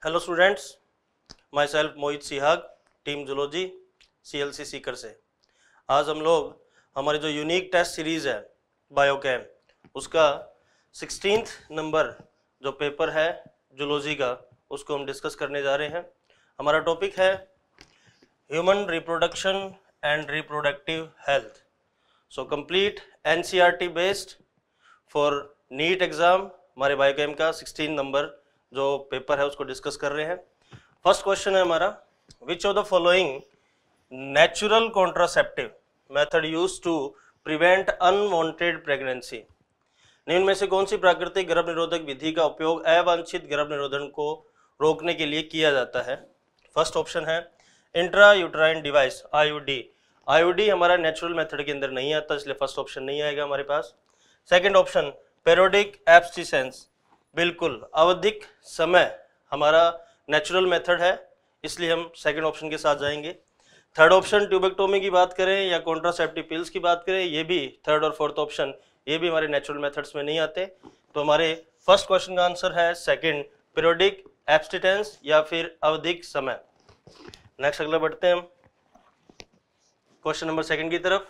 Hello students, myself Mohit Sihag, team zoology CLC Sikar से। आज हम लोग हमारी जो यूनिक टेस्ट सीरीज़ है बायोकेम, उसका 16th नंबर जो पेपर है जूलॉजी का, उसको हम डिस्कस करने जा रहे हैं। हमारा टॉपिक है human reproduction and reproductive health. So complete NCERT based for NEET exam हमारे बायोकेम का 16 नंबर जो पेपर है उसको डिस्कस कर रहे हैं। फर्स्ट क्वेश्चन है हमारा, which of the following natural contraceptive method use to prevent unwanted pregnancy. निम्न में से कौन सी प्राकृतिक गर्भ निरोधक विधि का उपयोग अवांछित गर्भ निरोधन को रोकने के लिए किया जाता है। फर्स्ट ऑप्शन है intra uterine device IUD। IUD हमारा नेचुरल मेथड के अंदर नहीं आता, इसलिए फर्स्ट ऑप्शन नहीं आएगा हमारे पास। सेकेंड ऑप्शन पेरियोडिक एब्स्टिसेंस, बिल्कुल आवधिक समय हमारा नेचुरल मेथड है, इसलिए हम सेकंड ऑप्शन के साथ जाएंगे। थर्ड ऑप्शन ट्यूबेक्टोमी की बात करें या कॉन्ट्रासेप्टिव पिल्स की बात करें, ये भी थर्ड और फोर्थ ऑप्शन ये भी हमारे नेचुरल मेथड्स में नहीं आते। तो हमारे फर्स्ट क्वेश्चन का आंसर है सेकंड, पीरियोडिक एब्स्टिटेंस या फिर आवधिक समय। नेक्स्ट अगला बढ़ते हैं हम क्वेश्चन नंबर सेकंड की तरफ।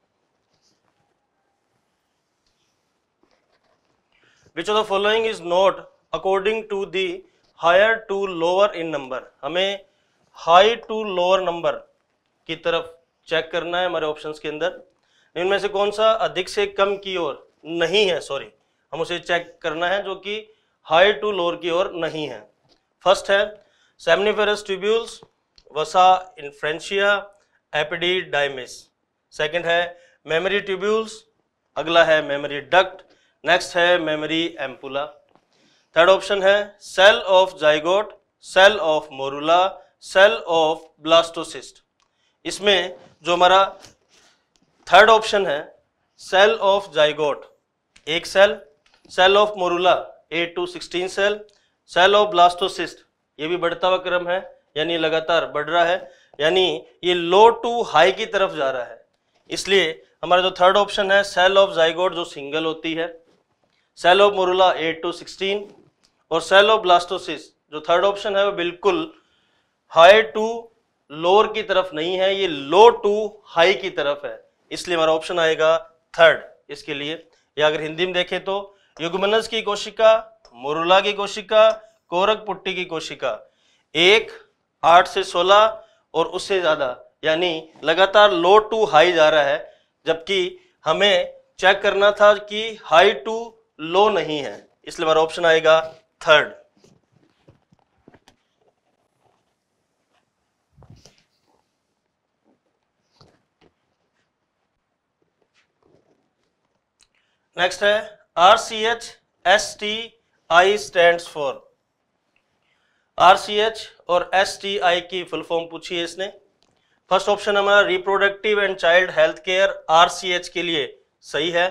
Which of the following is not according to the higher to lower in number। हमें हाई टू लोअर नंबर की तरफ चेक करना है हमारे ऑप्शंस के अंदर। इनमें से कौन सा अधिक से कम की ओर नहीं है, सॉरी हम उसे चेक करना है जो कि हाई टू लोअर की ओर नहीं है। फर्स्ट है seminiferous tubules, vasa efferentia, epididymis. Second है मेमोरी ट्यूब्यूल्स, अगला है मेमोरी डक्ट, नेक्स्ट है मेमोरी एम्पुला। थर्ड ऑप्शन है cell of zygote, cell of morula, cell of blastocyst. इसमें जो हमारा थर्ड ऑप्शन है सेल ऑफ जाइगोट एक cell, cell of morula 8 to 16 cell, cell of blastocyst ये भी बढ़ता हुआ क्रम है, यानी लगातार बढ़ रहा है, यानी ये लो टू हाई की तरफ जा रहा है। इसलिए हमारा जो थर्ड ऑप्शन है सेल ऑफ जाइगोट जो सिंगल होती है, सेल ऑफ मोरुला 8 to 16 और सेल ऑफ ब्लास्टोसिस जो थर्ड ऑप्शन है वो बिल्कुल हाई टू लोअर की तरफ नहीं है, ये लो टू हाई की तरफ है, इसलिए हमारा ऑप्शन आएगा थर्ड इसके लिए। या अगर हिंदी में देखें तो युग्मनज की कोशिका, मोरुला की कोशिका, कोरक पुट्टी की कोशिका 1, 8 से 16 और उससे ज्यादा, यानी लगातार लो टू हाई जा रहा है, जबकि हमें चेक करना था कि हाई टू लो नहीं है, इसलिए हमारा ऑप्शन आएगा थर्ड। नेक्स्ट है RCH-STI स्टैंड्स फॉर। RCH और STI की फुल फॉर्म पूछी है इसने। फर्स्ट ऑप्शन हमारा reproductive and child health care RCH के लिए सही है,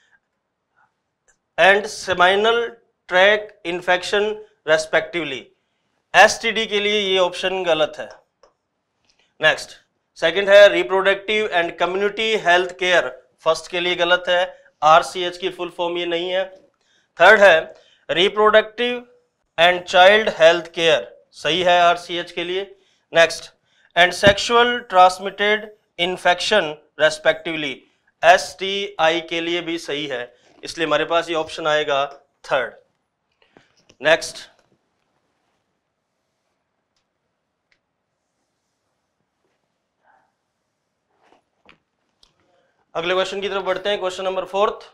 and seminal tract infection respectively. STD के लिए ये ऑप्शन गलत है। नेक्स्ट सेकंड है reproductive and community health care, first के लिए गलत है, RCH की फुल फॉर्म ये नहीं है। थर्ड है reproductive and child health care, सही है RCH के लिए। Next and sexual transmitted infection respectively, STI के लिए भी सही है, इसलिए हमारे पास ये ऑप्शन आएगा थर्ड। नेक्स्ट अगले क्वेश्चन की तरफ बढ़ते हैं। Question number fourth,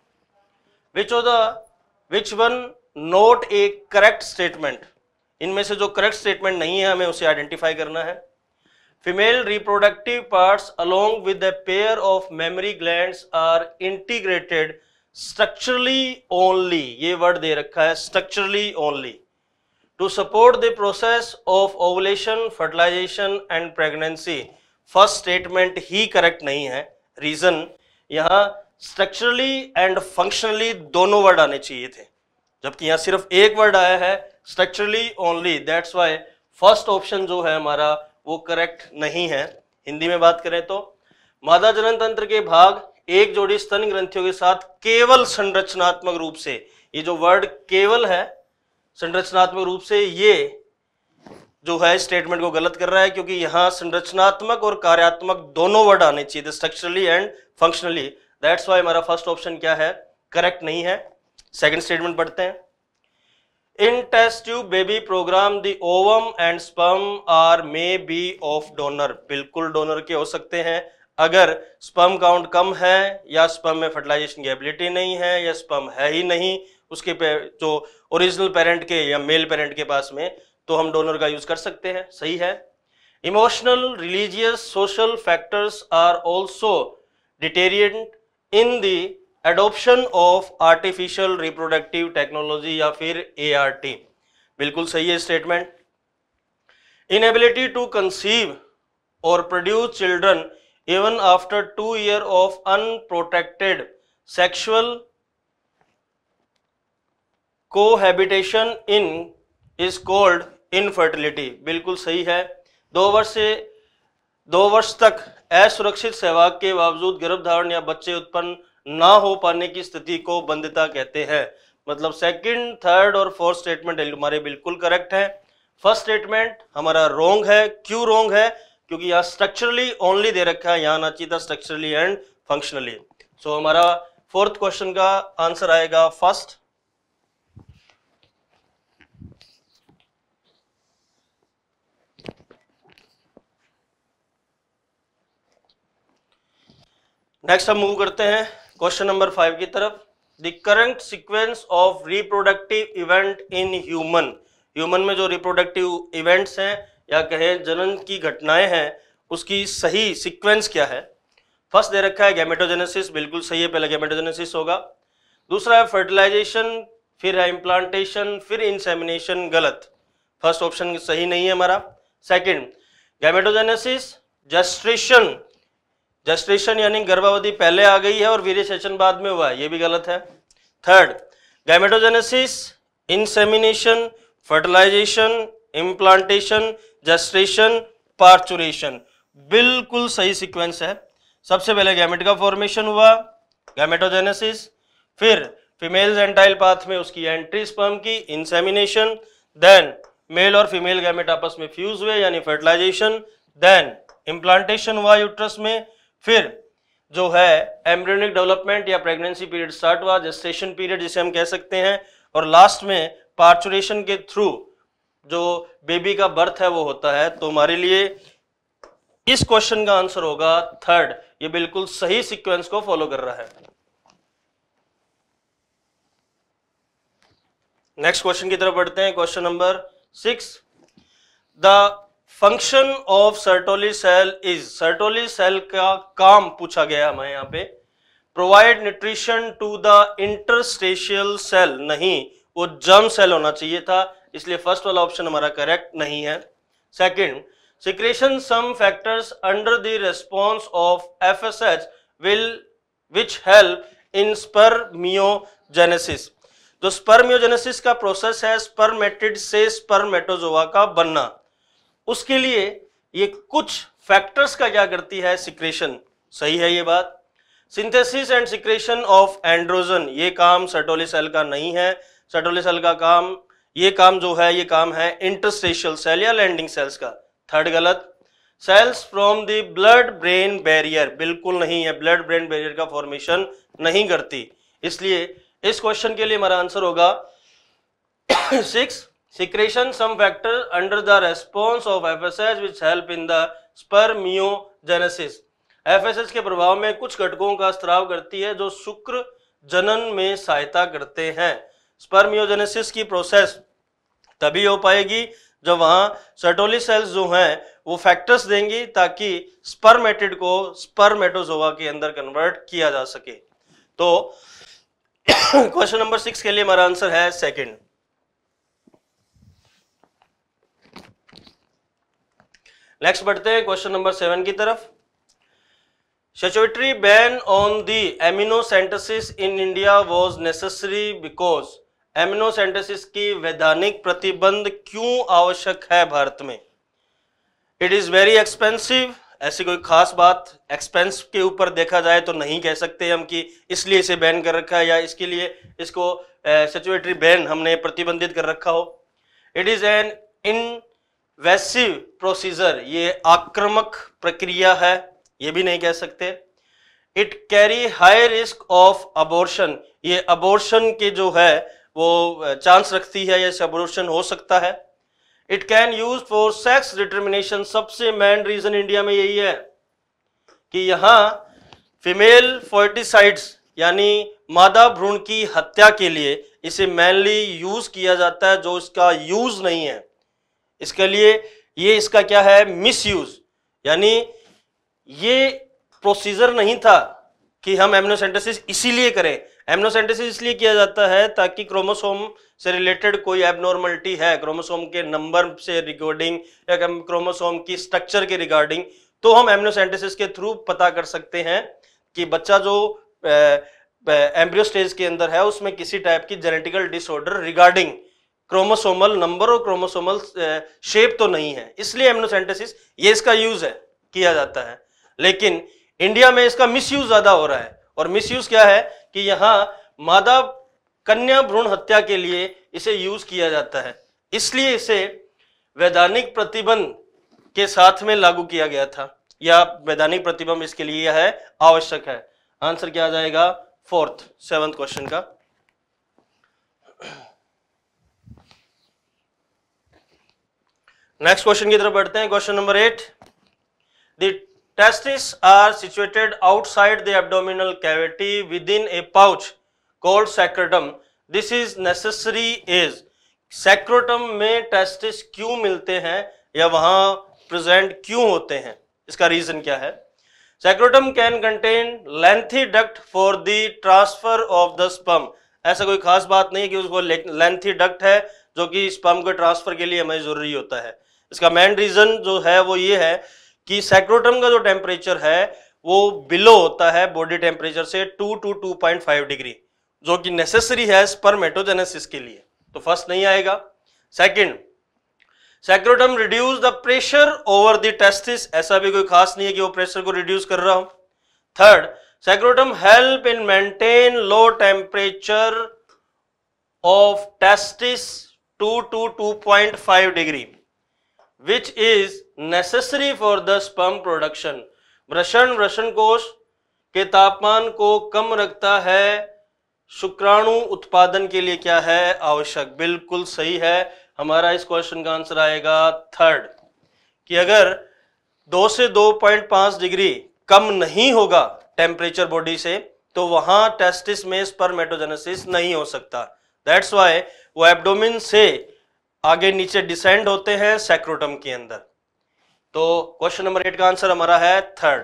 which one not a correct statement. इनमें से जो करेक्ट स्टेटमेंट नहीं है हमें उसे आइडेंटिफाई करना है। Female reproductive parts along with the pair of mammary glands are integrated structurally only, ये वर्ड दे रखा है structurally only, to support the process of ovulation, fertilization and pregnancy. First statement ही करेक्ट नहीं है। रीजन, यहां स्ट्रक्चरली एंड फंक्शनली दोनों word आने चाहिए थे, जबकि यहां सिर्फ एक वर्ड आया है structurally only, that's why first option जो है हमारा वो करेक्ट नहीं है। हिंदी में बात करें तो मादा जनन तंत्र के भाग एक जोड़ी स्तन ग्रंथियों के साथ केवल संरचनात्मक रूप से, ये जो वर्ड केवल है संरचनात्मक रूप से, ये जो है स्टेटमेंट को गलत कर रहा है, क्योंकि यहाँ संरचनात्मक और कार्यात्मक दोनों वर्ड आने चाहिए, structurally and functionally. That's why हमारा फर्स्ट ऑप्शन क्या है, करेक्ट नहीं है। सेकंड स्टेटमेंट पढ़ते हैं। In test tube baby programme the ovum and sperm are may be of donor. बिल्कुल डोनर के हो सकते हैं अगर स्पर्म काउंट कम है, या स्पर्म में फर्टिलाइजेशन की एबिलिटी नहीं है, या स्पर्म है ही नहीं उसके जो ओरिजिनल पेरेंट के या मेल पेरेंट के पास में, तो हम डोनर का यूज कर सकते हैं, सही है। Emotional, religious, social factors are also deterrent in the adoption of artificial reproductive technology या फिर ART। बिल्कुल सही है स्टेटमेंट। इनएबिलिटी टू कंसीव और produce children even after 2 years of unprotected sexual cohabitation in is called infertility. बिल्कुल सही है। 2 वर्ष तक असुरक्षित सहवाग के बावजूद गर्भधारण या बच्चे उत्पन्न ना हो पाने की स्थिति को बंधिता कहते हैं। मतलब सेकंड, थर्ड और फोर्थ स्टेटमेंट हमारे बिल्कुल करेक्ट है। फर्स्ट स्टेटमेंट हमारा रॉन्ग है। क्यों रॉन्ग है? क्योंकि यहाँ स्ट्रक्चरली ओनली दे रखा है, यहाँ ना चाहिए था स्ट्रक्चरली एंड फंक्शनली। सो हमारा फोर्थ क्वेश्चन का आंसर आएगा फर्स्ट। नेक्स्ट हम मूव करते हैं क्वेश्चन नंबर 5 की तरफ। The current sequence of reproductive event in human. Human में जो रिप्रोडक्टिव इवेंट्स हैं या कहें जनन की घटनाएं हैं, उसकी सही सीक्वेंस क्या है? फर्स्ट दे रखा है गैमेटोजेनेसिस, बिल्कुल सही है, पहले गैमेटोजेनेसिस होगा। दूसरा है फर्टिलाइजेशन, फिर है इम्प्लांटेशन, फिर इंसेमिनेशन, गलत। फर्स्ट ऑप्शन सही नहीं है हमारा। सेकंड, गैमेटोजेनेसिस, जेस्ट्रेशन, जेस्ट्रेशन यानी गर्भावधि पहले आ गई है और वीर्यसेचन बाद में हुआ है, ये भी गलत है। Third, gametogenesis, insemination, fertilization, implantation, gestation, parturition, बिल्कुल सही सीक्वेंस है। सबसे पहले गैमेट का फॉर्मेशन हुआ, गैमेटोजेनेसिस, फिर फीमेल जेंटाइल पाथ में उसकी एंट्री स्पर्म की, इंसेमिनेशन, देन मेल और फीमेल गैमेट आपस में फ्यूज हुए यानी फर्टिलाइजेशन, देन इम्प्लांटेशन हुआ यूट्रस में, फिर जो है एम्ब्रियोनिक डेवलपमेंट या प्रेगनेंसी पीरियड स्टार्ट हुआ, जेस्टेशन पीरियड जिसे हम कह सकते हैं, और लास्ट में पार्चुरेशन के थ्रू जो बेबी का बर्थ है वो होता है। तो हमारे लिए इस क्वेश्चन का आंसर होगा थर्ड। ये बिल्कुल सही सीक्वेंस को फॉलो कर रहा है। नेक्स्ट क्वेश्चन की तरफ बढ़ते हैं। Question number 6। The function of Sertoli cell is. Sertoli cell का काम पूछा गया हमें यहाँ पे। Provide nutrition to the interstitial cell, नहीं, वो जर्म सेल होना चाहिए था, इसलिए फर्स्ट वाला ऑप्शन हमारा करेक्ट नहीं है। Second, secretion some factors under the response of FSH which help in spermiogenesis. जो स्पर्मियोजेनेसिस का प्रोसेस है, स्पर्मेटिड से स्पर्मेटोजोआ का बनना, उसके लिए ये कुछ फैक्टर्स का क्या करती है, सिक्रेशन, सही है ये बात। Synthesis and secretion of androgen, ये काम सर्टोली सेल का नहीं है। सर्टोली सेल का काम, ये काम जो है, ये काम है इंटरस्टेशियल सेल या लैंडिंग सेल्स का। थर्ड गलत। Cells from the blood brain barrier, बिल्कुल नहीं है, ब्लड ब्रेन बैरियर का फॉर्मेशन नहीं करती, इसलिए इस क्वेश्चन के लिए हमारा आंसर होगा 6। Secretion some factor under the response of FSH which help in the spermiogenesis। FSH के प्रभाव में कुछ घटकों का स्त्राव करती है जो शुक्र जनन में सहायता करते हैं। स्पर्मियोजेनेसिस की प्रोसेस तभी हो पाएगी जब वहां सर्टोली सेल्स जो हैं वो फैक्टर्स देंगी ताकि स्पर्मेटिड को स्पर्मेटोजोआ के अंदर कन्वर्ट किया जा सके। तो क्वेश्चन नंबर 6 के लिए हमारा आंसर है सेकंड। नेक्स्ट बढ़ते हैं क्वेश्चन नंबर 7 की तरफ। Statutory ban on the amniocentesis in India was necessary because. Amniocentesis की वैधानिक प्रतिबंध क्यों आवश्यक है भारत में? इट इज वेरी एक्सपेंसिव, ऐसी कोई खास बात एक्सपेंस के ऊपर देखा जाए तो नहीं कह सकते हम कि इसलिए इसे बैन कर रखा है या इसके लिए इसको स्टैट्यूटरी बैन हमने प्रतिबंधित कर रखा हो। It is an invasive procedure, ये आक्रामक प्रक्रिया है, ये भी नहीं कह सकते। It carry high risk of abortion, ये अबॉर्शन के जो है वो चांस रखती है, ये अबॉर्शन हो सकता है। It can use for sex determination, सबसे मेन रीजन इंडिया में यही है कि यहाँ फीमेल फोर्टिसाइड्स यानी मादा भ्रूण की हत्या के लिए इसे मेनली यूज किया जाता है, जो इसका यूज नहीं है इसके लिए ये इसका क्या है, मिस यूज। यानी ये प्रोसीजर नहीं था कि हम एमनियोसेंटेसिस इसीलिए करें, एमनियोसेंटेसिस इसलिए किया जाता है ताकि क्रोमोसोम से रिलेटेड कोई एबनॉर्मलिटी है, क्रोमोसोम के नंबर से रिगार्डिंग या क्रोमोसोम की स्ट्रक्चर के रिगार्डिंग, तो हम एमनियोसेंटेसिस के थ्रू पता कर सकते हैं कि बच्चा जो एम्ब्रियो स्टेज के अंदर है उसमें किसी टाइप की genetical disorder regarding chromosomal number और क्रोमोसोमल शेप तो नहीं है, इसलिए एमनियोसेंटेसिस ये इसका यूज है, किया जाता है। लेकिन इंडिया में इसका मिसयूज ज्यादा हो रहा है, और मिसयूज क्या है कि यहाँ मादा कन्या भ्रूण हत्या के लिए इसे यूज किया जाता है, इसलिए इसे वैधानिक प्रतिबंध के साथ में लागू किया गया था, या वैधानिक प्रतिबंध इसके लिए है आवश्यक है। आंसर क्या आ जाएगा, फोर्थ 7th क्वेश्चन का। नेक्स्ट क्वेश्चन की तरफ बढ़ते हैं, question number 8। The testes are situated outside the abdominal cavity within a pouch called sacrotum. This is necessary is, sacrotum में testis क्यों मिलते हैं या वहां प्रेजेंट क्यों होते हैं, इसका रीजन क्या है। Sacrotum can contain lengthy duct for the transfer of the sperm. ऐसा कोई खास बात नहीं है कि उसको लेंथी डक्ट है जो कि स्पर्म को ट्रांसफर के लिए हमें जरूरी होता है। इसका मेन रीजन जो है वो ये है कि सैक्रोटम का जो टेम्परेचर है वो बिलो होता है बॉडी टेम्परेचर से 2 to 2.5 डिग्री, जो कि नेसेसरी है स्पर्मेटोजेनेसिस के लिए, तो फर्स्ट नहीं आएगा। Second, scrotum reduce the pressure over the testis, ऐसा भी कोई खास नहीं है कि वो प्रेशर को रिड्यूस कर रहा हो। Third, scrotum help in maintain low temperature of testis 2 to 2.5 degree which is necessary for the sperm production. वृषण कोश के तापमान को कम रखता है, शुक्राणु उत्पादन के लिए क्या है, आवश्यक। बिल्कुल सही है, हमारा इस क्वेश्चन का आंसर आएगा थर्ड, कि अगर 2 से 2.5 डिग्री कम नहीं होगा टेम्परेचर बॉडी से तो वहां टेस्टिस में स्पर्मेटोजेनेसिस नहीं हो सकता। दैट्स वाई वो एब्डोमेन से आगे नीचे डिसेंड होते हैं सैक्रोटम के अंदर। तो क्वेश्चन नंबर 8 का आंसर हमारा है थर्ड।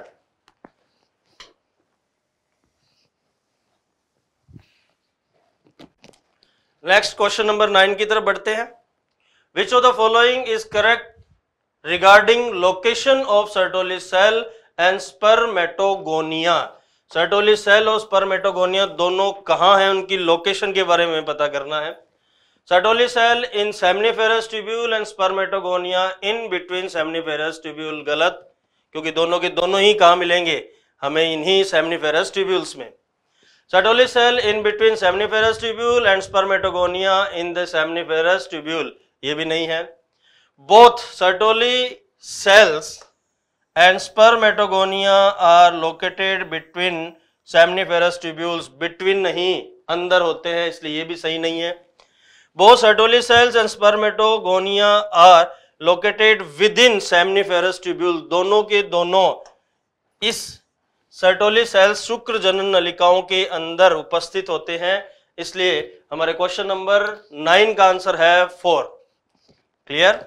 नेक्स्ट क्वेश्चन नंबर 9 की तरफ बढ़ते हैं। Which of the following is correct regarding location of Sertoli cell and spermatogonia. Sertoli cell और स्पर्मेटोगोनिया दोनों कहां हैं, उनकी लोकेशन के बारे में पता करना है। Sertoli cell in seminiferous tubule and spermatogonia in between seminiferous tubule, गलत, क्योंकि दोनों के दोनों ही कहाँ मिलेंगे, हमें इन्हीं seminiferous tubules में। Sertoli cell in between seminiferous tubule and spermatogonia in the seminiferous tubule, ये भी नहीं है। Both Sertoli cells and spermatogonia are located between seminiferous tubules, between नहीं अंदर होते हैं, इसलिए ये भी सही नहीं है। Both Sertoli cells and spermatogonia are located within seminiferous tubule, दोनों के दोनों इस सर्टोली सेल्स शुक्र जनन नलिकाओं के अंदर उपस्थित होते हैं, इसलिए हमारे क्वेश्चन नंबर 9 का आंसर है 4। क्लियर।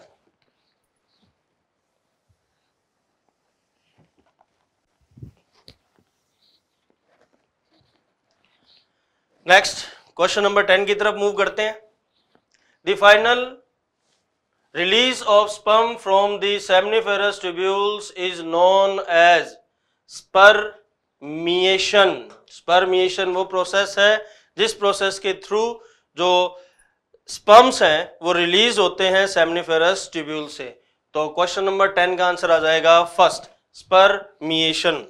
नेक्स्ट क्वेश्चन नंबर 10 की तरफ मूव करते हैं। The final release of sperm from the seminiferous tubules is known as spermiation. Spermiation वो प्रोसेस है जिस प्रोसेस के थ्रू जो स्पर्म्स हैं वो रिलीज होते हैं सेमिनिफेरस ट्यूब्यूल से। तो क्वेश्चन नंबर 10 का आंसर आ जाएगा first, spermiation.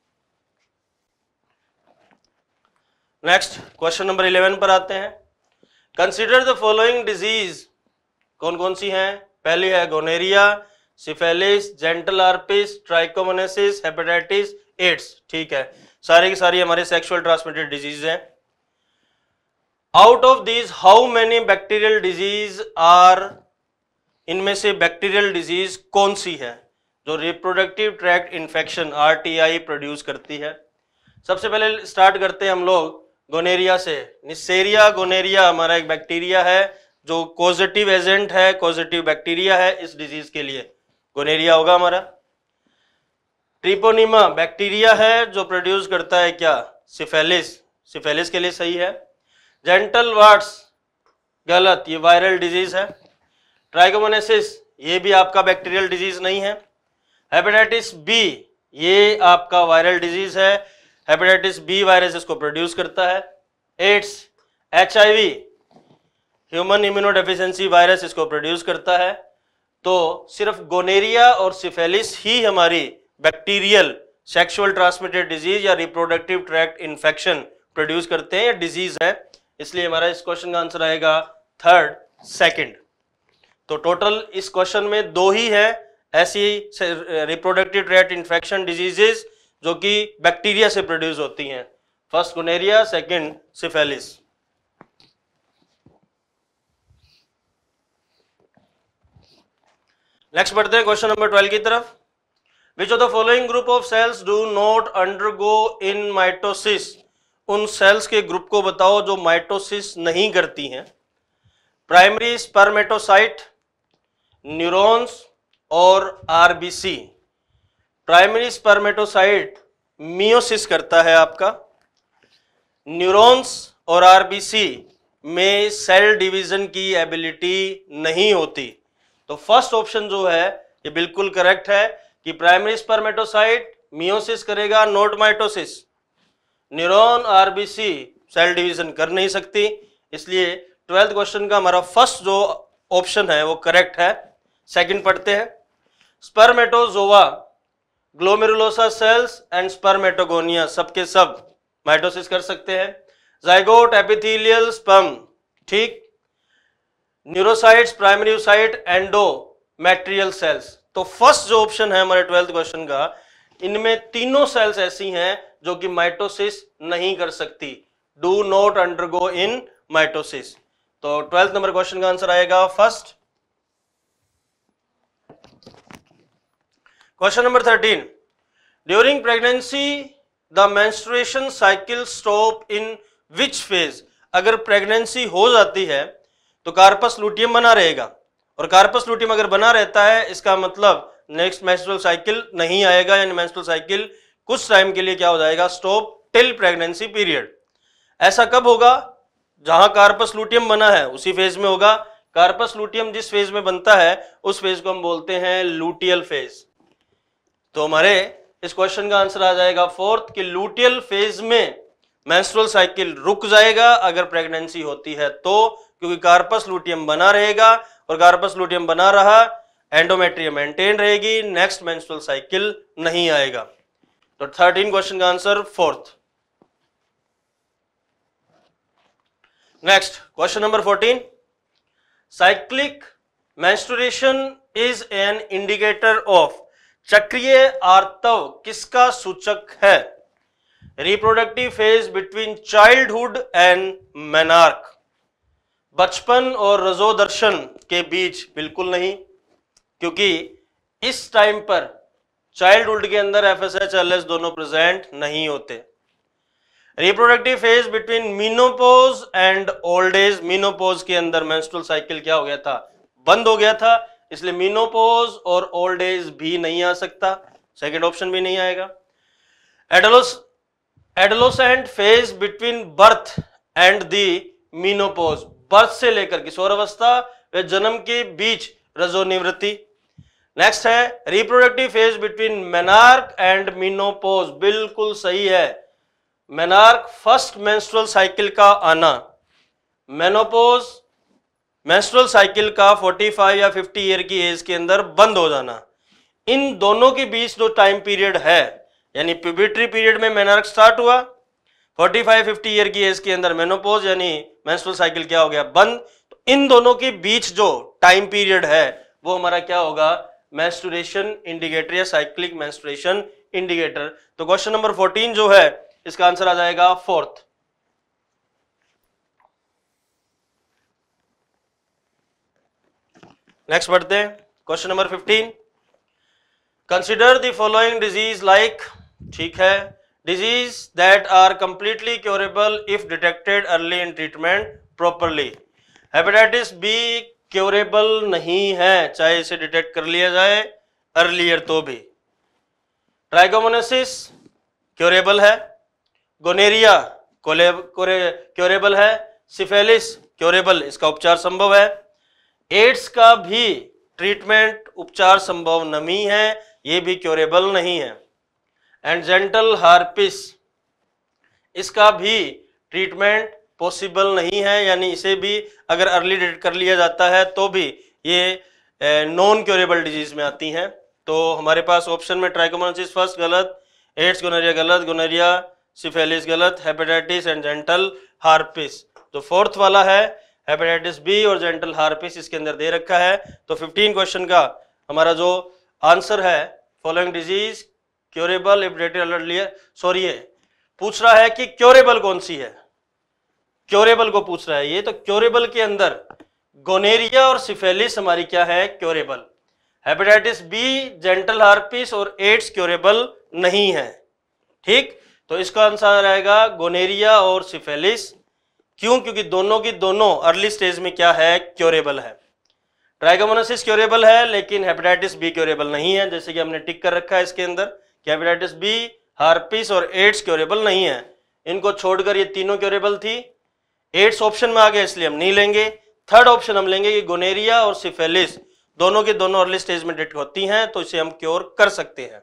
Next question number 11 पर आते हैं। कंसिडर द फॉलोइंग डिजीज, कौन कौन सी हैं, पहली है gonorrhoea, syphilis, genital herpes, trichomoniasis, hepatitis, AIDS. ठीक है, सारी की सारी हमारे सेक्सुअल ट्रांसमिटेड डिजीज हैं। Out of these how many bacterial disease are, इनमें से बैक्टीरियल डिजीज कौन सी है जो reproductive tract infection RTI produce करती है। सबसे पहले स्टार्ट करते हैं हम लोग गोनेरिया से। निसेरिया गोनेरिया हमारा एक बैक्टीरिया है जो कॉजेटिव एजेंट है, कॉजेटिव बैक्टीरिया है इस डिजीज के लिए, गोनेरिया होगा हमारा। ट्रिपोनिमा बैक्टीरिया है जो प्रोड्यूस करता है क्या, सिफेलिस, सिफेलिस के लिए सही है। जेंटल वार्ट्स गलत, ये वायरल डिजीज है। ट्राइकोमोनेसिस ये भी आपका बैक्टीरियल डिजीज नहीं है। हेपेटाइटिस बी ये आपका वायरल डिजीज है, हेपेटाइटिस बी वायरस इसको प्रोड्यूस करता है। AIDS, HIV human immunodeficiency virus इसको प्रोड्यूस करता है। तो सिर्फ गोनेरिया और सिफेलिस ही हमारी बैक्टीरियल सेक्सुअल ट्रांसमिटेड डिजीज या रिप्रोडक्टिव ट्रैक्ट इन्फेक्शन प्रोड्यूस करते हैं या डिजीज है, इसलिए हमारा इस क्वेश्चन का आंसर आएगा थर्ड, सेकंड। तो टोटल इस क्वेश्चन में दो ही है ऐसी रिप्रोडक्टिव ट्रैक्ट इन्फेक्शन डिजीजेस जो कि बैक्टीरिया से प्रोड्यूस होती हैं, first gonorrhoea, second syphilis. Next बढ़ते हैं क्वेश्चन नंबर 12 की तरफ। Which of the following group of cells do not undergo in mitosis, उन सेल्स के ग्रुप को बताओ जो माइटोसिस नहीं करती हैं। प्राइमरी स्पर्मेटोसाइट, न्यूरॉन्स और RBC। प्राइमरी स्पर्मेटोसाइट मियोसिस करता है आपका, न्यूरॉन्स और RBC में सेल डिवीजन की एबिलिटी नहीं होती। तो फर्स्ट ऑप्शन जो है ये बिल्कुल करेक्ट है कि प्राइमरी स्पर्मेटोसाइट मियोसिस करेगा, not mitosis. Neuron RBC cell division कर नहीं सकती, इसलिए 12th क्वेश्चन का हमारा फर्स्ट जो ऑप्शन है वो करेक्ट है। सेकंड पढ़ते हैं। Spermatozoa, glomerulosa cells and spermatogonia सबके सब माइटोसिस कर सकते हैं। जाइगोट, एपिथेलियल, स्पर्म, ठीक। Neurocytes, primary oocyte, endometrial cells. तो फर्स्ट जो ऑप्शन है हमारे 12th क्वेश्चन का, इनमें तीनों सेल्स ऐसी हैं जो कि माइटोसिस नहीं कर सकती, do not undergo in mitosis. तो 12th नंबर क्वेश्चन का आंसर आएगा first. Question number 13। During pregnancy the menstruation cycle stop in which phase, अगर प्रेगनेंसी हो जाती है तो कार्पस लूटियम बना रहेगा, और कार्पस लूटियम अगर बना रहता है इसका मतलब नेक्स्ट मेंस्ट्रुअल साइकिल नहीं आएगा, यानी मेंस्ट्रुअल साइकिल कुछ टाइम के लिए क्या हो जाएगा, स्टॉप टिल प्रेगनेंसी पीरियड। ऐसा कब होगा, जहां कार्पस लूटियम बना है उसी फेज में होगा। कार्पस लूटियम जिस फेज में बनता है उस फेज को हम बोलते हैं लूटियल फेज। तो हमारे इस क्वेश्चन का आंसर आ जाएगा फोर्थ कि लूटियल फेज में मेंस्ट्रुअल साइकिल रुक जाएगा अगर प्रेगनेंसी होती है तो, क्योंकि कार्पस लूटियम बना रहेगा, और कार्पस लूटियम बना रहा एंडोमेट्रियम मेंटेन रहेगी, नेक्स्ट मेंस्ट्रुअल साइकिल नहीं आएगा। तो 13 क्वेश्चन का answer fourth. Next question number 14। Cyclic menstruation is an indicator of, चक्रीय आर्तव किसका सूचक है। Reproductive phase between childhood and menarche, बचपन और रजोदर्शन के बीच बिल्कुल नहीं, क्योंकि इस टाइम पर चाइल्डहुड के अंदर FSH LS दोनों प्रेजेंट नहीं होते। Reproductive phase between menopause and old age, menopause के अंदर मेंस्ट्रुअल साइकिल क्या हो गया था, बंद हो गया था, इसलिए मीनोपोज और ओल्ड एज भी नहीं आ सकता, सेकंड ऑप्शन भी नहीं आएगा। Adolescent phase between birth and the menopause, birth से लेकर किशोरावस्था व जन्म के बीच रजोनिवृत्ति। नेक्स्ट है reproductive phase between menarche and menopause, बिल्कुल सही है। मेनार्क फर्स्ट मेंस्ट्रुअल साइकिल का आना, मेनोपोज मेंस्ट्रुअल साइकिल का 45 या 50 ईयर की एज के अंदर बंद हो जाना। इन दोनों के बीच जो टाइम पीरियड है, यानी प्यूबर्टी पीरियड में मेनार्क स्टार्ट हुआ, 45-50 ईयर की एज के अंदर मेनोपोज यानी मेंस्ट्रुअल साइकिल क्या हो गया, बंद। तो इन दोनों के बीच जो टाइम पीरियड है वो हमारा क्या होगा, मेंस्ट्रुएशन इंडिकेटर या साइक्लिक मेंस्ट्रुएशन इंडिकेटर। तो क्वेश्चन नंबर 14 जो है इसका आंसर आ जाएगा फोर्थ। नेक्स्ट बढ़ते हैं, question number 15, consider the following disease like, ठीक है, disease that are completely curable if detected early in treatment properly. Hepatitis B curable नहीं है, चाहे इसे डिटेक्ट कर लिया जाए अर्लियर तो भी। ट्राइकोमोनासिस क्योरेबल है, गोनेरिया क्योरेबल है, सिफिलिस क्योरेबल, इसका उपचार संभव है। एड्स का भी ट्रीटमेंट उपचार संभव नहीं है, ये भी क्योरेबल नहीं है। एंड जेंटल हार्पिस, इसका भी ट्रीटमेंट पॉसिबल नहीं है, यानी इसे भी अगर अर्ली डिटेक्ट कर लिया जाता है तो भी ये नॉन क्योरेबल डिजीज में आती हैं। तो हमारे पास ऑप्शन में ट्राइकोमोनासिस फर्स्ट गलत, एड्स गोनेरिया गलत, गोनेरिया सिफिलिस गलत, हेपेटाइटिस एंड जेंटल हार्पिस। तो फोर्थ वाला है हेपेटाइटिस बी और जेंटल हार्पिस इसके अंदर दे रखा है। तो 15 क्वेश्चन का हमारा जो आंसर है, following disease curable if detected earlier, sorry ये पूछ रहा है कि क्योरेबल कौन सी है, क्योरेबल को पूछ रहा है ये। तो क्योरेबल के अंदर गोनेरिया और सिफिलिस हमारी क्या है, curable. Hepatitis B, genital herpes और एड्स क्योरेबल नहीं है, ठीक। तो इसका आंसर आएगा गोनेरिया और सिफिलिस। क्यों? क्योंकि दोनों की दोनों अर्ली स्टेज में क्या है, क्योरेबल है। ट्राइकोमोनासिस क्योरेबल है लेकिन हेपेटाइटिस बी क्योरेबल नहीं है, जैसे कि हमने टिक कर रखा है इसके अंदर कि हेपेटाइटिस बी, हार्पिस और एड्स क्योरेबल नहीं है। इनको छोड़कर ये तीनों क्योरेबल थी। एड्स ऑप्शन में आ गया इसलिए हम नहीं लेंगे। थर्ड ऑप्शन हम लेंगे कि गोनेरिया और सिफिलिस दोनों के दोनों अर्ली स्टेज में डिटेक्ट होती हैं, तो इसे हम क्योर कर सकते हैं।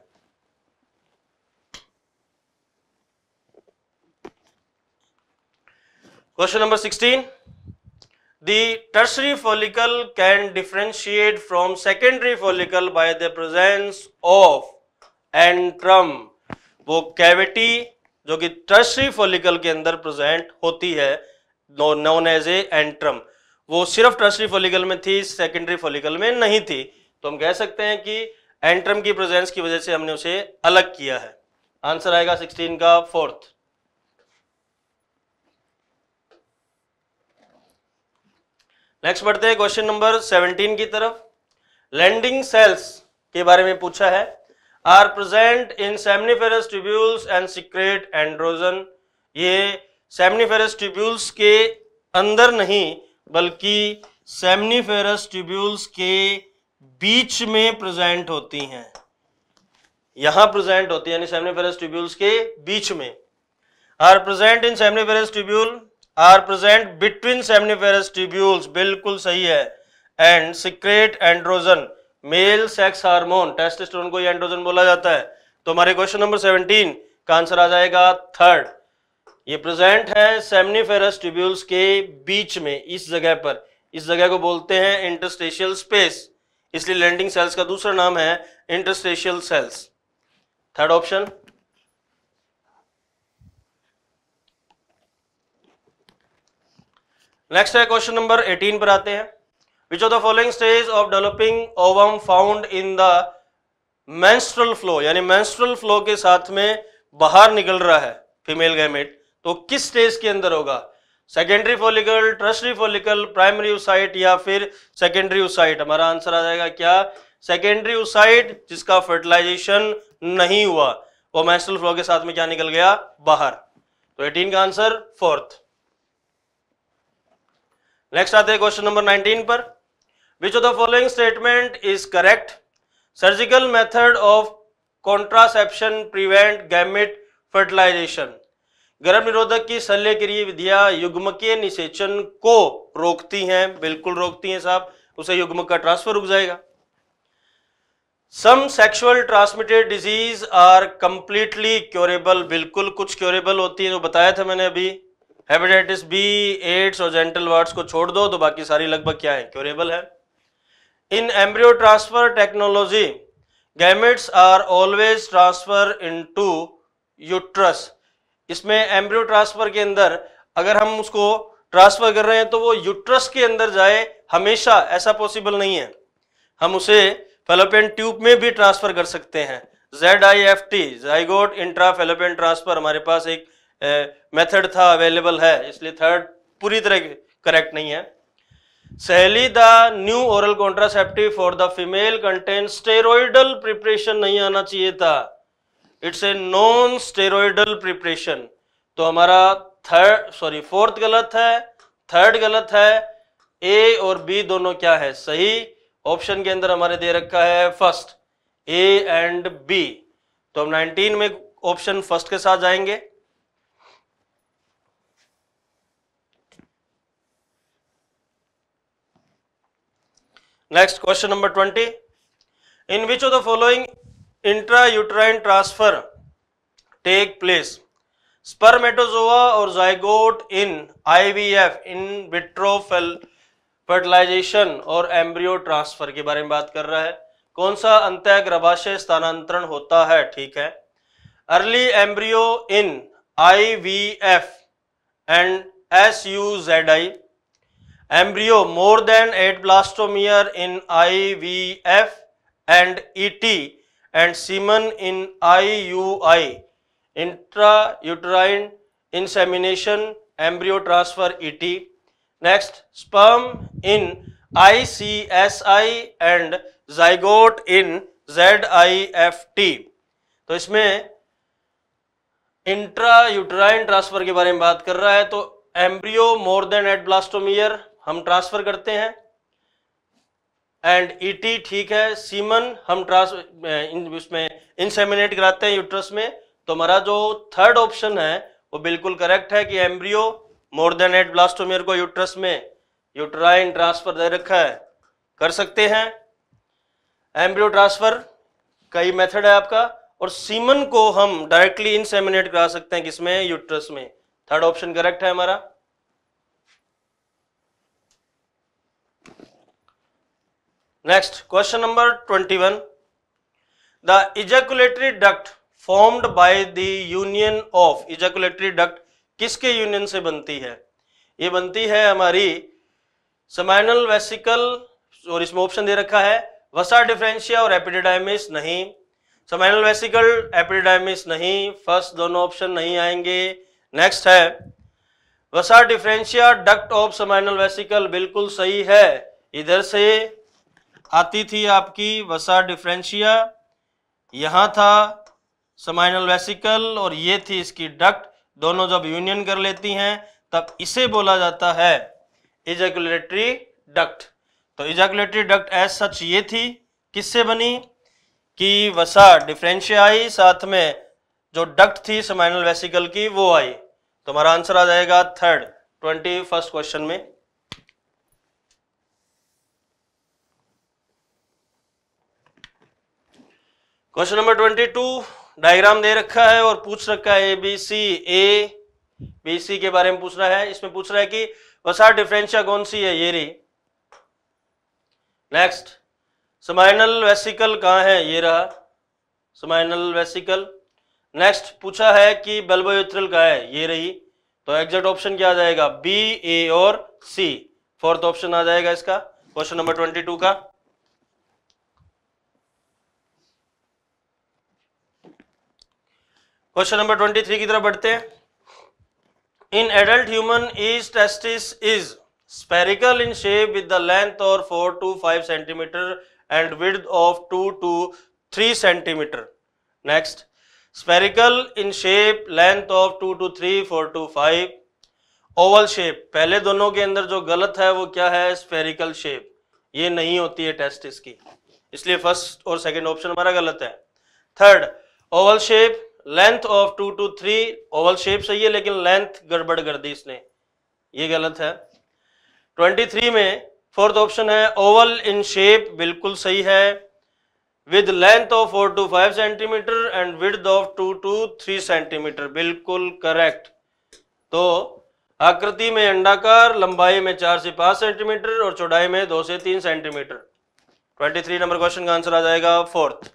Question number 16. The tertiary follicle can differentiate from secondary follicle by the presence of antrum. वो कैविटी जो कि टर्शरी फॉलिकल के अंदर प्रेजेंट होती है, नोन एज ए एंट्रम, वो सिर्फ टर्शरी फॉलिकल में थी, सेकेंडरी फॉलिकल में नहीं थी। तो हम कह सकते हैं कि एंट्रम की प्रेजेंस की वजह से हमने उसे अलग किया है। आंसर आएगा 16 का फोर्थ। नेक्स्ट बढ़ते हैं क्वेश्चन नंबर 17 की तरफ। लैंडिंग सेल्स के बारे में पूछा है। Are present in seminiferous tubules and secrete androgen. ये सेमनीफेरस ट्यूब्यूल्स के अंदर नहीं बल्कि सेमनीफेरस ट्यूब्यूल्स के बीच में प्रेजेंट होती हैं, यहां प्रेजेंट होती है, यानी सेमनीफेरस ट्यूब्यूल्स के बीच में। Are present in seminiferous tubule, are present between seminiferous tubules, बिल्कुल सही है। And secrete androgen, male sex hormone, testosterone को एंड्रोजन बोला जाता है। तो हमारे क्वेश्चन नंबर 17 का आंसर आ जाएगा थर्ड। ये प्रेजेंट है सेमनीफेरस ट्यूब्यूल्स के बीच में, इस जगह पर। इस जगह को बोलते हैं इंटरस्टेशियल स्पेस, इसलिए लैंडिंग सेल्स का दूसरा नाम है interstitial cells. Third option. Next है क्वेश्चन नंबर 18 पर आते हैं। Which of the following stage of developing ovum found in the menstrual flow, यानी मेंस्ट्रुअल फ्लो के साथ में बाहर निकल रहा है फीमेल गैमेट, तो किस स्टेज के अंदर होगा? Secondary follicle, tertiary follicle, primary oocyte या फिर सेकेंडरी oocyte? हमारा आंसर आ जाएगा क्या? सेकेंडरी oocyte, जिसका फर्टिलाइजेशन नहीं हुआ, वो मेंस्ट्रुअल फ्लो के साथ में क्या निकल गया? बाहर। तो 18 का आंसर फोर्थ। नेक्स्ट आते हैं क्वेश्चन नंबर 19 पर। Which of the following statement is correct? Surgical method of contraception prevent gamete fertilization. गर्भ निरोधक की शल्य क्रिया विधियां युग्मकीय निषेचन को रोकती हैं, बिल्कुल रोकती हैं साहब, उसे युग्मक का ट्रांसफर रुक जाएगा। Some sexual transmitted disease are completely curable, बिल्कुल कुछ क्योरेबल होती है, जो बताया था मैंने अभी। हेपेटाइटिस बी, एड्स और जेंटल वार्ड्स को छोड़ दो तो बाकी सारी लगभग क्या है? क्योरेबल है। In embryo transfer technology gametes are always transfer into uterus. इसमें एम्ब्रियो ट्रांसफर के अंदर अगर हम उसको ट्रांसफर कर रहे हैं तो वो यूट्रस के अंदर जाए हमेशा, ऐसा पॉसिबल नहीं है। हम उसे फेलोपियन ट्यूब में भी ट्रांसफर कर सकते हैं। ZIFT zygote intra fallopian transfer हमारे पास एक मेथड था, अवेलेबल है, इसलिए थर्ड पूरी तरह करेक्ट नहीं है। Saheli the new oral contraceptive for the female contain steroidal preparation नहीं आना चाहिए था, it's a non steroidal preparation. तो हमारा फोर्थ गलत है, थर्ड गलत है, ए और बी दोनों क्या है सही। ऑप्शन के अंदर हमारे दे रखा है फर्स्ट, ए एंड बी। तो हम 19 में ऑप्शन फर्स्ट के साथ जाएंगे। Next question number 20, in which of the following intrauterine transfer take place, spermatozoa और zygote in IVF, in vitro fertilization और एम्ब्रियो ट्रांसफर के बारे में बात कर रहा है। कौन सा अंतः गर्भाशय स्थानांतरण होता है? ठीक है, early embryo in IVF and SUZI, embryo more than 8 blastomere in IVF and ET, and semen in IUI, intrauterine insemination, embryo transfer ET. Next, sperm in ICSI and zygote in ZIFT। तो इसमें intrauterine transfer के बारे में बात कर रहा है, तो एम्ब्रियो मोर देन 8 ब्लास्टोमियर हम ट्रांसफर करते हैं, एंड ईटी ठीक है, सीमन हम उसमें इंसेमिनेट कराते हैं यूट्रस में। तो हमारा जो थर्ड ऑप्शन है वो बिल्कुल करेक्ट है कि एम्ब्रियो मोर देन 8 ब्लास्टोमियर को यूट्रस में यूट्राइन ट्रांसफर दे रखा है, कर सकते हैं। एम्ब्रियो ट्रांसफर कई मेथड है आपका, और सीमन को हम डायरेक्टली इंसेमिनेट करा सकते हैं किसमें? यूट्रस में। थर्ड ऑप्शन करेक्ट है हमारा। Next question number 21, the ejaculatory duct formed by the union of, ejaculatory duct किसके यूनियन से बनती है? ये बनती है हमारी सेमिनल वेसिकल, और इसमें ऑप्शन दे रखा है वसा डिफरेंशिया और एपिडिडाइमिस नहीं, सेमिनल वेसिकल एपिडिडाइमिस नहीं, फर्स्ट दोनों ऑप्शन नहीं आएंगे। नेक्स्ट है vasa deferentia duct of seminal vesicle, बिल्कुल सही है, इधर से आती थी आपकी वसा डिफरेंशिया, यहां था सेमिनल वेसिकल और ये थी इसकी डक्ट, दोनों जब यूनियन कर लेती हैं तब इसे बोला जाता है इजैकुलेटरी डक्ट। तो इजैकुलेटरी डक्ट एज सच ये थी, किससे बनी कि वसा डिफरेंशिया आई, साथ में जो डक्ट थी सेमिनल वेसिकल की वो आई। तो हमारा आंसर आ जाएगा थर्ड 21st क्वेश्चन में। क्वेश्चन नंबर 22, डायग्राम दे रखा है और पूछ रखा है ABC के बारे में पूछ रहा है। इसमें पूछ रहा है कि वसा डिफरेंशिया कौन सी है, ये रही। नेक्स्ट, सेमिनल वेसिकल कहाँ है, ये रहा सेमिनल वेसिकल। नेक्स्ट पूछा है कि बल्बोयूथ्रल कहाँ है, ये रही। तो एग्जैक्ट ऑप्शन क्या आ जाएगा? B, A और C, फोर्थ ऑप्शन आ जाएगा इसका क्वेश्चन नंबर 22 का। क्वेश्चन नंबर 23 की तरफ बढ़ते हैं। In adult human each testis is spherical in shape with the length और 4 to 5 centimetre and width of 2 to 3 centimetre. Next, spherical in shape, length of 2 to 3, 4 to 5, oval shape. पहले दोनों के अंदर जो गलत है वो क्या है? स्फेरिकल शेप, ये नहीं होती है टेस्टिस की, इसलिए फर्स्ट और सेकंड ऑप्शन हमारा गलत है। Third, oval shape, length of 2 to 3, oval shape सही है लेकिन लेंथ गड़बड़ कर दी इसने, ये गलत है। 23 में फोर्थ ऑप्शन है ओवल इन शेप, बिल्कुल सही है, with length of 4 to 5 centimetre and width of 2 to 3 centimetre, बिल्कुल करेक्ट। तो आकृति में अंडाकार, लंबाई में 4 से 5 सेंटीमीटर और चौड़ाई में 2 से 3 सेंटीमीटर। 23 नंबर क्वेश्चन का आंसर आ जाएगा फोर्थ।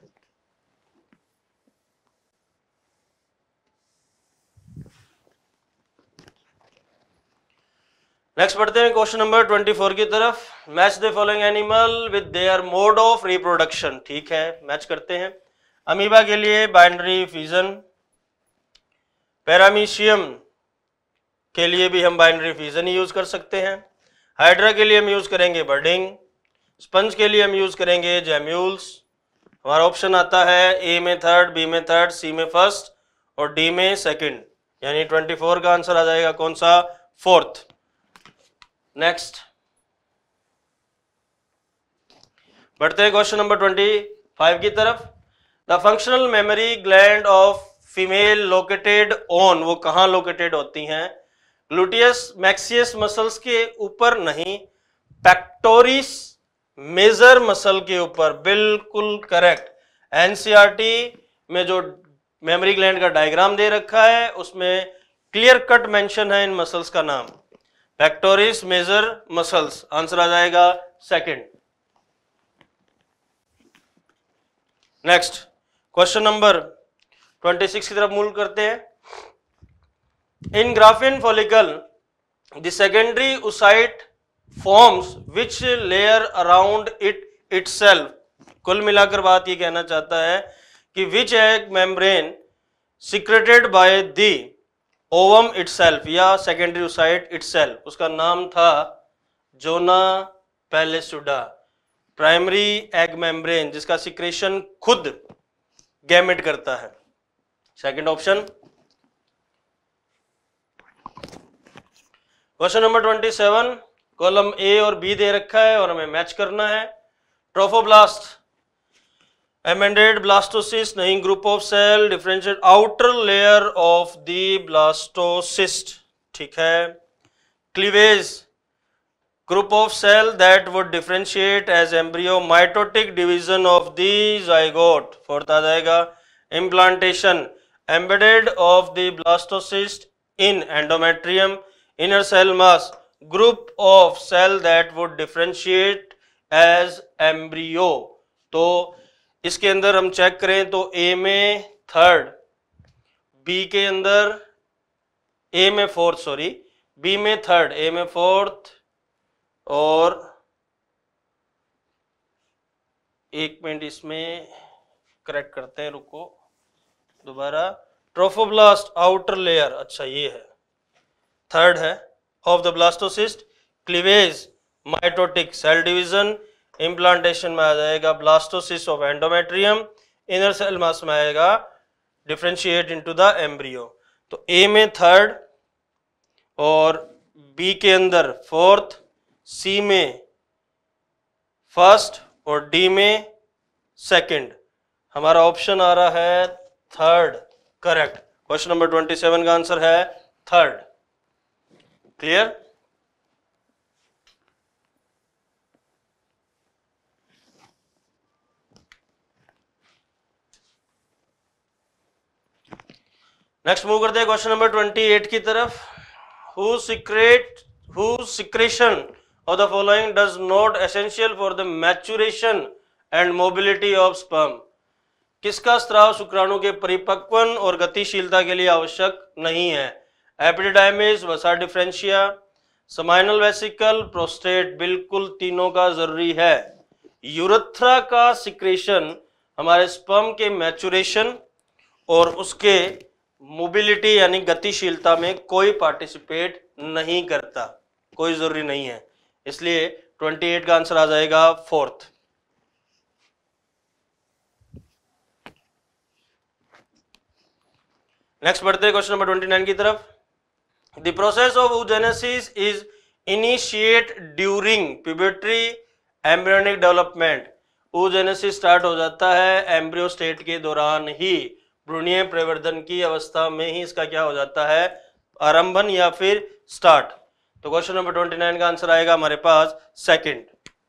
नेक्स्ट बढ़ते हैं क्वेश्चन नंबर 24 की तरफ। Match the following animal with their mode of reproduction. ठीक है, मैच करते हैं। अमीबा के लिए बाइनरी फिजन, पैरामीशियम के लिए भी हम बाइनरी फिजन ही यूज कर सकते हैं, हाइड्रा के लिए हम यूज करेंगे बर्डिंग, स्पंज के लिए हम यूज करेंगे जैम्यूल्स। हमारा ऑप्शन आता है ए में थर्ड, बी में थर्ड, सी में फर्स्ट और डी में सेकंड, यानी 24 का आंसर आ जाएगा कौन सा? फोर्थ। नेक्स्ट बढ़ते हैं क्वेश्चन नंबर 25 की तरफ। The functional mammary gland of female located on, वो कहाँ लोकेटेड होती हैं? ग्लूटियस मैक्सियस मसल्स के ऊपर नहीं, पेक्टोरिस मेजर मसल के ऊपर। बिल्कुल करेक्ट। एनसीईआरटी में जो मेमोरी ग्लैंड का डायग्राम दे रखा है उसमें क्लियर कट मेंशन है इन मसल्स का नाम, पेक्टोरिस मेजर मसल्स। आंसर आ जाएगा सेकंड। नेक्स्ट क्वेश्चन नंबर 26 की तरफ मूव करते हैं। In Graafian follicle the secondary oocyte forms which layer around it itself. कुल मिलाकर बात ये कहना चाहता है कि which egg membrane secreted by the ovum itself या सेकेंडरी ओसाइट इटसेल्फ, उसका नाम था zona pellucida. Primary egg membrane जिसका सिक्रेशन खुद गैमेट करता है। Second option. Question number 27, column A और बी दे रखा है और हमें मैच करना है। ट्रोफोब्लास्ट, एमेंडेड ब्लास्टोसिस्ट नहीं, group of cell differentiate outer layer of the blastocyst. ठीक है। Cleavage, group of cell that would differentiate as embryo, mitotic division of the zygote. Fourth आ जाएगा implantation, embedded of the blastocyst in endometrium, inner cell mass, group of cell that would differentiate as embryo. तो इसके अंदर हम check करें तो ए में third, B के अंदर ए में फोर्थ, सॉरी बी में थर्ड, ए में फोर्थ और एक मिनट इसमें करेक्ट करते हैं, रुको दोबारा। ट्रोफोब्लास्ट आउटर लेयर, अच्छा ये है थर्ड है, of the blastocyst, cleavage mitotic cell division, implantation में आ जाएगा blastocyst of endometrium, inner cell mass में आएगा डिफरेंशिएट इनटू द एम्ब्रियो। तो ए में थर्ड और बी के अंदर फोर्थ, सी में फर्स्ट और डी में सेकंड। हमारा ऑप्शन आ रहा है थर्ड, करेक्ट। क्वेश्चन नंबर 27 का आंसर है थर्ड। क्लियर? नेक्स्ट मूव करते हैं क्वेश्चन नंबर 28 की तरफ। whose secretion of the following does not essential for the maturation and mobility of sperm। किसका स्राव शुक्राणु के परिपक्वन और गतिशीलता के लिए आवश्यक नहीं है? Epididymis, vasa differentia, seminal vesicle, prostate. बिल्कुल तीनों का जरूरी है। यूरेथ्रा का सिक्रेशन हमारे स्पर्म के मैचुरेशन और उसके मोबिलिटी यानी गतिशीलता में कोई पार्टिसिपेट नहीं करता, कोई जरूरी नहीं है, इसलिए 28 का आंसर आ जाएगा फोर्थ। नेक्स्ट बढ़ते हैं क्वेश्चन नंबर 29 की तरफ। The process of oogenesis is initiate during puberty embryonic development. oogenesis start हो जाता है एम्ब्रियो स्टेट के दौरान ही, भ्रूणीय प्रवर्धन की अवस्था में ही इसका क्या हो जाता है? आरंभन या फिर स्टार्ट। तो क्वेश्चन नंबर 29 का आंसर आएगा हमारे पास सेकंड।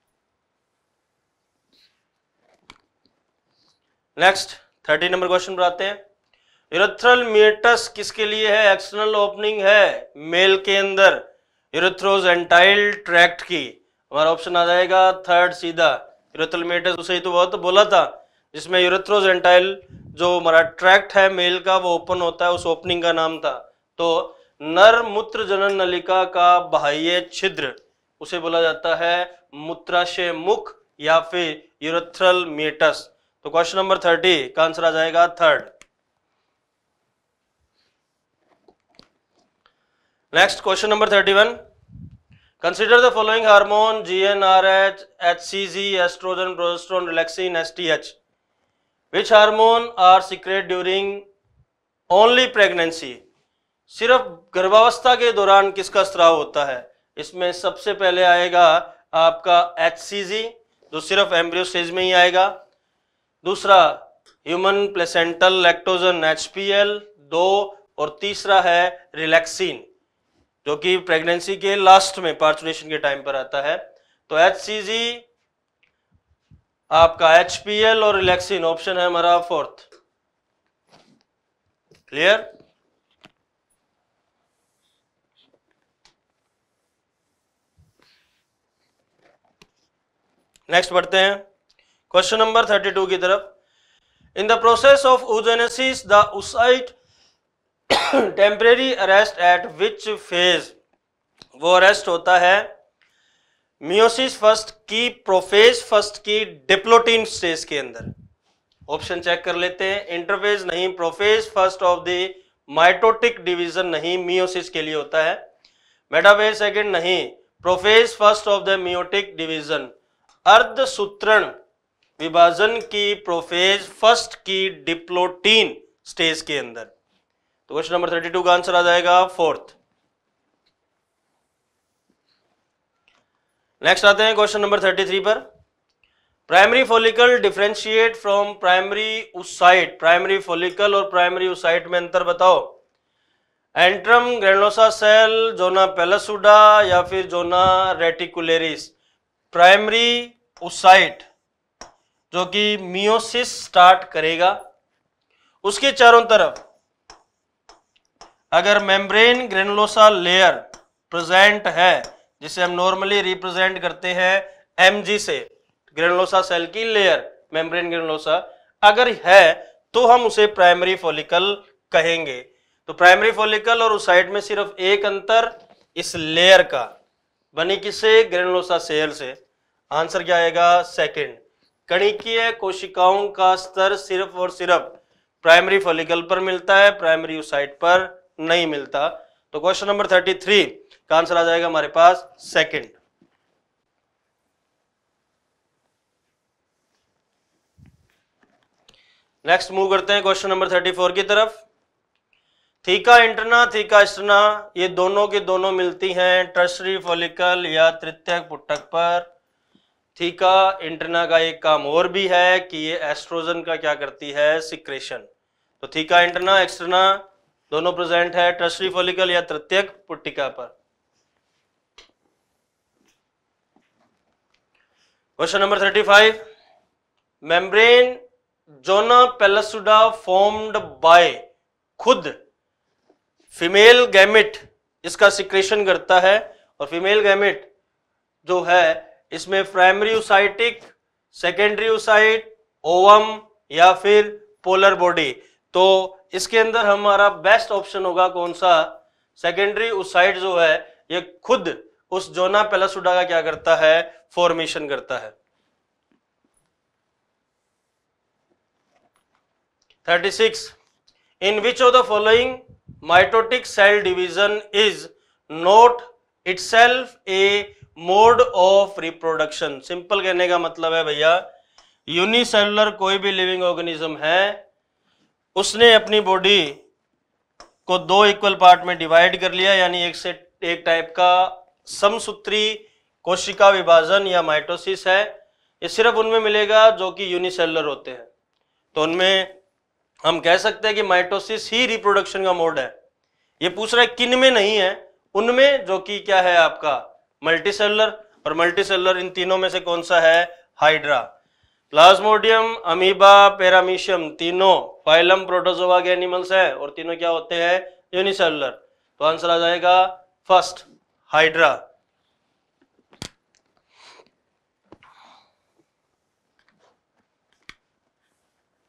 नेक्स्ट 30 नंबर क्वेश्चन पर आते हैं। यूरेथ्रल मीटस किसके लिए है? एक्सटर्नल ओपनिंग है मेल के अंदर यूरेथ्रोजेंटाइल ट्रैक्ट की। हमारा ऑप्शन आ जाएगा थर्ड सीधा। यूरेथ्रल मीटस उसे ही तो बहुत बोला था जिसमें यूरेथ्रोजेंटाइल जो हमारा ट्रैक्ट है मेल का वो ओपन होता है, उस ओपनिंग का नाम था। तो नर मूत्र जनन नलिका का बाह्य छिद्र उसे बोला जाता है मूत्राशय मुख या फिर यूरेथ्रल मेटस। तो क्वेश्चन नंबर 30 का आंसर आ जाएगा third. Next question number 31, consider the following hormone GnRH, HCG, estrogen, progesterone, relaxin, STH, which hormone are secrete during only pregnancy. सिर्फ गर्भावस्था के दौरान किसका स्राव होता है? इसमें सबसे पहले आएगा आपका HCG जो सिर्फ एम्ब्रियो स्टेज में ही आएगा। दूसरा ह्यूमन प्लेसेंटल लैक्टोजन HPL 2 और तीसरा है रिलैक्सिन जो कि प्रेगनेंसी के लास्ट में पार्चुरेशन के टाइम पर आता है। तो HCG आपका HPL और रिलैक्सिन ऑप्शन है हमारा फोर्थ। क्लियर? नेक्स्ट बढ़ते हैं क्वेश्चन नंबर 32 की तरफ। In the process of oogenesis the oocyte temporary arrest at which phase. वो अरेस्ट होता है मियोसिस फर्स्ट की, प्रोफेज फर्स्ट की, डिप्लोटीन स्टेज के अंदर। ऑप्शन चेक कर लेते हैं। इंटरफेज नहीं, prophase first of the mitotic division नहीं, मियोसिस के लिए होता है। मेटाफेज सेकंड नहीं, prophase first of the meiotic division. अर्धसूत्रण विभाजन की प्रोफेज फर्स्ट की डिप्लोटीन स्टेज के अंदर। तो क्वेश्चन नंबर 32 का आंसर आ जाएगा फोर्थ। नेक्स्ट आते हैं क्वेश्चन नंबर 33 पर। Primary follicle differentiate from primary oocyte। Primary follicle और प्राइमरी oocyte में अंतर बताओ। Antrum granulosa cell, zona pellucida या फिर जोना रेटिकुलेरिस। प्राइमरी oocyte जो कि मियोसिस स्टार्ट करेगा, उसके चारों तरफ अगर मेम्ब्रेन ग्रेनुलोसा लेयर प्रेजेंट है, जिसे हम नॉर्मली रिप्रेजेंट करते हैं Mg से, ग्रेनुलोसा सेल की लेयर मेम्ब्रेन ग्रेनुलोसा अगर है तो हम उसे प्राइमरी फॉलिकल कहेंगे। तो प्राइमरी फॉलिकल और oocyte में सिर्फ एक अंतर, इस लेयर का, बनी किससे? ग्रेनुलोसा सेल से। आंसर क्या आएगा? सेकंड। कणिकीय कोशिकाओं का स्तर सिर्फ और सिर्फ प्राइमरी फॉलिकल पर मिलता है, प्राइमरी oocyte पर नहीं मिलता। तो क्वेश्चन नंबर 33 का आंसर आ जाएगा हमारे पास सेकंड। नेक्स्ट मूव करते हैं क्वेश्चन नंबर 34 की तरफ। थीका इंटरना, थीका एक्सटर्ना, ये दोनों की दोनों मिलती हैं टर्शरी फॉलिकल या तृतीयक पुटक पर। थीका इंटरना का एक काम और भी है कि ये एस्ट्रोजन का क्या करती है? सिक्रेशन। तो थीका इंटरना एक्सटर्ना दोनों प्रेजेंट है टर्शरी फॉलिकल या तृतीयक पुटिका पर। Question number 35, membrane zona pellucida formed by, खुद फीमेल गैमेट इसका सिक्रेशन करता है, और फीमेल गैमेट जो है इसमें primary oocytic, secondary oocyte, ovum या फिर पोलर बॉडी। तो इसके अंदर हमारा बेस्ट ऑप्शन होगा कौन सा? सेकेंडरी oocyte जो है ये खुद उस जोना पेलसुडा का क्या करता है? फॉर्मेशन करता है। 36, in which of the following mitotic cell division is not itself a mode of reproduction. Simple कहने का मतलब है भैया, यूनिसेलुलर कोई भी लिविंग ऑर्गेनिज्म है, उसने अपनी बॉडी को दो इक्वल पार्ट में डिवाइड कर लिया, यानी एक से एक टाइप का समसूत्री कोशिका विभाजन या माइटोसिस है। ये सिर्फ उनमें मिलेगा जो कि यूनिसेलुलर होते हैं। तो उनमें हम कह सकते हैं कि माइटोसिस ही रिप्रोडक्शन का मोड है। ये पूछ रहा है किन में नहीं है, उनमें जो कि क्या है आपका? मल्टीसेलुलर। और मल्टीसेलुलर इन तीनों में से कौन सा है? हाइड्रा। प्लाज्मोडियम, अमीबा, पैरामीशियम तीनों फाइलम प्रोटोजोआ के एनिमल्स है और तीनों क्या होते हैं? यूनिसेलुलर। तो आंसर आ जाएगा फर्स्ट, हाइड्रा।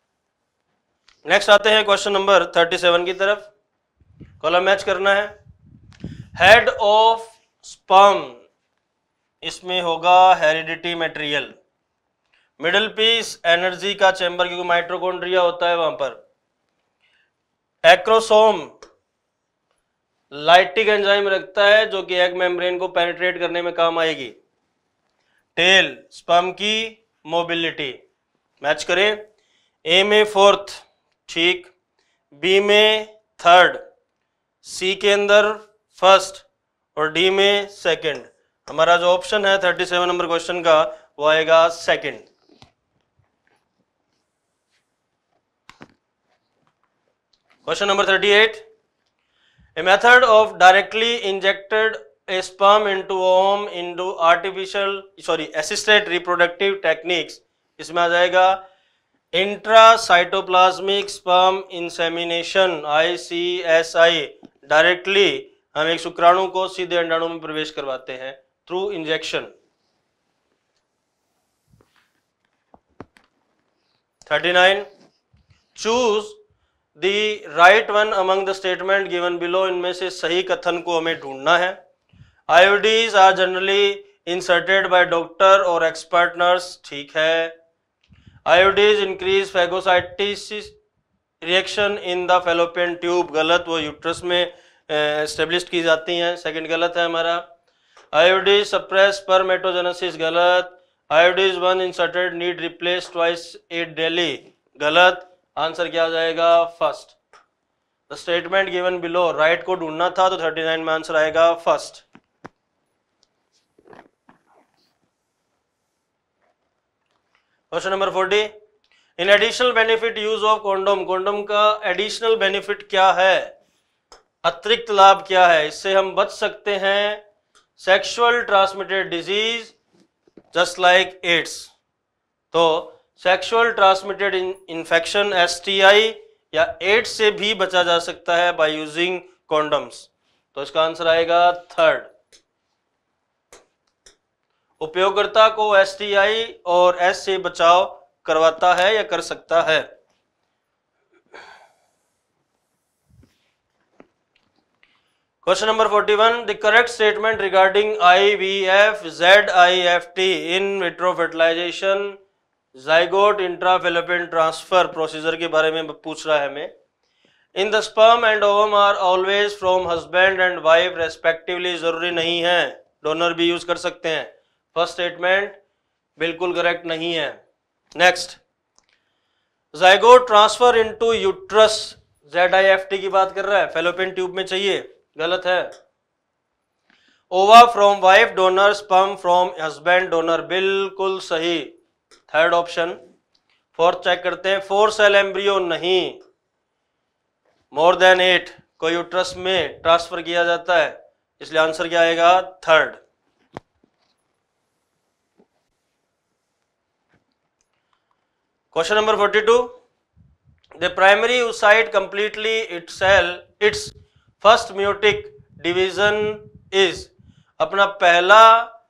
नेक्स्ट आते हैं क्वेश्चन नंबर 37 की तरफ। कॉलम मैच करना है। हेड ऑफ स्पर्म, इसमें होगा heredity material. Middle piece energy का चैम्बर, क्योंकि माइटोकॉन्ड्रिया होता है वहां पर। एक्रोसोम लाइटिक एंजाइम रखता है जो कि एग मेम्ब्रेन को पेनिट्रेट करने में काम आएगी। टेल स्पर्म की मोबिलिटी, मैच करें। ए में फोर्थ, ठीक, बी में थर्ड, सी के अंदर फर्स्ट और डी में सेकंड। हमारा जो ऑप्शन है 37 नंबर क्वेश्चन का वो आएगा second. Question number 38, a method of directly injected a sperm into womb into assisted reproductive techniques, इसमें आ जाएगा intracytoplasmic sperm insemination, ICSI। Directly हम एक शुक्राणु को सीधे अंडाणु में प्रवेश करवाते हैं through injection. 39, choose the right one among the statement given below, इनमें से सही कथन को हमें ढूंढना है। IUDs are generally inserted by doctor और एक्सपर्ट नर्स, ठीक है। IUDs increase phagocytosis reaction in the fallopian tube, गलत, वो यूट्रस में एस्टेब्लिश की जाती हैं, सेकंड गलत है हमारा। आईओडीज सप्रेस स्पर्मेटोजेनेसिस, गलत। IUDs one inserted need replace twice a daily, गलत। आंसर क्या आ जाएगा? First. The statement given below, right को ढूंढना था तो 39 में आंसर आएगा first. Question number 40, in additional benefit use of condom, condom का एडिशनल बेनिफिट क्या है, अतिरिक्त लाभ क्या है, इससे हम बच सकते हैं sexual transmitted disease just like AIDS. तो सेक्सुअल ट्रांसमिटेड इन्फेक्शन STI या एड्स से भी बचा जा सकता है बाय यूजिंग कॉन्डम्स, तो इसका आंसर आएगा थर्ड। उपयोगकर्ता को STI और S से बचाव करवाता है या कर सकता है। Question number 41, the correct statement regarding IVF ZIFT in vitro fertilisation zygote intrafallopian transfer procedure के बारे में पूछ रहा है हमें। In the sperm and ovum are always from husband and wife respectively, जरूरी नहीं है, डोनर भी यूज कर सकते हैं। फर्स्ट स्टेटमेंट बिल्कुल करेक्ट नहीं है। Next, zygote transfer into uterus, ZIFT की बात कर रहा है, फैलोपियन ट्यूब में चाहिए, गलत है। Ova from wife donor, sperm from husband donor, बिल्कुल सही, थर्ड ऑप्शन। फोर्थ चेक करते हैं, 4 सेल एम्ब्रियो नहीं, मोर देन 8 को यूट्रस में ट्रांसफर किया जाता है, इसलिए आंसर क्या आएगा? Third. Question number 42, the primary oocyte completely its first meiotic division is, अपना पहला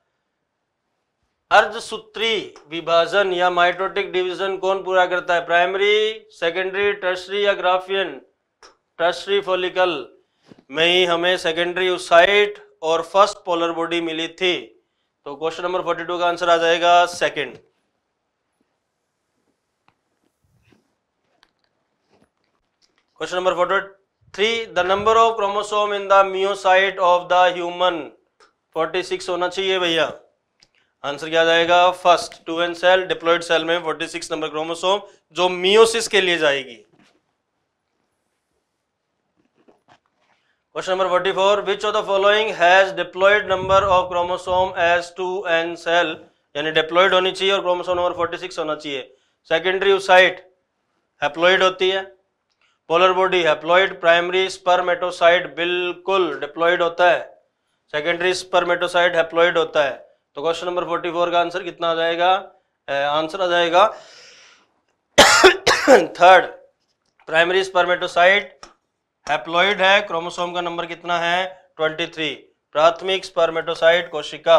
अर्धसूत्री विभाजन या माइटोटिक डिवीजन कौन पूरा करता है? प्राइमरी, सेकेंडरी, टर्शरी या ग्राफियन? टर्शरी फॉलिकल में ही हमें सेकेंडरी oocyte और फर्स्ट पोलर बॉडी मिली थी, तो क्वेश्चन नंबर 42 का आंसर आ जाएगा second. Question number 43, the number of chromosome in the meiocyte of the human, 46 होना चाहिए भैया, आंसर क्या आ जाएगा? First. 2n cell, diploid cell में 46 नंबर क्रोमोसोम जो मियोसिस के लिए जाएगी। Question number 44, which of the following has diploid number of chromosome as 2n cell, यानी डिप्लॉयड होनी चाहिए और क्रोमोसोम नंबर 46 होना चाहिए। सेकेंडरी oocyte हैप्लॉइड होती है, polar body haploid, primary spermatocyte बिल्कुल डिप्लॉयड होता है, सेकेंडरी स्पर्मेटोसाइट हैप्लॉइड होता है, तो क्वेश्चन नंबर 44 का आंसर कितना आ जाएगा? आंसर आ जाएगा थर्ड। प्राइमरी स्पर्मेटोसाइट हैप्लॉइड है, क्रोमोसोम का नंबर कितना है? 23। प्राथमिक स्पर्मेटोसाइट कोशिका।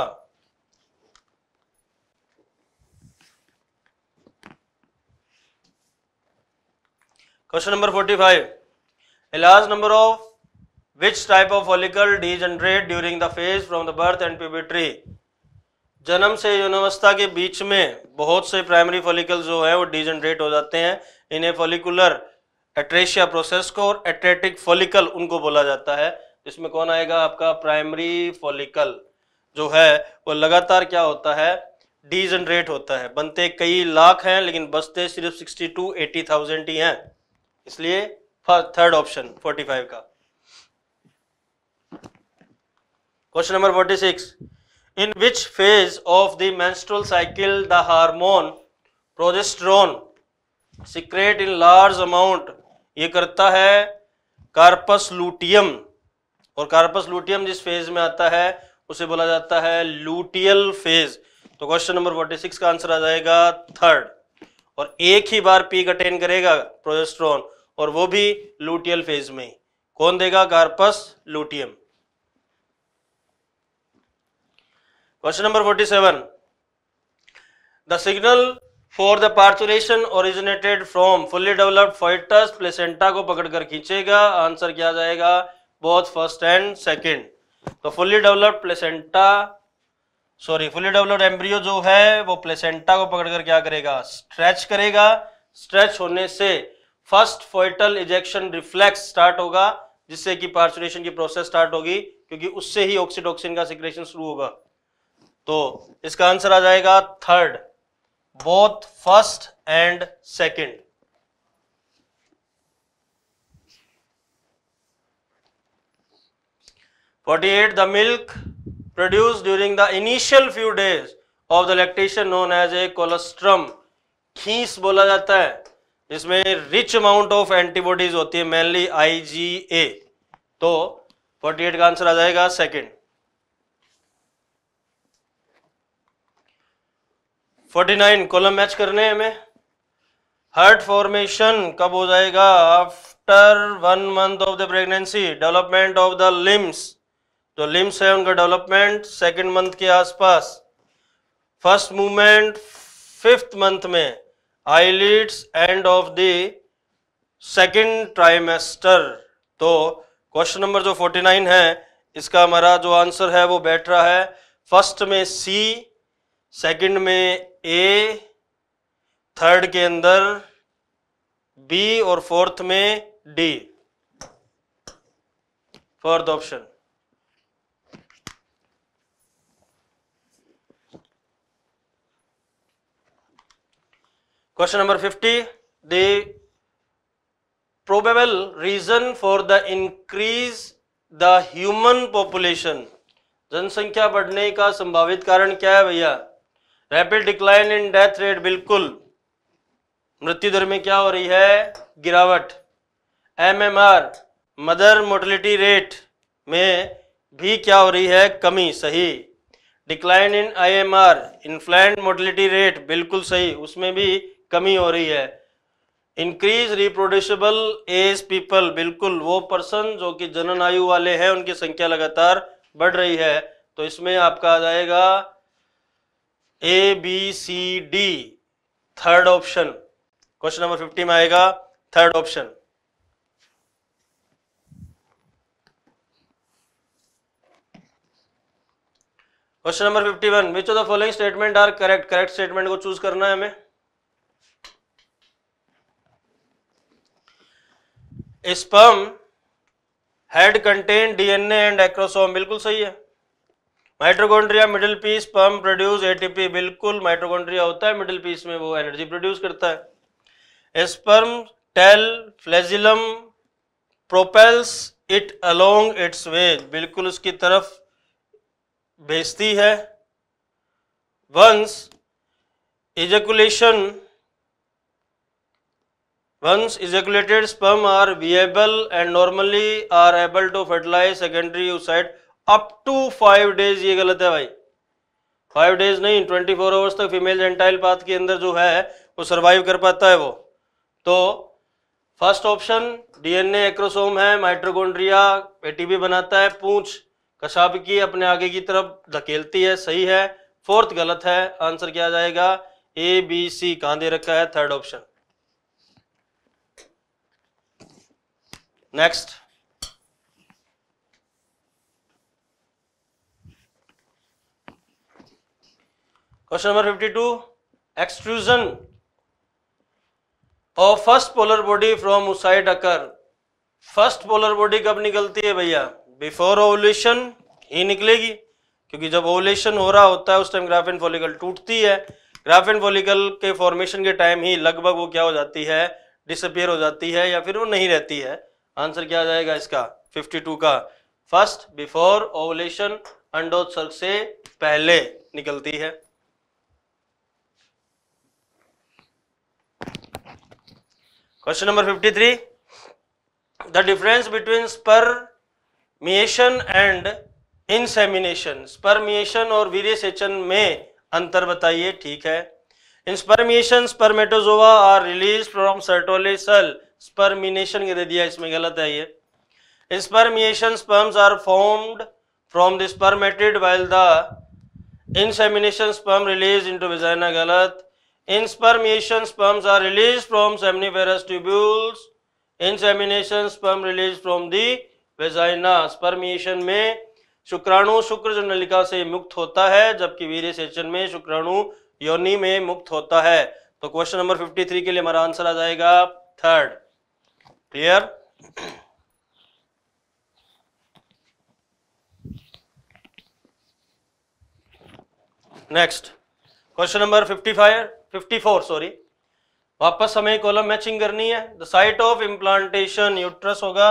Question number 45, a large number of which type of follicle degenerate during the phase from the birth and puberty. जन्म से यौनावस्था के बीच में बहुत से प्राइमरी फॉलिकल जो है वो डीजनरेट हो जाते हैं, इन्हें फॉलिकुलर एट्रेशिया प्रोसेस को और एट्रेटिक फॉलिकल उनको बोला जाता है। इसमें कौन आएगा आपका प्राइमरी फॉलिकल जो है वो लगातार क्या होता है, डीजनरेट होता है। बनते कई लाख हैं लेकिन बचते सिर्फ 60,000 to 80,000 ही हैं, इसलिए थर्ड ऑप्शन 45 का। Question number 46, in which phase of the menstrual cycle the hormone progesterone secrete in large amount, ये करता है कार्पस लूटियम, और कार्पस लूटियम जिस फेज में आता है उसे बोला जाता है लूटियल फेज। तो क्वेश्चन नंबर 46 का आंसर आ जाएगा थर्ड, और एक ही बार पीक अटेन करेगा प्रोजेस्टेरोन और वो भी लूटियल फेज में। कौन देगा, corpus luteum. Question number 47, the signal for the parturition originated from fully developed foetus placenta को पकड़कर खींचेगा। आंसर क्या जाएगा, बोथ फर्स्ट एंड सेकंड। तो fully developed fully developed embryo जो है वो प्लेसेंटा को पकड़कर क्या करेगा, स्ट्रेच करेगा। स्ट्रेच होने से first foetal ejection reflex start होगा, जिससे कि पार्चुरेशन की प्रोसेस स्टार्ट होगी, क्योंकि उससे ही ऑक्सीटोसिन का सिक्रेशन शुरू होगा। तो इसका आंसर आ जाएगा third, both first and second. The milk produced during the initial few days of the lactation known as a colostrum, खीस बोला जाता है, जिसमें रिच अमाउंट ऑफ एंटीबॉडीज होती है, मेनली IgA। तो 48 का आंसर आ जाएगा सेकंड। 49 कॉलम मैच करने हैं हमें। हार्ट फॉर्मेशन कब हो जाएगा, after 1 month of the pregnancy. Development of the limbs, जो लिम्स है उनका डेवलपमेंट 2nd month के आसपास। फर्स्ट मूवमेंट 5th month में। Eyelids end of the 2nd trimester। तो क्वेश्चन नंबर जो 49 है इसका हमारा जो आंसर है वो बैठ रहा है फर्स्ट में C, सेकंड में A, थर्ड के अंदर B और फोर्थ में D, fourth option. Question number 50, the probable reason for the increase the human population, जनसंख्या बढ़ने का संभावित कारण क्या है भैया, rapid decline in death rate, बिल्कुल मृत्यु दर में क्या हो रही है, गिरावट। MMR मदर मोर्टेलिटी रेट में भी क्या हो रही है, कमी, सही। Decline in IMR infant mortality rate, बिल्कुल सही, उसमें भी कमी हो रही है। इंक्रीज रिप्रोड्यूसिबल एज पीपल, बिल्कुल वो पर्सन जो कि जनन आयु वाले हैं उनकी संख्या लगातार बढ़ रही है। तो इसमें आपका आ जाएगा ABCD, third option. Question number 50 में आएगा third option. Question number 51, which of the following statement are correct, correct statement को चूज करना है हमें। Sperm head contain DNA and acrosome, बिल्कुल सही है। Mitochondria middle piece sperm produce ATP, बिल्कुल माइटोकॉन्ड्रिया होता है मिडिल पीस में, वो एनर्जी प्रोड्यूस करता है। Sperm tail flagellum propels it along its ways, बिल्कुल उसकी तरफ भेजती है। Once ejaculated sperm are viable and normally are able to fertilize secondary oocyte up to 5 days, ये गलत है भाई, 5 days नहीं, 24 आवर्स तक फीमेल जेंटाइल पाथ के अंदर जो है वो सरवाइव कर पाता है वो। तो फर्स्ट ऑप्शन DNA एक्रोसोम है, माइटोकॉन्ड्रिया ATP बनाता है, पूंछ कशाप की अपने आगे की तरफ धकेलती है, सही है। फोर्थ गलत है, आंसर क्या आ जाएगा, ABC कहां दे रखा है, third option. Next question number 52, extrusion of first polar body from oocyte occur. First polar body कब निकलती है भैया? बिफोर ओवुलेशन ही निकलेगी, क्योंकि जब ओवुलेशन हो रहा होता है उस टाइम ग्राफिन फॉलिकल टूटती है। ग्राफिन फॉलिकल के फॉर्मेशन के टाइम ही लगभग वो क्या हो जाती है, डिसअपियर हो जाती है, या फिर वो नहीं रहती है। आंसर क्या आ जाएगा इसका 52 का? फर्स्ट बिफोर ओवुलेशन, अंडोत्सर्ग से पहले निकलती है। Question number 53, the difference between spermiation and insemination. Spermiation और वीर्यसेचन में अंतर बताइए। ठीक है। In spermiation spermatozoa are release from Sertoli cell. Spermiation के दे दिया, इसमें गलत है ये। In spermiation sperms are formed from the spermatid while the insemination sperm release into vagina. गलत। In spermiation sperms are release from seminiferous tubules. Insemination sperm release from the vagina. Spermiation में शुक्राणु शुक्र नलिका से मुक्त होता है, जबकि वीर्यसेचन में शुक्राणु योनि में मुक्त होता है। तो क्वेश्चन नंबर 53 के लिए हमारा आंसर आ जाएगा third. Clear? Next question number 54 sorry. वापस हमें कॉलम मैचिंग करनी है। The site of implantation uterus होगा,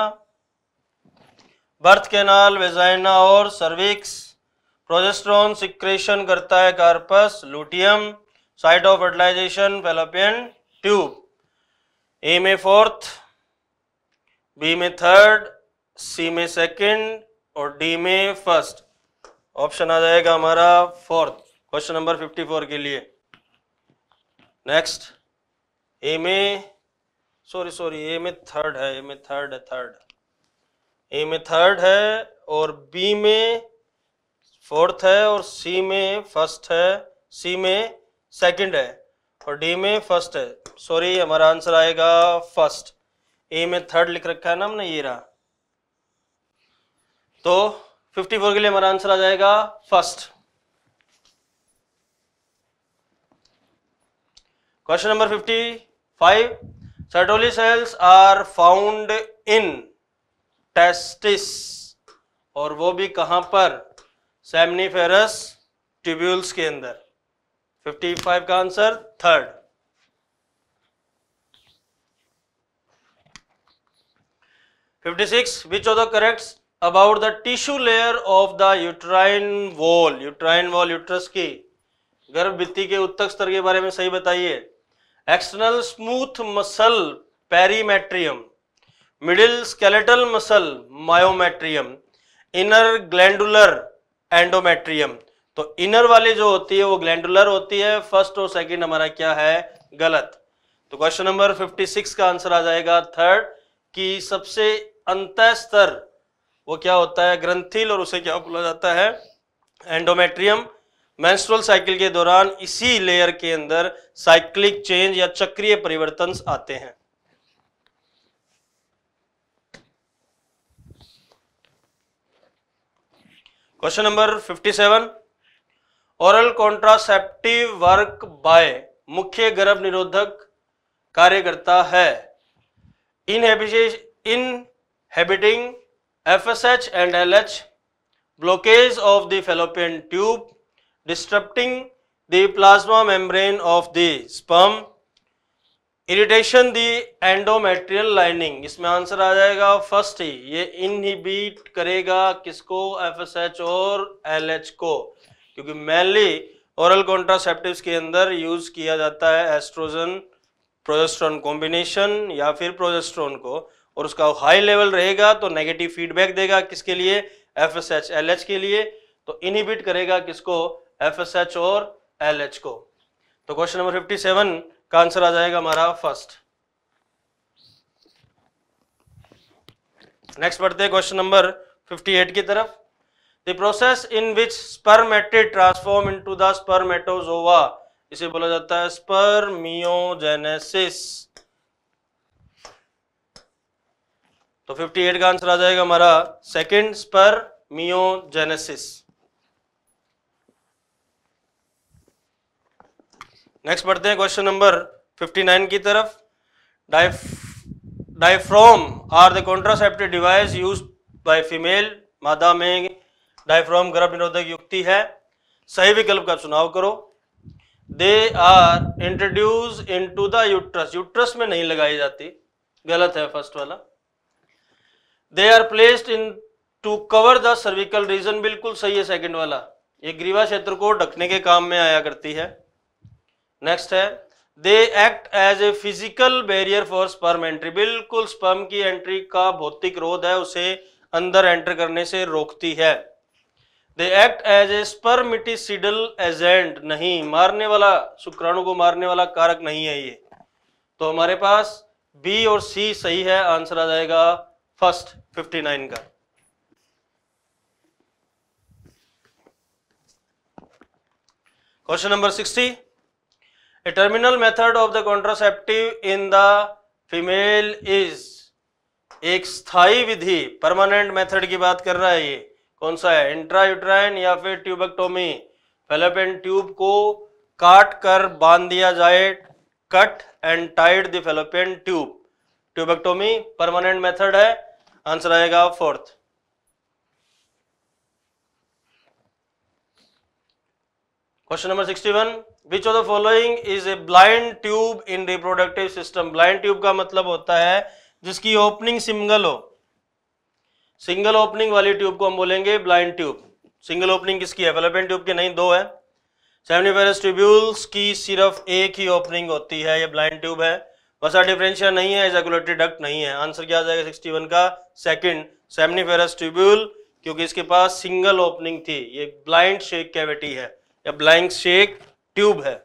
बर्थ कैनाल, वेजाइना और सर्विक्स। प्रोजेस्टेरोन सिक्रेशन करता है corpus luteum. Site of fertilization fallopian tube. A में फोर्थ, बी में थर्ड, सी में सेकंड और डी में फर्स्ट। ऑप्शन आ जाएगा हमारा फोर्थ क्वेश्चन नंबर 54 के लिए। नेक्स्ट, ए में ए में थर्ड है, ए में थर्ड है और बी में फोर्थ है और सी में फर्स्ट है, सी में सेकंड है और डी में फर्स्ट है। सॉरी, हमारा आंसर आएगा फर्स्ट। ए में थर्ड लिख रखा है ना हमने, ये रहा। तो 54 के लिए हमारा आंसर आ जाएगा first. Question number 55, Sertoli cells are found in testis, और वो भी कहां पर? सेमनीफेरस ट्यूब्यूल्स के अंदर। 55 का answer third. Which of the correct about the tissue layer of the uterine wall. Uterine wall uterus की गर्भ भित्ति के उत्तक स्तर के बारे में सही बताइए। External smooth muscle perimetrium, middle skeletal muscle myometrium, inner glandular endometrium. तो इनर वाली जो होती है वो ग्लैंडुलर होती है। फर्स्ट और सेकंड हमारा क्या है? गलत। तो क्वेश्चन नंबर 56 का आंसर आ जाएगा थर्ड, कि सबसे अंतः स्तर वो क्या होता है? ग्रंथिल, और उसे क्या बोला जाता है? एंडोमेट्रियम। मेंस्ट्रुअल साइकिल के दौरान इसी लेयर के अंदर साइक्लिक चेंज या चक्रीय परिवर्तन आते हैं। Question number 57, oral contraceptive work by मुख्य गर्भ निरोधक कार्य करता है। Inhibiting FSH and LH, blockage of the fallopian tube, disrupting the plasma membrane of the sperm, irritation the endometrial lining। इसमें आंसर आ जाएगा फर्स्ट ही। ये इनहिबिट करेगा किसको? FSH और LH को, क्योंकि मेनली ओरल कॉन्ट्रासेप्टिव्स के अंदर यूज किया जाता है एस्ट्रोजन प्रोजेस्टेरोन कॉम्बिनेशन या फिर प्रोजेस्टेरोन को, और उसका हाई लेवल रहेगा तो नेगेटिव फीडबैक देगा किसके लिए? FSH LH के लिए। तो इनहिबिट करेगा किसको? FSH और LH को। तो क्वेश्चन नंबर 57 का आंसर आ जाएगा हमारा फर्स्ट। नेक्स्ट बढ़ते हैं क्वेश्चन नंबर 58 की तरफ। The process in which spermatid transform into the spermatozoa, इसे बोला जाता है स्पर्मियोजेनेसिस। तो 58 का आंसर आ जाएगा हमारा सेकंड, स्पर्मियोजेनेसिस। नेक्स्ट बढ़ते हैं क्वेश्चन नंबर 59 की तरफ। Diaphragm are the contraceptive device used by female. मादा में डायफ्राम गर्भ निरोधक युक्ति है। सही विकल्प का चुनाव करो। They are introduce into the uterus, uterus में नहीं लगाई जाती, गलत है फर्स्ट वाला। They are placed into cover the cervical region, बिल्कुल सही है सेकंड वाला, ये ग्रीवा क्षेत्र को ढकने के काम में आया करती है। नेक्स्ट है they act as a physical barrier for sperm entry, बिल्कुल स्पर्म की एंट्री का भौतिक रोध है, उसे अंदर एंटर करने से रोकती है। They act as a spermicidal agent, नहीं, मारने वाला, शुक्राणु को मारने वाला कारक नहीं है ये। तो हमारे पास बी और सी सही है, आंसर आ जाएगा फर्स्ट 59 का। Question number 60, a terminal method of the contraceptive in the female is, एक स्थायी विधि, परमानेंट मेथड की बात कर रहा है, ये कौन सा है, इंट्रायूट्राइन या फिर ट्यूबेक्टोमी। फैलोपियन ट्यूब को काट कर बांध दिया जाए, cut and tied the fallopian tube, tubectomy permanent method है, आंसर आएगा fourth. Question number 61, which of the following is a blind tube in reproductive system. Blind tube का मतलब होता है जिसकी ओपनिंग सिंगल हो, सिंगल ओपनिंग वाली ट्यूब को हम बोलेंगे ब्लाइंड ट्यूब। सिंगल ओपनिंग किसकी है, फैलोपियन ट्यूब की नहीं, दो है। सेमनीफेरस ट्यूब्यूल्स की सिर्फ एक ही ओपनिंग होती है, ये ब्लाइंड ट्यूब है। वसा डिफरेंशिया नहीं है, एजैकुलेटरी डक्ट नहीं है, आंसर क्या आ जाएगा 61 का सेकंड, सेमनीफेरस ट्यूब्यूल, क्योंकि इसके पास सिंगल ओपनिंग थी, ये ब्लाइंड शेक कैविटी है या ब्लाइंड शेक ट्यूब है।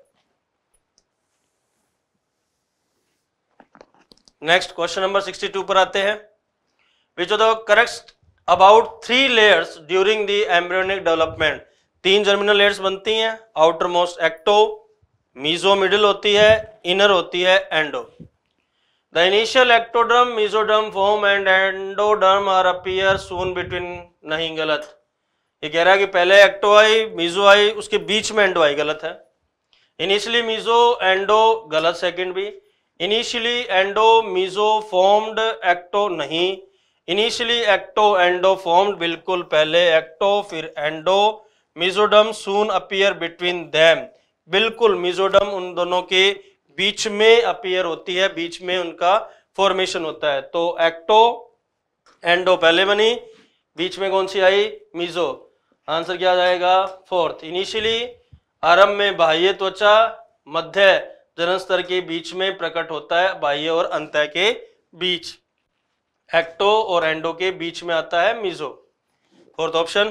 नेक्स्ट क्वेश्चन नंबर 62 पर आते हैं। Which of the correct about 3 layers during the embryonic development, 3 germinal layers बनती हैं, outermost ecto, meso middle होती है, इनर होती है endo. The initial ectoderm, mesoderm form and endoderm are appear soon between, नहीं, गलत। ये कह रहा है कि पहले एक्टो आई, मीजो आई, उसके बीच में एंडो आई, गलत है। इनिशियली मीजो एंडो, गलत सेकंड भी। Initially endo meso formed, ecto नहीं। इनिशियली एक्टो एंडो फॉर्म्ड, बिल्कुल पहले एक्टो फिर endo. Mesoderm soon appear between them, बिल्कुल मीजोडर्म उन दोनों के बीच में अपीयर होती है, बीच में उनका फॉर्मेशन होता है। तो एक्टो एंडो पहले बनी, बीच में कौन सी आई, मीजो, आंसर क्या आ जाएगा फोर्थ। इनिशियली आरंभ में बाह्य त्वचा मध्य जनस्तर के बीच में प्रकट होता है, बाह्य और अंतः के बीच, एक्टो और एंडो के बीच में आता है meso, fourth option.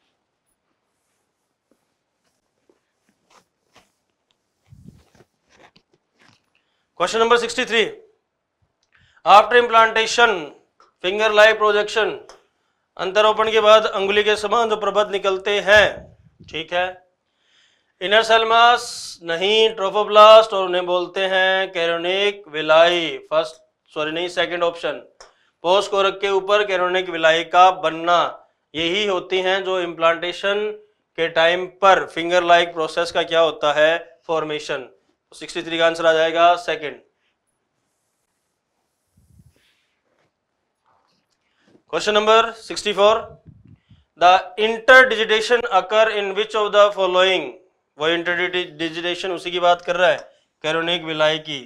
Question number 63, after implantation finger like projection, अंतरोपण के बाद अंगुली के समान जो प्रबंध निकलते हैं, ठीक है। इनर सेल मास नहीं, ट्रोफोब्लास्ट, और उन्हें बोलते हैं कैरोनिक विलाई, फर्स्ट सॉरी नहीं, सेकंड ऑप्शन। पोस्ट कोरक के ऊपर कैरोनिक विलाई का बनना, यही होती हैं जो इम्प्लांटेशन के टाइम पर फिंगर लाइक प्रोसेस का क्या होता है, फॉर्मेशन। 63 का आंसर आ जाएगा second. Question number 64, the interdigitation occur in which of the following, वो इंटरडिजिटेशन उसी की बात कर रहा है, कैरोनिक विलाई की,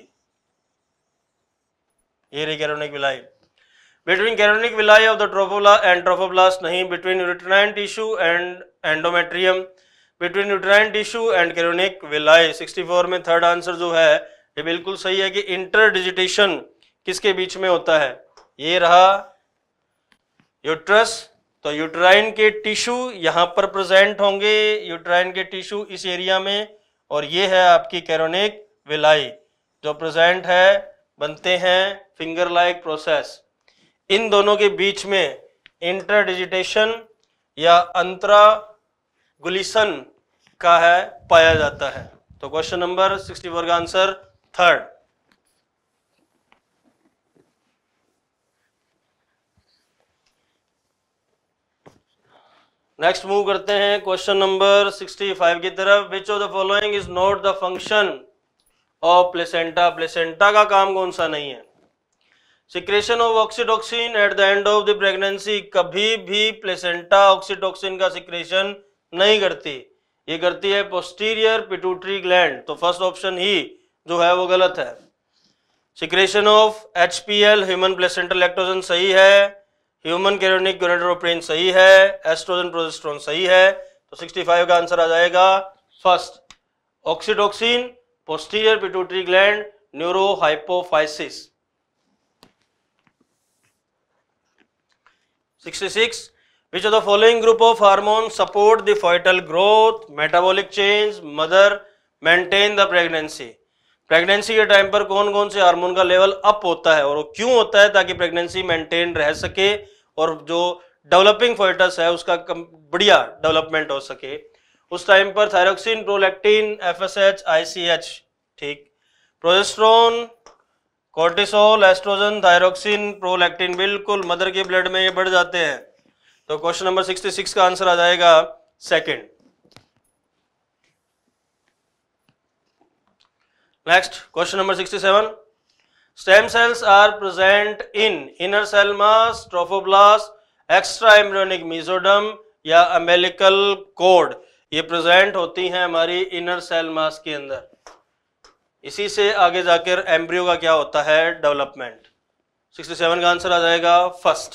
ये रही chorionic villi. Between chorionic villi of the trophoblast नहीं, between uterine tissue and endometrium, between uterine tissue and chorionic villi. 64 में थर्ड आंसर जो है ये बिल्कुल सही है कि इंटरडिजिटेशन किसके बीच में होता है, ये रहा यूट्रस, तो यूट्राइन के टिश्यू यहां पर प्रेजेंट होंगे, यूट्राइन के टिश्यू इस एरिया में, और ये है आपकी कैरोनिक विलाई जो प्रेजेंट है, बनते हैं फिंगर लाइक प्रोसेस। इन दोनों के बीच में इंटरडिजिटेशन या अंतरागुलिसन का है पाया जाता है। तो क्वेश्चन नंबर 64 का आंसर थर्ड। नेक्स्ट मूव करते हैं क्वेश्चन नंबर 65 की तरफ। Which of the following is not the function of placenta, placenta का काम कौन सा नहीं है। Secretion of oxytocin at the end of the pregnancy, कभी भी प्लेसेंटा ऑक्सीटोसिन का सिक्रेशन नहीं करती, ये करती है पोस्टीरियर पिट्यूटरी ग्लैंड, तो फर्स्ट ऑप्शन ही जो है वो गलत है। Secretion of HPL human placental lactogen सही है, ह्यूमन कैरोनिक गोनाडोट्रोपिन सही है, एस्ट्रोजन प्रोजेस्टेरोन सही है, तो 65 का आंसर आ जाएगा first, oxytocin, posterior pituitary gland, neurohypophysis. 66 which of the following group of hormones support the fetal growth, metabolic change, mother maintain the pregnancy। Pregnancy के टाइम पर कौन कौन से हार्मोन का लेवल अप होता है और वो क्यों होता है, ताकि प्रेगनेंसी मेंटेन रह सके और जो डेवलपिंग फोइटस है उसका बढ़िया डेवलपमेंट हो सके। उस टाइम पर थायरोक्सिन, प्रोलैक्टिन, FSH, ICH, ठीक, progesterone, cortisol, estrogen, thyroxine, prolactin, बिल्कुल मदर के ब्लड में ये बढ़ जाते हैं, तो क्वेश्चन नंबर 66 का आंसर आ जाएगा second. Next question number 67, stem cells are present in inner cell mass, trophoblast, extra embryonic mesoderm या अम्बिलिकल कॉर्ड, ये प्रेजेंट होती हैं हमारी इनर सेल मास के अंदर, इसी से आगे जाकर एम्ब्रियो का क्या होता है, डेवलपमेंट। 67 का आंसर आ जाएगा first.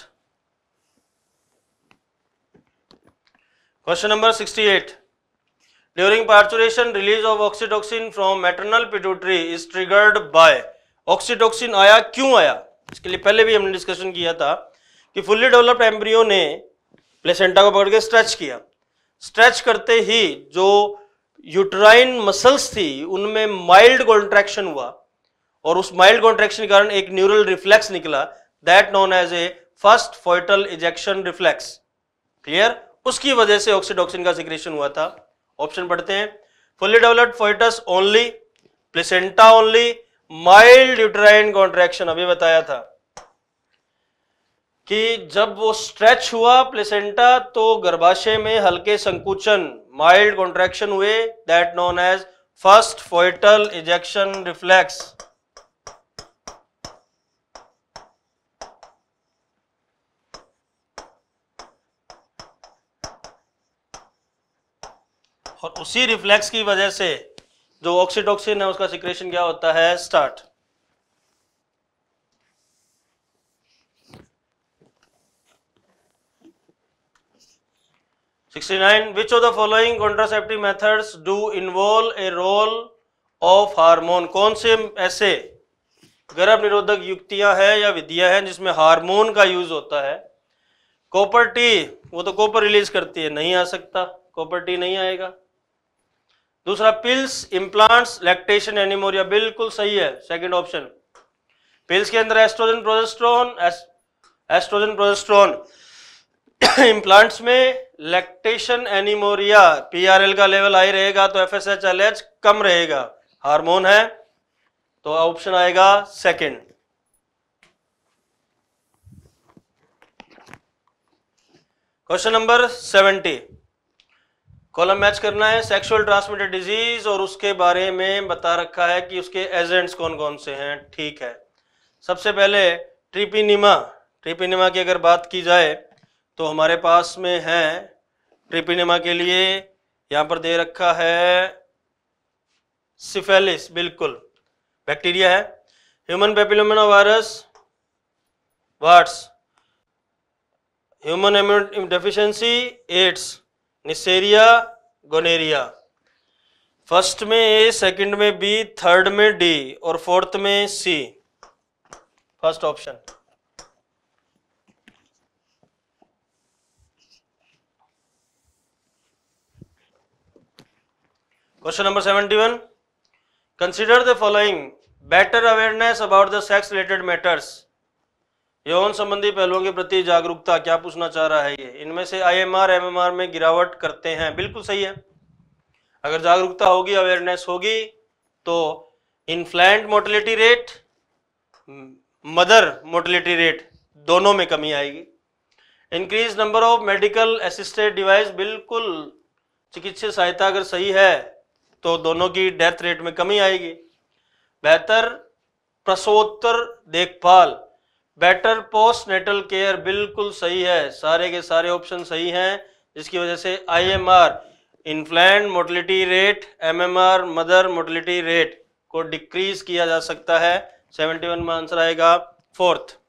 Question number 68, during parturition release of oxytocin from maternal pituitary is triggered by, oxytocin आया क्यों आया, इसके लिए पहले भी हमने डिस्कशन किया था कि फुल्ली डेवलप्ड एम्ब्रियो ने प्लेसेंटा को पकड़ के स्ट्रेच किया, स्ट्रेच करते ही जो यूट्राइन मसल्स थी उनमें माइल्ड कॉन्ट्रैक्शन हुआ और उस माइल्ड कॉन्ट्रैक्शन के कारण एक न्यूरल रिफ्लेक्स निकला, that known as a first foetal ejection reflex. Clear, उसकी वजह से ऑक्सीटोसिन का सिक्रेशन हुआ था। ऑप्शन पढ़ते हैं, fully developed foetus only, placenta only, mild uterine contraction. अभी बताया था कि जब वो स्ट्रेच हुआ प्लेसेंटा तो गर्भाशय में हल्के संकुचन, माइल्ड कॉन्ट्रैक्शन हुए, that known as first foetal ejection reflex. और उसी रिफ्लेक्स की वजह से जो ऑक्सीटोसिन है उसका सिक्रेशन क्या होता है, start. Which of the following contraceptive methods do involve a role of hormone, कौन से ऐसे गर्भ निरोधक युक्तियां हैं या विधियां हैं जिसमें हार्मोन का यूज होता है। कॉपर टी, वो तो कॉपर रिलीज करती है, नहीं आ सकता, कॉपर टी नहीं आएगा। दूसरा पिल्स, इम्प्लांट्स, लैक्टेशन, एनीमोरिया, बिल्कुल सही है सेकंड ऑप्शन। पिल्स के अंदर एस्ट्रोजन प्रोजेस्टेरोन, इम्प्लांट्स में लैक्टेशन, एनीमोरिया, PRL का लेवल हाई रहेगा तो FSH LH कम रहेगा, हार्मोन है, तो ऑप्शन आएगा second. Question number 70, column match करना है, सेक्सुअल ट्रांसमिटेड डिजीज और उसके बारे में बता रखा है कि उसके एजेंट्स कौन कौन से हैं। ठीक है, सबसे पहले ट्रिपिनिमा, ट्रिपिनिमा की अगर बात की जाए तो हमारे पास में है, ट्रिपिनिमा के लिए यहाँ पर दे रखा है सिफेलिस, बिल्कुल बैक्टीरिया है। Human papilloma virus, warts, human immune deficiency, AIDS, Neisseria, gonorrhoea. First में ए, सेकंड में बी, थर्ड में डी और फोर्थ में C, first option. Question number 71, consider the following, better awareness about the sex related matters, यौन संबंधी पहलुओं के प्रति जागरूकता, क्या पूछना चाह रहा है ये, इनमें से IMR MMR में गिरावट करते हैं, बिल्कुल सही है। अगर जागरूकता होगी, अवेयरनेस होगी तो infant mortality rate, mother mortality rate दोनों में कमी आएगी। Increase number of medical assisted device, बिल्कुल चिकित्सीय सहायता अगर सही है तो दोनों की डेथ रेट में कमी आएगी। बेहतर प्रसवोत्तर देखभाल, बेटर पोस्ट नेटल केयर, बिल्कुल सही है, सारे के सारे ऑप्शन सही हैं, जिसकी वजह से IMR infant mortality rate, MMR mother mortality rate को डिक्रीज किया जा सकता है। 71 में आंसर आएगा fourth.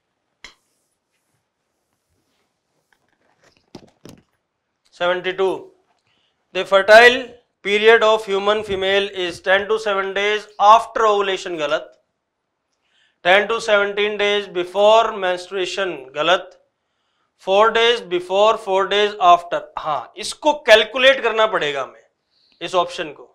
72 the fertile period of human female is 10 to 7 days after ovulation, गलत। 10 to 17 days बिफोर मेंस्ट्रुएशन, गलत। 4 days बिफोर, 4 days आफ्टर। हाँ, इसको कैलकुलेट करना पड़ेगा हमें, इस ऑप्शन को।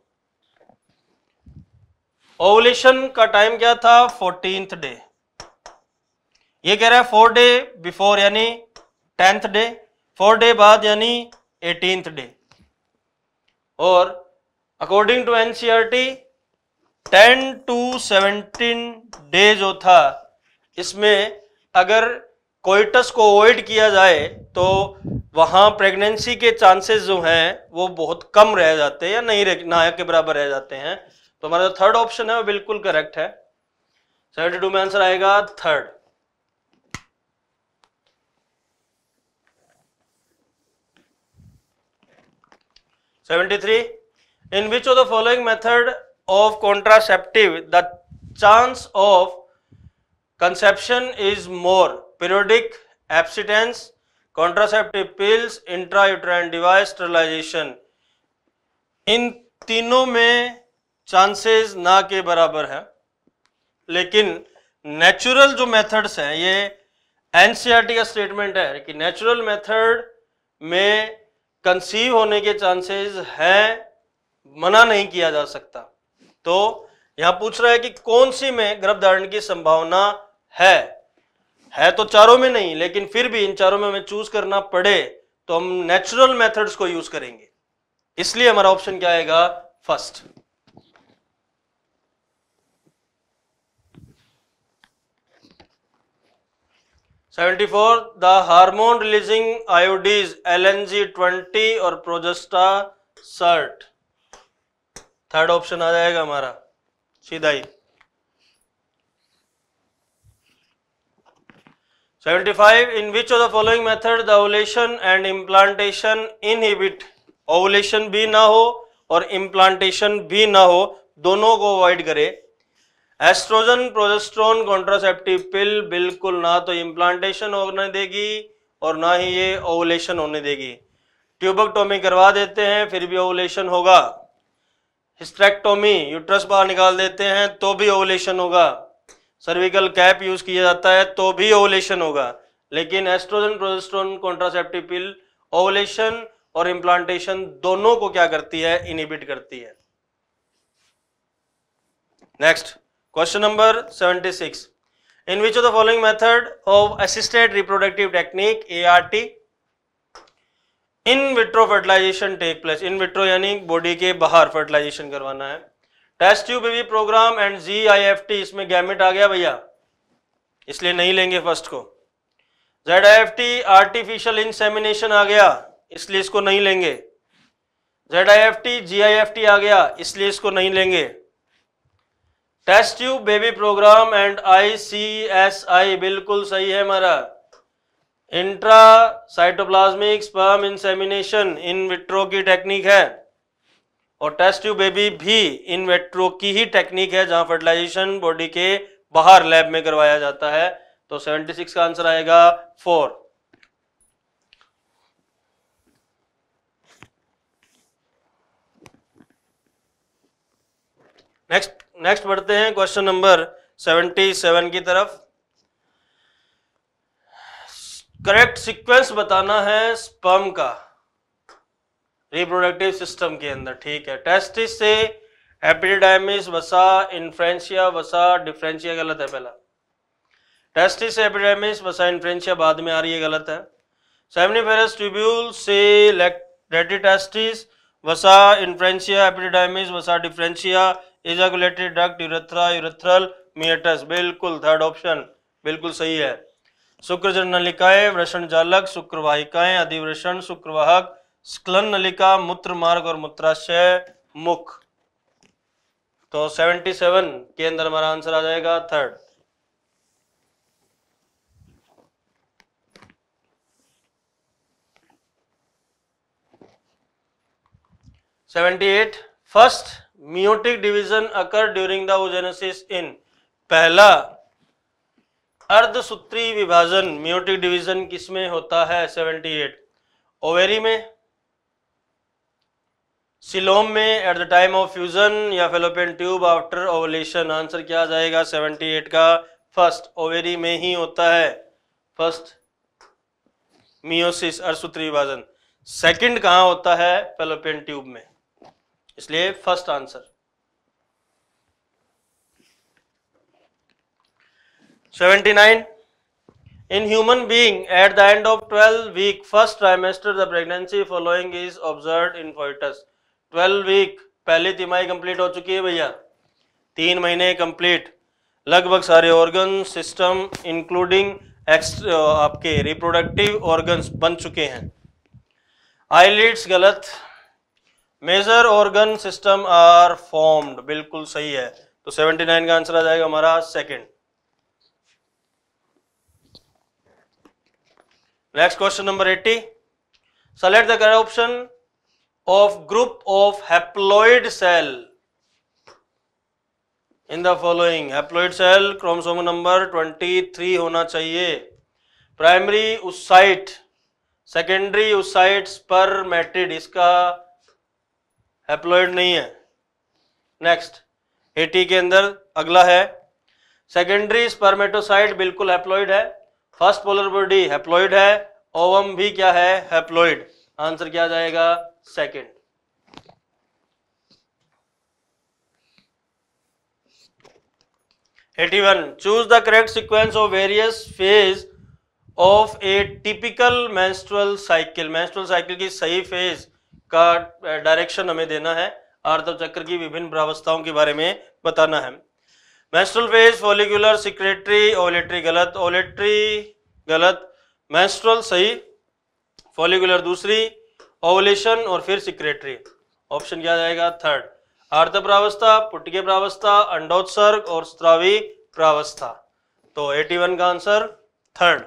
ओवुलेशन का टाइम क्या था? 14th day. ये कह रहा है 4 डे बिफोर यानी 10th डे, 4 डे बाद यानी 18th डे। और according to NCERT 10 to 17 day जो था, इसमें अगर कोइटस को अवॉइड किया जाए तो वहां प्रेगनेंसी के चांसेस जो हैं वो बहुत कम रह जाते हैं या नहीं, ना के बराबर रह जाते हैं। तो हमारा जो थर्ड ऑप्शन है वो बिल्कुल करेक्ट है। 72 में आंसर आएगा third. 73 in which of the following method of contraceptive the chance of conception is more? Periodic abstinence, contraceptive pills, intrauterine device, sterilization। इन तीनों में चांसेस ना के बराबर है, लेकिन नेचुरल जो मेथड्स हैं, ये NCERT का स्टेटमेंट है कि नेचुरल मेथड में कंसीव होने के चांसेस हैं, मना नहीं किया जा सकता। तो यहां पूछ रहा है कि कौन सी में गर्भधारण की संभावना है तो चारों में नहीं, लेकिन फिर भी इन चारों में हमें चूज करना पड़े तो हम नेचुरल मेथड्स को यूज करेंगे, इसलिए हमारा ऑप्शन क्या आएगा? First. 74 the hormone releasing IUDs LNG-20 और प्रोजेस्टासर्ट। थर्ड ऑप्शन आ जाएगा हमारा सीधा ही। 75 in which of the following method the ovulation and implantation inhibit, ovulation भी ना हो और इम्प्लांटेशन भी ना हो, दोनों को अवॉइड करे। एस्ट्रोजन, प्रोजेस्टेरोन, कॉन्ट्रासेप्टिव पिल, बिल्कुल ना तो इम्प्लांटेशन होने देगी और ना ही ये ओवुलेशन होने देगी। ट्यूबेक्टोमी करवा देते हैं फिर भी ओवुलेशन होगा, हिस्टेरेक्टोमी यूट्रस बाहर निकाल देते हैं तो भी ओवुलेशन होगा, सर्विकल कैप यूज किया जाता है तो भी ओवुलेशन होगा, लेकिन estrogen, progesterone, contraceptive pill ovulation और इम्प्लांटेशन दोनों को क्या करती है? इनहिबिट करती है। Next question number 76 in which of the following method of assisted reproductive technique ART in vitro fertilization take place. In vitro यानी बॉडी के बाहर फर्टिलाइजेशन करवाना है। Test tube baby program and ZIFT, इसमें गैमेट आ गया भैया, इसलिए नहीं लेंगे फर्स्ट को। ZIFT आर्टिफिशियल इंसेमिनेशन आ गया, इसलिए इसको नहीं लेंगे। ZIFT GIFT आ गया, इसलिए इसको नहीं लेंगे। Test tube baby program and ICSI बिल्कुल सही है हमारा। Intra cytoplasmic sperm insemination in vitro की टेक्निक है और टेस्ट ट्यूब बेबी भी इन विट्रो की ही टेक्निक है, जहां फर्टिलाइजेशन बॉडी के बाहर लैब में करवाया जाता है। तो 76 का आंसर आएगा 4। नेक्स्ट बढ़ते हैं क्वेश्चन नंबर 77 की तरफ। करेक्ट सीक्वेंस बताना है स्पर्म का रिप्रोडक्टिव सिस्टम के अंदर, ठीक है। टेस्टिस से एपिडिडाइमिस, वसा, इन्फ्रेंशिया, वसा, डिफरेंशिया, गलत है पहला। टेस्टिस से एपिडिडाइमिस, वसा, इन्फ्रेंशिया बाद में आ रही है, गलत है। सेमिनिफेरस ट्यूब्यूल से rete testis, vasa, efferentia, epididymis, vasa, deferentia, ejaculatory duct, urethra, urethral meatus, बिल्कुल थर्ड ऑप्शन बिल्कुल सही है। शुक्रजन नलिकाएं, वृषण जालक, शुक्रवाहिकाएं, अधिवृषण, शुक्रवाहक, स्खलन नलिका, मूत्र मार्ग और मूत्राशय मुख। तो 77 के अंदर हमारा आंसर आ जाएगा third. 78 first meiotic division occur during the oogenesis in, पहला अर्धसूत्री विभाजन मियोटिक डिवीजन किसमें होता है? 78 ओवेरी में, सिलोम में, at the time of fusion या fallopian tube after ovulation. Answer क्या आ जाएगा 78 का? फर्स्ट ओवेरी में ही होता है फर्स्ट मियोसिस अर्धसूत्री विभाजन। सेकंड कहां होता है? फेलोपियन ट्यूब में, इसलिए first answer. 79 in human being at the end of 12 week first trimester the pregnancy following is observed in fetus। 12 week पहली तिमाही कंप्लीट हो चुकी है भैया, 3 महीने कंप्लीट, लगभग सारे ऑर्गन सिस्टम इंक्लूडिंग आपके रिप्रोडक्टिव ऑर्गन्स बन चुके हैं। आईलिड्स गलत, major organ system are formed, बिल्कुल सही है। तो 79 का आंसर आ जाएगा हमारा second. Next question number 80, select the correct option of group of haploid cell in the following. Haploid cell chromosome number 23 होना चाहिए। Primary oocyte, secondary oocyte, spermatid, इसका हैप्लॉइड नहीं है। नेक्स्ट 80 के अंदर अगला है सेकेंडरी स्पर्मेटोसाइट, बिल्कुल हैप्लॉइड है। फर्स्ट पोलर बॉडी हैप्लॉइड है, ओवम भी क्या है? हैप्लॉइड। आंसर क्या जाएगा? Second. Choose the correct sequence of various phase of A typical menstrual cycle. Menstrual cycle की सही फेज का डायरेक्शन हमें देना है, आर्तव चक्र की विभिन्न प्रावस्थाओं के बारे में बताना है। Menstrual phase, follicular, secretory, ovulatory गलत, ओवुलेटरी गलत, मेंस्ट्रुअल सही, फॉलिकुलर दूसरी, ओवुलेशन और फिर सिक्रेटरी। ऑप्शन क्या जाएगा? थर्ड। आर्तव प्रावस्था, पुटके प्रावस्था, अंडोत्सर्ग और स्त्रावी प्रावस्था। तो 81 का answer third.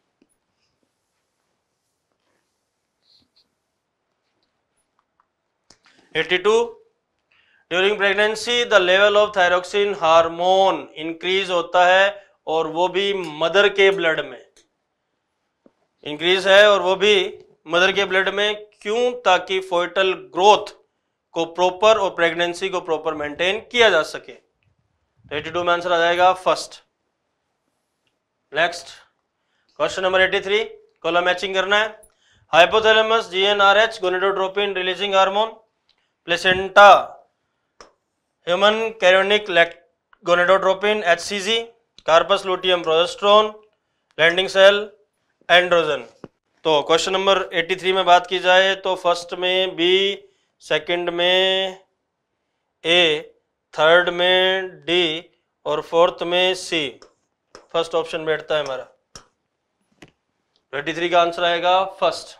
During pregnancy the level of thyroxine hormone increase होता है और वो भी मदर के ब्लड में इंक्रीज है, और वो भी मदर के ब्लड में। क्यों? ताकि फोइटल ग्रोथ को प्रॉपर और प्रेगनेंसी को प्रॉपर मेंटेन किया जा सके। 82 में आंसर आ जाएगा first. Next question number 83, column matching करना है। Hypothalamus GnRH gonadotropin releasing hormone, placenta human chorionic gonadotropin hCG, corpus luteum progesterone, Leydig cell androgen. तो क्वेश्चन नंबर 83 में बात की जाए तो फर्स्ट में बी, सेकंड में ए, थर्ड में डी और फोर्थ में सी। फर्स्ट ऑप्शन बैठता है हमारा। 83 का आंसर आएगा first.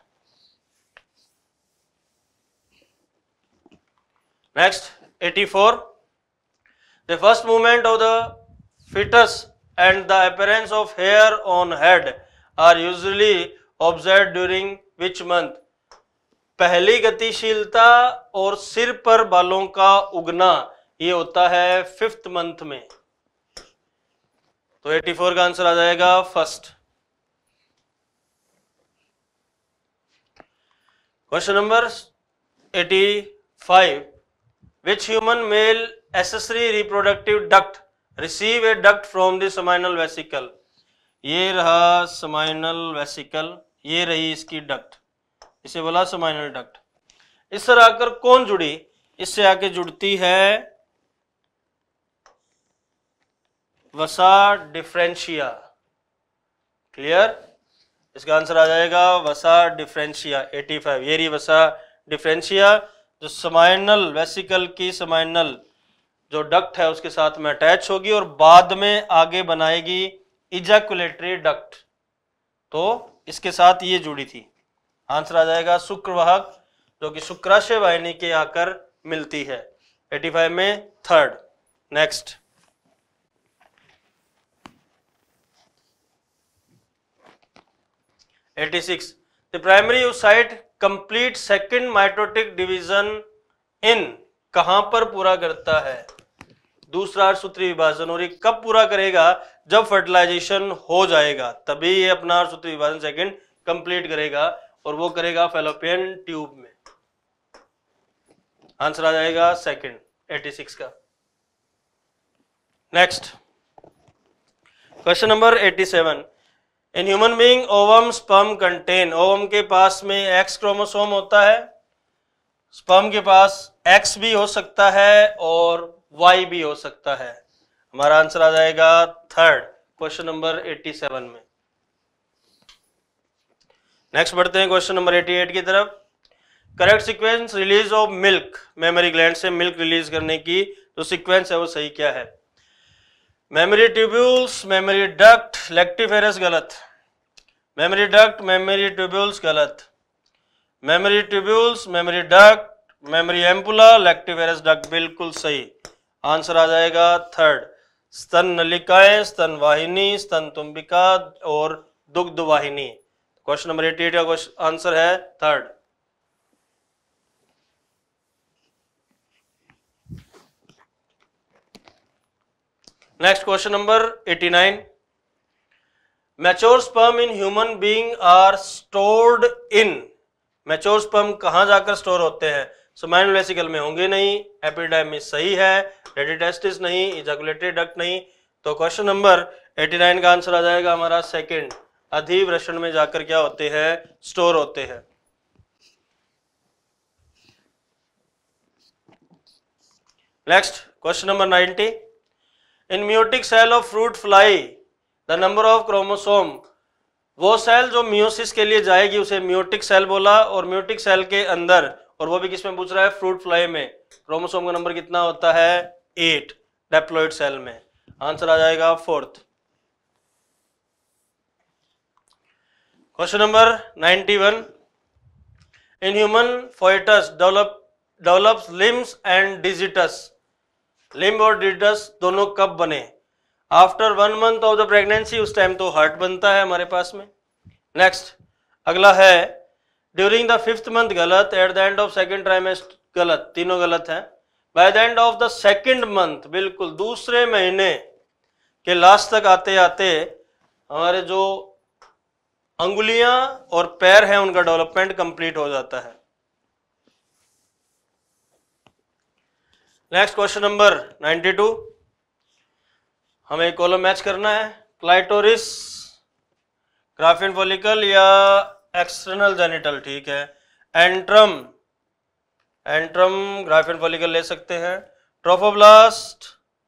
Next 84, the first movement of the fetus and the appearance of hair on head are usually observed during which month? पहली गतिशीलता और सिर पर बालों का उगना ये होता है 5th मंथ में। तो 84 का आंसर आ जाएगा first. Question number 85, which human male accessory reproductive duct receive a duct from the seminal vesicle? ये रहा seminal vesicle, ये रही इसकी डक्ट, इसे बोला seminal duct। इस तरह आकर कौन जुड़ी? इससे आके जुड़ती है वसा डिफरेंशिया। क्लियर? इसका आंसर आ जाएगा वसा डिफरेंशिया 85। ये रही वसा डिफरेंशिया जो सेमाइनल वेसिकल की सेमाइनल जो डक्ट है उसके साथ में अटैच होगी और बाद में आगे बनाएगी इजैकुलेटरी डक्ट। तो इसके साथ ये जुड़ी थी। आंसर आ जाएगा शुक्रवाहक जो कि शुक्राशय वाहिनी के आकर मिलती है। 85 में थर्ड। Next, the primary oocyte complete second mitotic division in कहां पर पूरा करता है? दूसरा अर्धसूत्री विभाजन। और ये कब पूरा करेगा? जब फर्टिलाइजेशन हो जाएगा तभी ये अपना अर्धसूत्री विभाजन सेकंड कंप्लीट करेगा, और वो करेगा फैलोपियन ट्यूब में। आंसर आ जाएगा सेकंड 86 का। Next, question number 87, in human being ovum sperm contain, ओवम के पास में एक्स क्रोमोसोम होता है, स्पर्म के पास एक्स भी हो सकता है और वाई भी हो सकता है। हमारा आंसर आ जाएगा थर्ड, क्वेश्चन नंबर 87 में। नेक्स्ट बढ़ते हैं क्वेश्चन नंबर 88 की तरफ। Correct sequence release of milk, mammary gland से मिल्क रिलीज करने की जो सीक्वेंस है वो सही क्या है? Mammary tubules, mammary duct, lactiferous गलत, मेमोरी डक्ट, मेमोरी ट्यूब्यूल्स गलत, mammary tubules, mammary duct, mammary ampulla, lactiferous duct बिल्कुल सही। आंसर आ जाएगा थर्ड, स्तन नलिकाएं, स्तन वाहिनी, स्तन तुम्बिका और दुग्ध वाहिनी। क्वेश्चन नंबर 88 का आंसर है third. Next question number 89, mature sperm in human being are stored in, mature sperm कहां जाकर स्टोर होते हैं? समाइनल वेसिकल में होंगे नहीं, एपिडर्मिस सही है, रेडिटेस्टिस नहीं, इजैकुलेटरी डक्ट नहीं, तो क्वेश्चन नंबर 89 का आंसर आ जाएगा हमारा सेकंड, अधिवृषण में जाकर क्या होते हैं? स्टोर होते हैं। Next question number 90, in meiotic cell of fruit fly the number of chromosome, वो सेल जो मियोसिस के लिए जाएगी उसे म्यूटिक सेल बोला, और म्यूटिक सेल के अंदर, और वो भी किसमें पूछ रहा है? फ्रूट फ्लाई में, क्रोमोसोम का नंबर कितना होता है? 8, डेप्लॉइड सेल में। आंसर आ जाएगा fourth. Question number 91, in human foetus develops limbs and digits, limb और डिजिटस दोनों कब बने? After 1 month of the pregnancy, उस टाइम तो हार्ट बनता है हमारे पास में। नेक्स्ट अगला है, ड्यूरिंग द 5th मंथ गलत, at the end of second trimester गलत, तीनों गलत हैं। Bye the end of the 2nd month, बिल्कुल दूसरे महीने के लास्ट तक आते आते हमारे जो अंगुलियां और पैर हैं उनका डेवलपमेंट कंप्लीट हो जाता है। नेक्स्ट क्वेश्चन नंबर 92, हमें कॉलम मैच करना है। क्लाइटोरिस, ग्राफियन फॉलिकल या एक्सटर्नल जेनिटल, ठीक है। एंट्रम, एंट्रम ग्राफियन फॉलिकल ले सकते हैं। ट्रोफोब्लास्ट,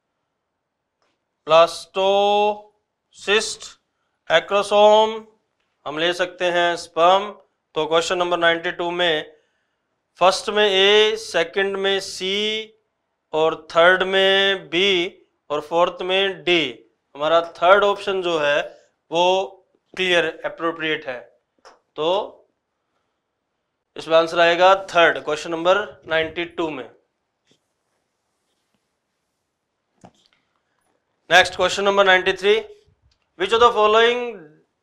ब्लास्टोसिस्ट, एक्रोसोम हम ले सकते हैं स्पर्म। तो क्वेश्चन नंबर 92 में फर्स्ट में ए, सेकंड में सी और थर्ड में बी और फोर्थ में डी, हमारा थर्ड ऑप्शन जो है वो क्लियर एप्रोप्रिएट है, तो इसमें आंसर आएगा थर्ड, क्वेश्चन नंबर 92 में। Next question number 93, which of the following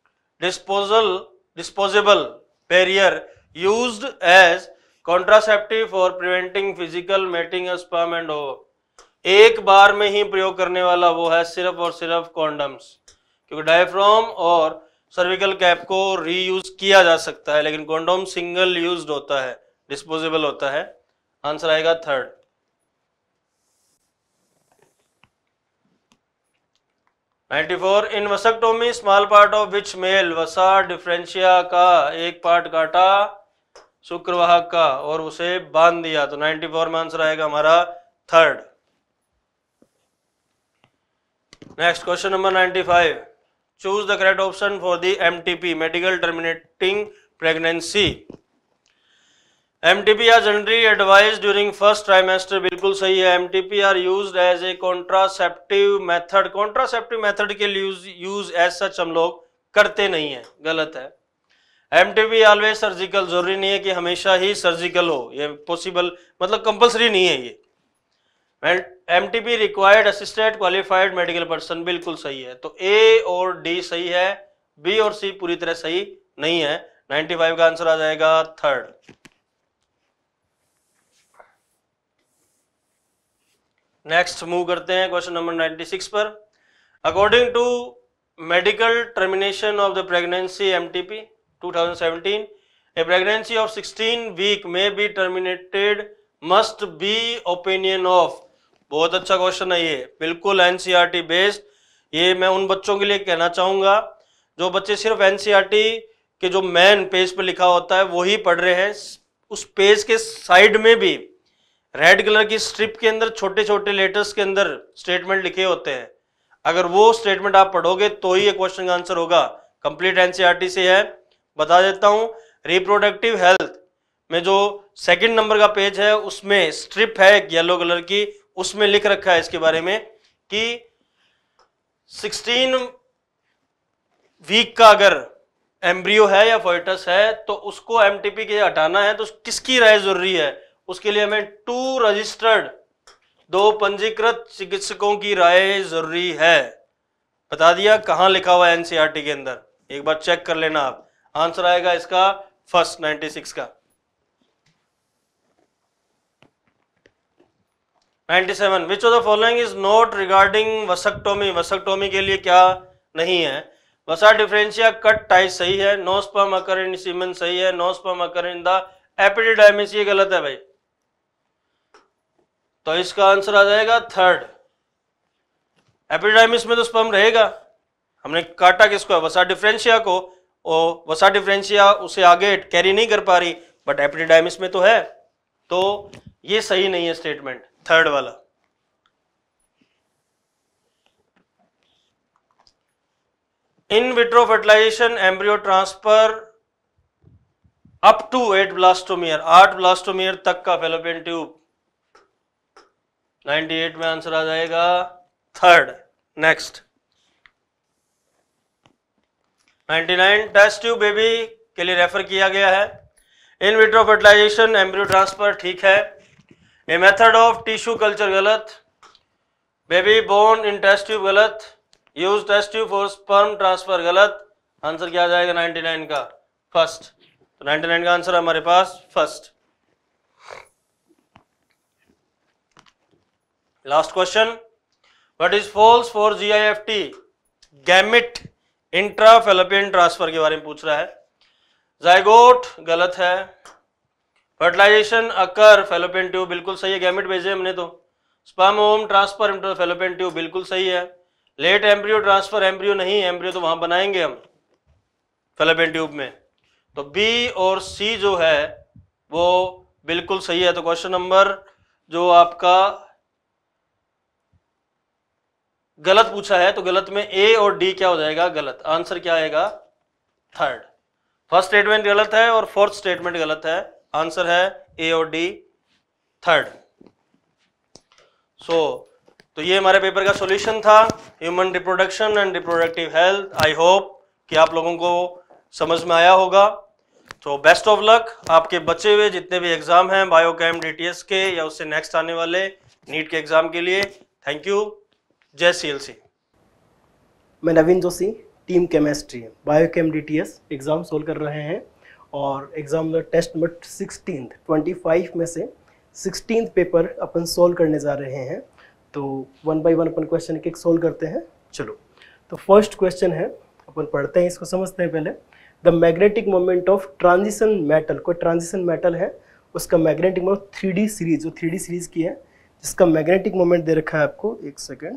disposable barrier used as contraceptive for preventing physical mating of sperm and ovum, एक बार में ही प्रयोग करने वाला वो है सिर्फ और सिर्फ कॉन्डम्स, क्योंकि डायफ्राम और सर्विकल कैप को रीयूज किया जा सकता है लेकिन कॉन्डोम सिंगल यूज्ड होता है, डिस्पोजेबल होता है। आंसर आएगा third. 94, in vasectomy small part of which male, vasa deferentia का एक पार्ट काटा शुक्रवाहक का और उसे बांध दिया, तो 94 में आंसर आएगा हमारा third. Next question number 95, choose the correct option for the MTP, medical terminating pregnancy. MTP are generally advise during first trimester, बिल्कुल सही है। MTP are used as a contraceptive method, contraceptive method के लिए use as such हम लोग करते नहीं है, गलत है। MTP ऑलवेज सर्जिकल, जरूरी नहीं है कि हमेशा ही सर्जिकल हो, ये पॉसिबल मतलब कंपल्सरी नहीं है ये। MTP required assistant qualified medical person, बिल्कुल सही है। तो ए और डी सही है, बी और सी पूरी तरह सही नहीं है। 95 का आंसर आ जाएगा थर्ड। नेक्स्ट मूव करते हैं क्वेश्चन नंबर 96 पर। According to medical termination of the pregnancy MTP 2017, a pregnancy of 16 week may be terminated must be opinion of. बहुत अच्छा क्वेश्चन है ये, बिल्कुल एनसीईआरटी बेस्ड। ये मैं उन बच्चों के लिए कहना चाहूंगा जो बच्चे सिर्फ एनसीईआरटी के जो मेन पेज पर लिखा होता है वही पढ़ रहे हैं। उस पेज के साइड में भी रेड कलर की स्ट्रिप के अंदर छोटे छोटे लेटर्स के अंदर स्टेटमेंट लिखे होते हैं। अगर वो स्टेटमेंट आप पढ़ोगे तो ही ये क्वेश्चन का आंसर होगा। कंप्लीट एनसीईआरटी से है, बता देता हूं। रिप्रोडक्टिव हेल्थ में जो सेकंड नंबर का पेज है उसमें स्ट्रिप है येलो कलर की, उसमें लिख रखा है इसके बारे में कि 16 वीक का अगर एम्ब्रियो है या फोइटस है तो उसको एमटीपी के हटाना है तो किसकी राय जरूरी है? उसके लिए हमें 2 रजिस्टर्ड, 2 पंजीकृत चिकित्सकों की राय जरूरी है। बता दिया कहां लिखा हुआ है एनसीईआरटी के अंदर, एक बार चेक कर लेना आप। आंसर आएगा इसका फर्स्ट 96 का। 97 which of the following is not regarding vasectomy. Vasectomy के लिए क्या नहीं है? वसा डिफरेंशिया कट टाइज सही है, नो स्पर्म अकर इन सीमेन सही है, no sperm occur in the epididymis ये गलत है भाई। तो इसका आंसर आ जाएगा थर्ड। एपिडिडाइमिस में तो स्पर्म रहेगा, हमने काटा किसको है? वसा डिफरेंशिया को, और वसा डिफरेंशिया उसे आगे कैरी नहीं कर पा रही, बट एपिडिडाइमिस में तो है। तो ये सही नहीं है स्टेटमेंट थर्ड वाला। In vitro fertilization embryo transfer up to 8 blastomere, 8 blastomere तक का फेलोपियन ट्यूब। 98 में आंसर आ जाएगा third. Next 99 test tube baby के लिए रेफर किया गया है। In vitro fertilization embryo transfer ठीक है। A method of tissue culture गलत। Baby born in test tube गलत। Use test tube for sperm transfer गलत। आंसर क्या आ जाएगा 99 का? फर्स्ट। तो 99 का आंसर हमारे पास first. Last question, what is false for GIFT gamete intra fallopian transfer के बारे में पूछ रहा है। जाइगोट गलत है। फर्टिलाइजेशन अकर फेलोपियन ट्यूब बिल्कुल सही है, गैमिट भेजे हमने तो। Sperm ovum transfer inter fallopian tube बिल्कुल सही है। लेट एम्ब्रियो ट्रांसफर एम्ब्रियो नहीं, एम्ब्रियो तो वहां बनाएंगे हम फेलोपियन ट्यूब में। तो बी और सी जो है वो बिल्कुल सही है। तो क्वेश्चन नंबर जो आपका गलत पूछा है तो गलत में ए और डी क्या हो जाएगा? गलत। आंसर क्या आएगा? थर्ड। फर्स्ट स्टेटमेंट गलत है और फोर्थ स्टेटमेंट गलत है। आंसर है ए और डी थर्ड। तो ये हमारे पेपर का सॉल्यूशन था, human reproduction and reproductive health. I hope कि आप लोगों को समझ में आया होगा। तो बेस्ट ऑफ लक आपके बचे हुए जितने भी एग्जाम हैं बायोकेम डीटीएस के या उससे नेक्स्ट आने वाले नीट के एग्जाम के लिए। Thank you. जय सीएलसी। मैं Naveen Joshi, team chemistry biochem DTS exam solve कर रहे हैं और एग्ज़ाम में टेस्ट नंबर 25 में से 16 पेपर अपन सोल्व करने जा रहे हैं। तो 1 बाय 1 अपन क्वेश्चन एक सोल्व करते हैं। चलो, तो फर्स्ट क्वेश्चन है, अपन पढ़ते हैं, इसको समझते हैं पहले। The magnetic moment of transition metal, कोई ट्रांजिशन मेटल है उसका मैग्नेटिक मोमेंट 3D सीरीज, जो 3D सीरीज की है जिसका मैग्नेटिक मोमेंट दे रखा है आपको, एक सेकेंड,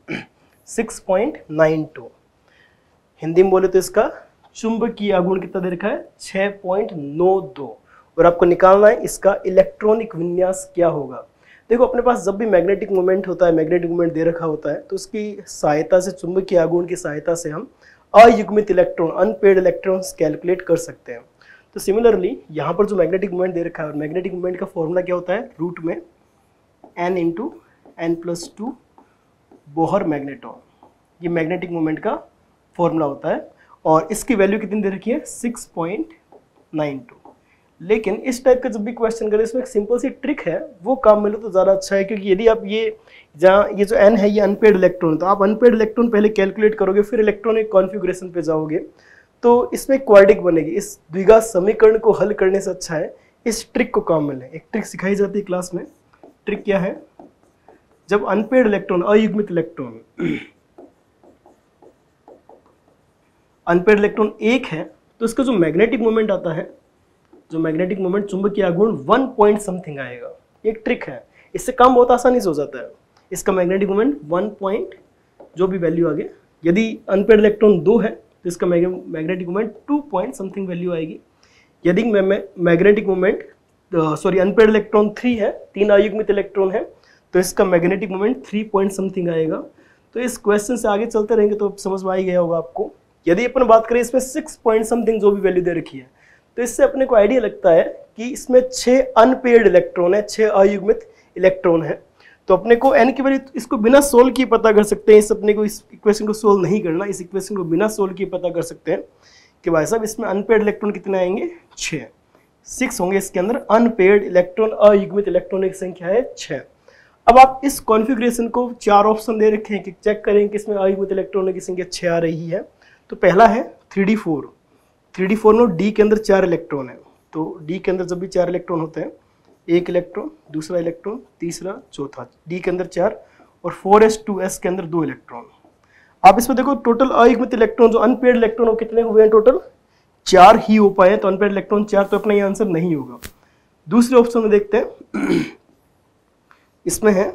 6.92। हिंदी में बोले तो इसका चुंबकीय आघूर्ण कितना दे रखा है? 6.92। और आपको निकालना है इसका इलेक्ट्रॉनिक विन्यास क्या होगा। देखो, अपने पास जब भी मैग्नेटिक मोमेंट होता है, मैग्नेटिक मोमेंट दे रखा होता है, तो उसकी सहायता से, चुंबकीय आघूर्ण की सहायता से हम अयुग्मित इलेक्ट्रॉन, अनपेड इलेक्ट्रॉन्स कैलकुलेट कर सकते हैं। तो सिमिलरली यहाँ पर जो मैग्नेटिक मोमेंट दे रखा है, मैग्नेटिक मोमेंट का फॉर्मूला क्या होता है? रूट में n × n+2 बोहर मैग्नेटॉन, ये मैग्नेटिक मोमेंट का फॉर्मूला होता है। और इसकी वैल्यू कितनी दे रखी है? 6.92। लेकिन इस टाइप का जब भी क्वेश्चन करें इसमें एक सिंपल सी ट्रिक है, वो काम मिले तो ज़्यादा अच्छा है। क्योंकि यदि आप ये जहाँ ये जो n है ये अनपेड इलेक्ट्रॉन, तो आप अनपेड इलेक्ट्रॉन पहले कैलकुलेट करोगे, फिर इलेक्ट्रॉनिक कॉन्फ़िगरेशन पे जाओगे, तो इसमें क्वाड्रिक बनेगी। इस द्विघात समीकरण को हल करने से अच्छा है इस ट्रिक को काम मिले। एक ट्रिक सिखाई जाती है क्लास में। ट्रिक क्या है? जब अनपेड इलेक्ट्रॉन, अयुग्मित इलेक्ट्रॉन, अनपेड इलेक्ट्रॉन एक है तो इसका जो मैग्नेटिक मोमेंट आता है, जो मैग्नेटिक मोमेंट, चुंबकीय आघूर्ण 1 पॉइंट समथिंग आएगा। एक ट्रिक है, इससे काम बहुत आसानी से हो जाता है। इसका मैग्नेटिक मोमेंट 1 पॉइंट जो भी वैल्यू आ गया, यदि अनपेड इलेक्ट्रॉन 2 है तो इसका magnetic moment 2 point something value आएगी। यदि मैग्नेटिक मोमेंट अनपेड इलेक्ट्रॉन 3 है, 3 अयुग्मित इलेक्ट्रॉन है, तो इसका मैग्नेटिक मोमेंट 3 पॉइंट समथिंग आएगा। तो इस क्वेश्चन से आगे चलते रहेंगे तो समझ में आ ही गया होगा आपको। यदि अपन बात करें इसमें 6 पॉइंट समथिंग जो भी वैल्यू दे रखी है, तो इससे अपने को आइडिया लगता है कि इसमें 6 अनपेयर्ड इलेक्ट्रॉन है, 6 अयुग्मित इलेक्ट्रॉन है। तो अपने को n की वैल्यू इसको बिना सोल्व किए पता कर सकते हैं। इस अपने को इस इक्वेशन को सोल्व नहीं करना, इस इक्वेशन को बिना सोल्व किए पता कर सकते हैं कि भाई साहब इसमें अनपेयर्ड इलेक्ट्रॉन कितने आएंगे? 6 होंगे इसके अंदर। अनपेयर्ड इलेक्ट्रॉन, अयुग्मित इलेक्ट्रॉन की संख्या है 6। अब आप इस कॉन्फ़िगरेशन को 4 ऑप्शन दे रखे हैं कि चेक करें कि इसमें अयुग्मित इलेक्ट्रॉनों की संख्या 6 आ रही है। तो पहला है 3d4। 3d4 में d के अंदर 4 इलेक्ट्रॉन है, तो d के अंदर जब भी 4 इलेक्ट्रॉन होते हैं, एक इलेक्ट्रॉन, दूसरा इलेक्ट्रॉन, तीसरा, चौथा, d के अंदर 4, और 4s2s के अंदर 2 इलेक्ट्रॉन। आप इसमें देखो टोटल अयुग्मित इलेक्ट्रॉन जो अनपेयर्ड इलेक्ट्रॉन वो कितने हुए हैं? टोटल 4 ही हो पाए हैं, तो अनपेयर्ड इलेक्ट्रॉन 4, तो अपना ये आंसर नहीं होगा। दूसरे ऑप्शन में देखते हैं, इसमें है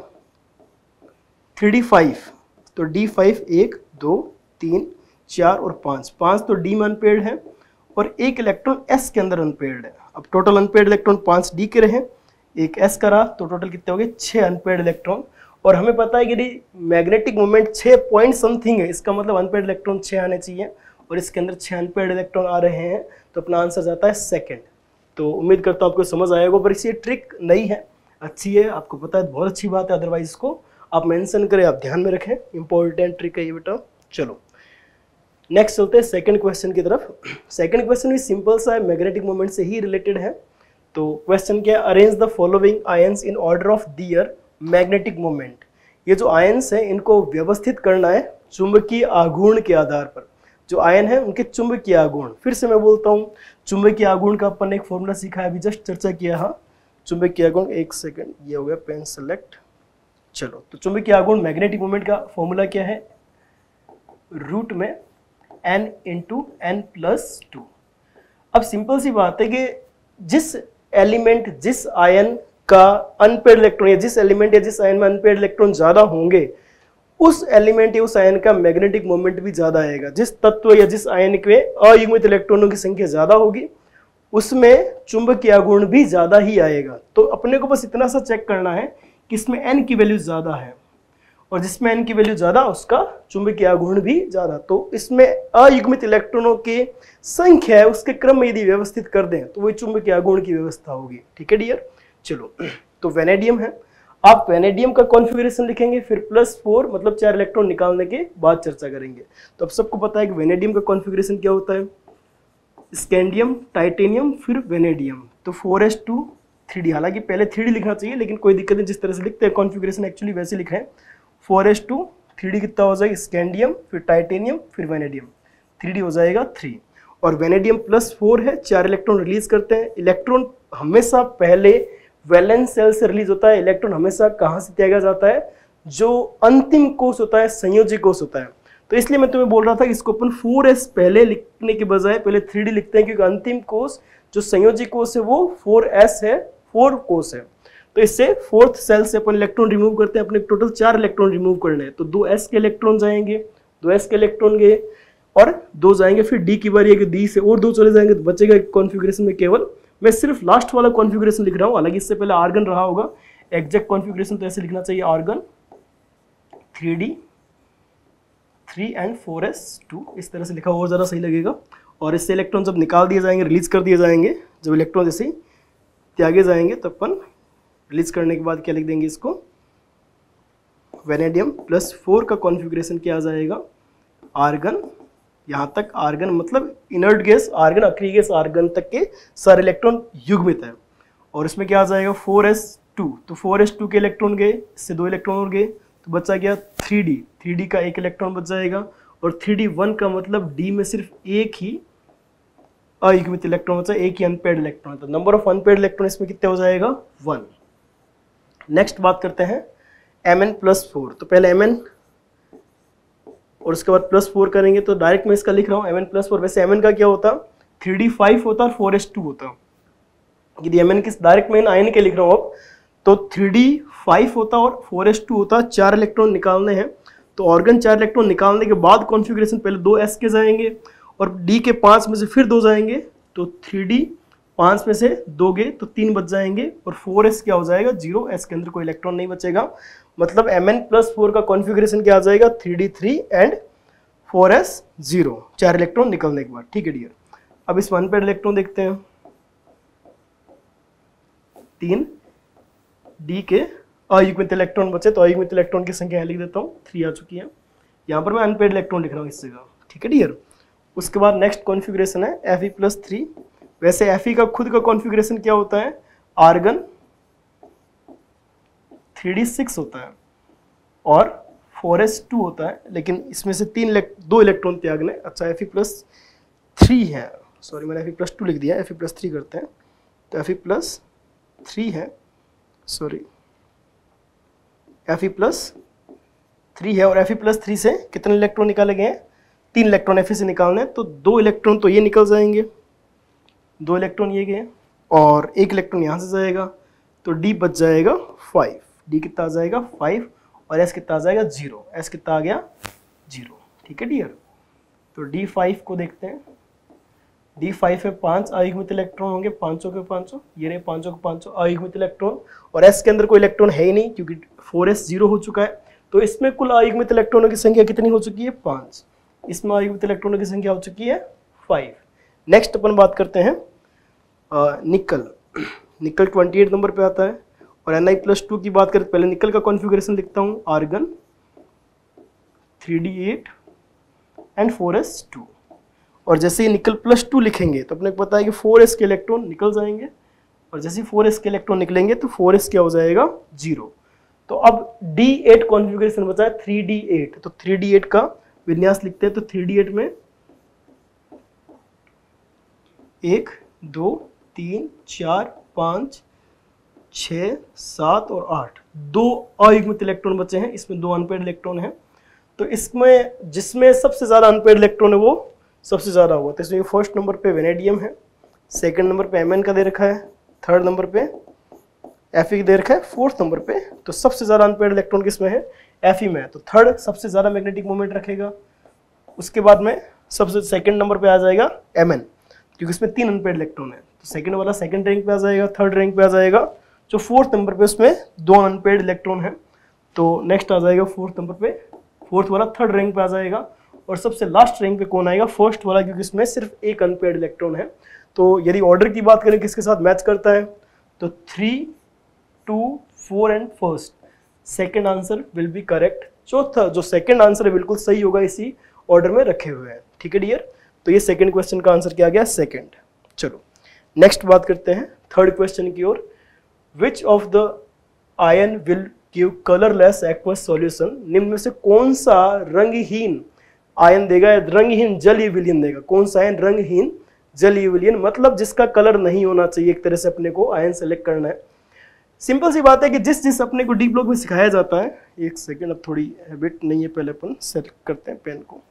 3d5, तो d5 1 2 3 4 और 5 तो d में अनपेयर्ड है, और एक इलेक्ट्रॉन s के अंदर अनपेयर्ड है। अब टोटल अनपेयर्ड इलेक्ट्रॉन 5 d के रहे, एक s का रहा, तो टोटल कितने हो गए? 6 अनपेयर्ड इलेक्ट्रॉन। और हमें पता है कि यदि मैग्नेटिक मोमेंट 6 पॉइंट समथिंग है, इसका मतलब अनपेयर्ड इलेक्ट्रॉन 6 आने चाहिए, और इसके अंदर 6 अनपेयर्ड इलेक्ट्रॉन आ रहे हैं, तो अपना आंसर जाता है सेकंड। तो उम्मीद करता हूँ आपको समझ आएगा, पर इसी ट्रिक नई है, अच्छी है, आपको पता है, बहुत अच्छी बात है। अदरवाइज इसको आप मेंशन करें, आप ध्यान में रखें, इंपॉर्टेंट ट्रिक है ये बेटा। चलो नेक्स्ट चलते हैं सेकंड क्वेश्चन की तरफ। सेकंड क्वेश्चन भी सिंपल सा है, मैग्नेटिक मोमेंट से ही रिलेटेड है। तो क्वेश्चन क्या है? Arrange the following ions in order of their magnetic moment. ये जो आयंस है इनको व्यवस्थित करना है चुंबकीय आघूर्ण के आधार पर। जो आयन है उनके चुंबकीय आघूर्ण, फिर से मैं बोलता हूँ, चुंबकीय आघूर्ण का अपन ने एक फॉर्मूला सीखा है, अभी जस्ट चर्चा किया। हाँ, चुंबकीय आघूर्ण, एक सेकेंड, ये हो गया पेन सेलेक्ट। चलो, तो चुंबकीय आघूर्ण मैग्नेटिक मोमेंट का फॉर्मूला क्या है? रूट में n इंटू n प्लस 2। अब सिंपल सी बात है कि जिस एलिमेंट, जिस आयन का अनपेयर्ड इलेक्ट्रॉन, या जिस एलिमेंट या जिस आयन में अनपेयर्ड इलेक्ट्रॉन ज्यादा होंगे, उस एलिमेंट या उस आयन का मैग्नेटिक मोमेंट भी ज्यादा आएगा। जिस तत्व या जिस आयन के अयुग्मित इलेक्ट्रॉनों की संख्या ज्यादा होगी, उसमें चुंबकीय आघूर्ण भी ज्यादा ही आएगा। तो अपने को बस इतना सा चेक करना है कि इसमें n की वैल्यू ज्यादा है, और जिसमें n की वैल्यू ज्यादा उसका चुंबकीय आघूर्ण भी ज्यादा। तो इसमें अयुग्मित इलेक्ट्रॉनों की संख्या है उसके क्रम में यदि व्यवस्थित कर दें तो वही चुंबकीय आघूर्ण की व्यवस्था होगी। ठीक है डियर। चलो, तो वेनेडियम है, आप वेनेडियम का कॉन्फ़िगरेशन लिखेंगे, फिर +4 मतलब 4 इलेक्ट्रॉन निकालने के बाद चर्चा करेंगे। तो अब सबको पता है कि वेनेडियम का कॉन्फ़िगरेशन क्या होता है? स्कैंडियम, टाइटेनियम, फिर वेनेडियम। तो 4s2 3d, हालांकि पहले 3d लिखना चाहिए लेकिन कोई दिक्कत नहीं, जिस तरह से लिखते हैं कॉन्फ़िगरेशन एक्चुअली वैसे लिखा है। 4s2 3d कितना हो जाएगा? स्कैंडियम, फिर टाइटेनियम, फिर वेनेडियम, 3d हो जाएगा 3। और वेनेडियम +4 है, 4 इलेक्ट्रॉन रिलीज करते हैं। इलेक्ट्रॉन हमेशा पहले वैलेंस शेल से रिलीज होता है। इलेक्ट्रॉन हमेशा कहाँ से त्यागा जाता है? जो अंतिम कोष होता है, संयोजी कोष होता है। तो इसलिए मैं तुम्हें बोल रहा था कि इसको अपन 4s पहले लिखने के बजाय पहले 3d लिखते हैं, क्योंकि अंतिम कोष जो संयोजी कोष है वो 4s है, 4 कोष है। तो इससे 4th सेल से अपन इलेक्ट्रॉन रिमूव करते हैं, अपने टोटल 4 इलेक्ट्रॉन रिमूव करने हैं। तो 2s के इलेक्ट्रॉन जाएंगे, 2s के इलेक्ट्रॉन गए, और 2 जाएंगे, फिर d की बारी है कि d से और 2 चले जाएंगे, तो बचेगा कॉन्फ़िगरेशन में केवल, मैं सिर्फ लास्ट वाला कॉन्फ़िगरेशन लिख रहा हूँ, हालांकि इससे पहले आर्गन रहा होगा। एग्जैक्ट कॉन्फ़िगरेशन तो ऐसे लिखना चाहिए, आर्गन 3d 3 and 4s2, इस तरह से लिखा और ज़्यादा सही लगेगा। और इससे इलेक्ट्रॉन जब निकाल दिए जाएंगे, रिलीज कर दिए जाएंगे, जब इलेक्ट्रॉन जैसे ही त्यागे जाएंगे तो अपन रिलीज करने के बाद क्या लिख देंगे? इसको वेनेडियम +4 का कॉन्फ़िगरेशन क्या आ जाएगा? आर्गन यहाँ तक आर्गन मतलब इनर्ट गैस आर्गन, अक्रिय गैस आर्गन तक के सारे इलेक्ट्रॉन युग्मित है। और इसमें क्या आ जाएगा 4s2, तो 4s2 के इलेक्ट्रॉन गए, इससे 2 इलेक्ट्रॉन और गए, तो बचा गया 3d, 3d का 1 इलेक्ट्रॉन बच जाएगा। और 3d1 का मतलब d में सिर्फ एक ही अयुग्मित इलेक्ट्रॉन बचा, एक ही अनपेयर्ड इलेक्ट्रॉन, तो नंबर ऑफ अनपेयर्ड इलेक्ट्रॉन इसमें कितने हो जाएगा 1। नेक्स्ट बात करते हैं Mn+4, तो पहले Mn और उसके बाद +4 करेंगे, तो डायरेक्ट मैं इसका लिख रहा हूँ Mn+4। वैसे Mn का क्या होता 3d5 होता और 4s2 होता, यदि Mn किस डायरेक्ट मैं आयन के लिख रहा हूँ अब, तो 3d5 होता और 4s2 होता, 4 इलेक्ट्रॉन निकालने हैं। तो ऑर्गन 4 इलेक्ट्रॉन निकालने के बाद कॉन्फ़िगरेशन पहले 2 s के जाएंगे और d के 5 में से फिर 2 जाएंगे, तो 3d 5 में से 2 गए तो 3 बच जाएंगे और 4s क्या हो जाएगा 0, s के अंदर कोई इलेक्ट्रॉन नहीं बचेगा। मतलब Mn+4 का कॉन्फ़िगरेशन क्या आ जाएगा 3d3 एंड 4s 0, 4 इलेक्ट्रॉन निकलने के बाद। ठीक है डियर, अब इस अनपेयर्ड इलेक्ट्रॉन देखते हैं। 3 d के अयुग्मित इलेक्ट्रॉन बचे, तो अयुग्मित इलेक्ट्रॉन की संख्या लिख देता हूँ, 3 आ चुकी है। यहाँ पर मैं अनपेयर्ड इलेक्ट्रॉन लिख रहा हूँ इस जगह। ठीक है डियर, उसके बाद नेक्स्ट कॉन्फ़िगरेशन है Fe+3। वैसे Fe का खुद का कॉन्फ़िगरेशन क्या होता है, आर्गन 3d6 होता है और 4s2 होता है, लेकिन इसमें से 2 इलेक्ट्रॉन त्यागने। अच्छा Fe+3 है, सॉरी मैंने Fe+2 लिख दिया, Fe+3 करते हैं, तो Fe+3 है, सॉरी Fe+3 है। और Fe+3 से कितने इलेक्ट्रॉन निकाले गए हैं, 3 इलेक्ट्रॉन Fe से निकालने हैं, तो 2 इलेक्ट्रॉन तो ये निकल जाएंगे, 2 इलेक्ट्रॉन ये गए और 1 इलेक्ट्रॉन यहाँ से जाएगा, तो d बच जाएगा 5, d कितना आ जाएगा 5 और s कितना आ जाएगा 0, s कितना आ गया 0। ठीक है डियर, तो d5 को देखते हैं। d5 में 5 अयुग्मित इलेक्ट्रॉन होंगे, 500 के 500, ये रहे 500 के 500 अयुग्मित इलेक्ट्रॉन, और s के अंदर कोई इलेक्ट्रॉन है ही नहीं क्योंकि 4s 0 हो चुका है। तो इसमें कुल अयुग्मित इलेक्ट्रॉनों की संख्या कितनी हो चुकी है 5, इसमें अयुग्मित इलेक्ट्रॉनों की संख्या हो चुकी है 5। नेक्स्ट अपन बात करते हैं निकल। निकल 28 नंबर पे आता है। और Ni+2 की बात करें, पहले निकल का कॉन्फ़िगरेशन लिखता हूँ, आर्गन 3d8 एंड 4s2। और जैसे ही निकल +2 लिखेंगे तो अपने को पता है कि 4s के इलेक्ट्रॉन निकल जाएंगे, और जैसे ही 4s के इलेक्ट्रॉन निकलेंगे तो 4s क्या हो जाएगा 0। तो अब d8 कॉन्फ़िगरेशन बचा है 3d8, तो 3d8 का विन्यास लिखते हैं। तो 3d8 में 1 2 3 4 5 6 7 और 8, 2 अयुग्मित इलेक्ट्रॉन बचे हैं, इसमें 2 अनपेयर्ड इलेक्ट्रॉन हैं। तो इसमें जिसमें सबसे ज़्यादा अनपेयर्ड इलेक्ट्रॉन है वो सबसे ज़्यादा होगा। तो इसमें फर्स्ट नंबर पे वेनेडियम है, सेकंड नंबर पे Mn का दे रखा है, थर्ड नंबर पे Fe दे रखा है, फोर्थ नंबर पे तो सबसे ज़्यादा अनपेयर्ड इलेक्ट्रॉन किसमें है Fe में है, तो थर्ड सबसे ज़्यादा मैग्नेटिक मोमेंट रखेगा। उसके बाद में सबसे सेकंड नंबर पे आ जाएगा Mn, क्योंकि इसमें 3 अनपेयर्ड इलेक्ट्रॉन है, तो सेकंड वाला सेकंड रैंक पे आ जाएगा, थर्ड रैंक पे आ जाएगा। जो फोर्थ नंबर पे उसमें 2 अनपेयर्ड इलेक्ट्रॉन है, तो नेक्स्ट आ जाएगा फोर्थ नंबर पे, फोर्थ वाला थर्ड रैंक पे आ जाएगा। और सबसे लास्ट रैंक पे कौन आएगा, फर्स्ट वाला, क्योंकि इसमें सिर्फ 1 अनपेयर्ड इलेक्ट्रॉन है। तो यदि ऑर्डर की बात करें किसके साथ मैच करता है, तो 3 2 4 and first, second answer will be correct. चौथा जो सेकेंड आंसर है बिल्कुल सही होगा, इसी ऑर्डर में रखे हुए हैं। ठीक है डियर, तो ये सेकेंड क्वेश्चन का आंसर क्या गया सेकेंड। चलो नेक्स्ट बात करते हैं थर्ड क्वेश्चन की ओर। Which of the ion will give colourless aqueous solution, निम्न में से कौन सा रंगहीन आयन देगा, रंगहीन जलीय विलयन देगा। कौन सा आयन रंगहीन जलीय विलयन, मतलब जिसका कलर नहीं होना चाहिए, एक तरह से अपने को आयन सेलेक्ट करना है। सिंपल सी बात है कि जिस अपने को डी ब्लॉक में सिखाया जाता है, एक सेकेंड, अब थोड़ी हैबिट नहीं है, पहले अपन सेलेक्ट करते हैं पेन को।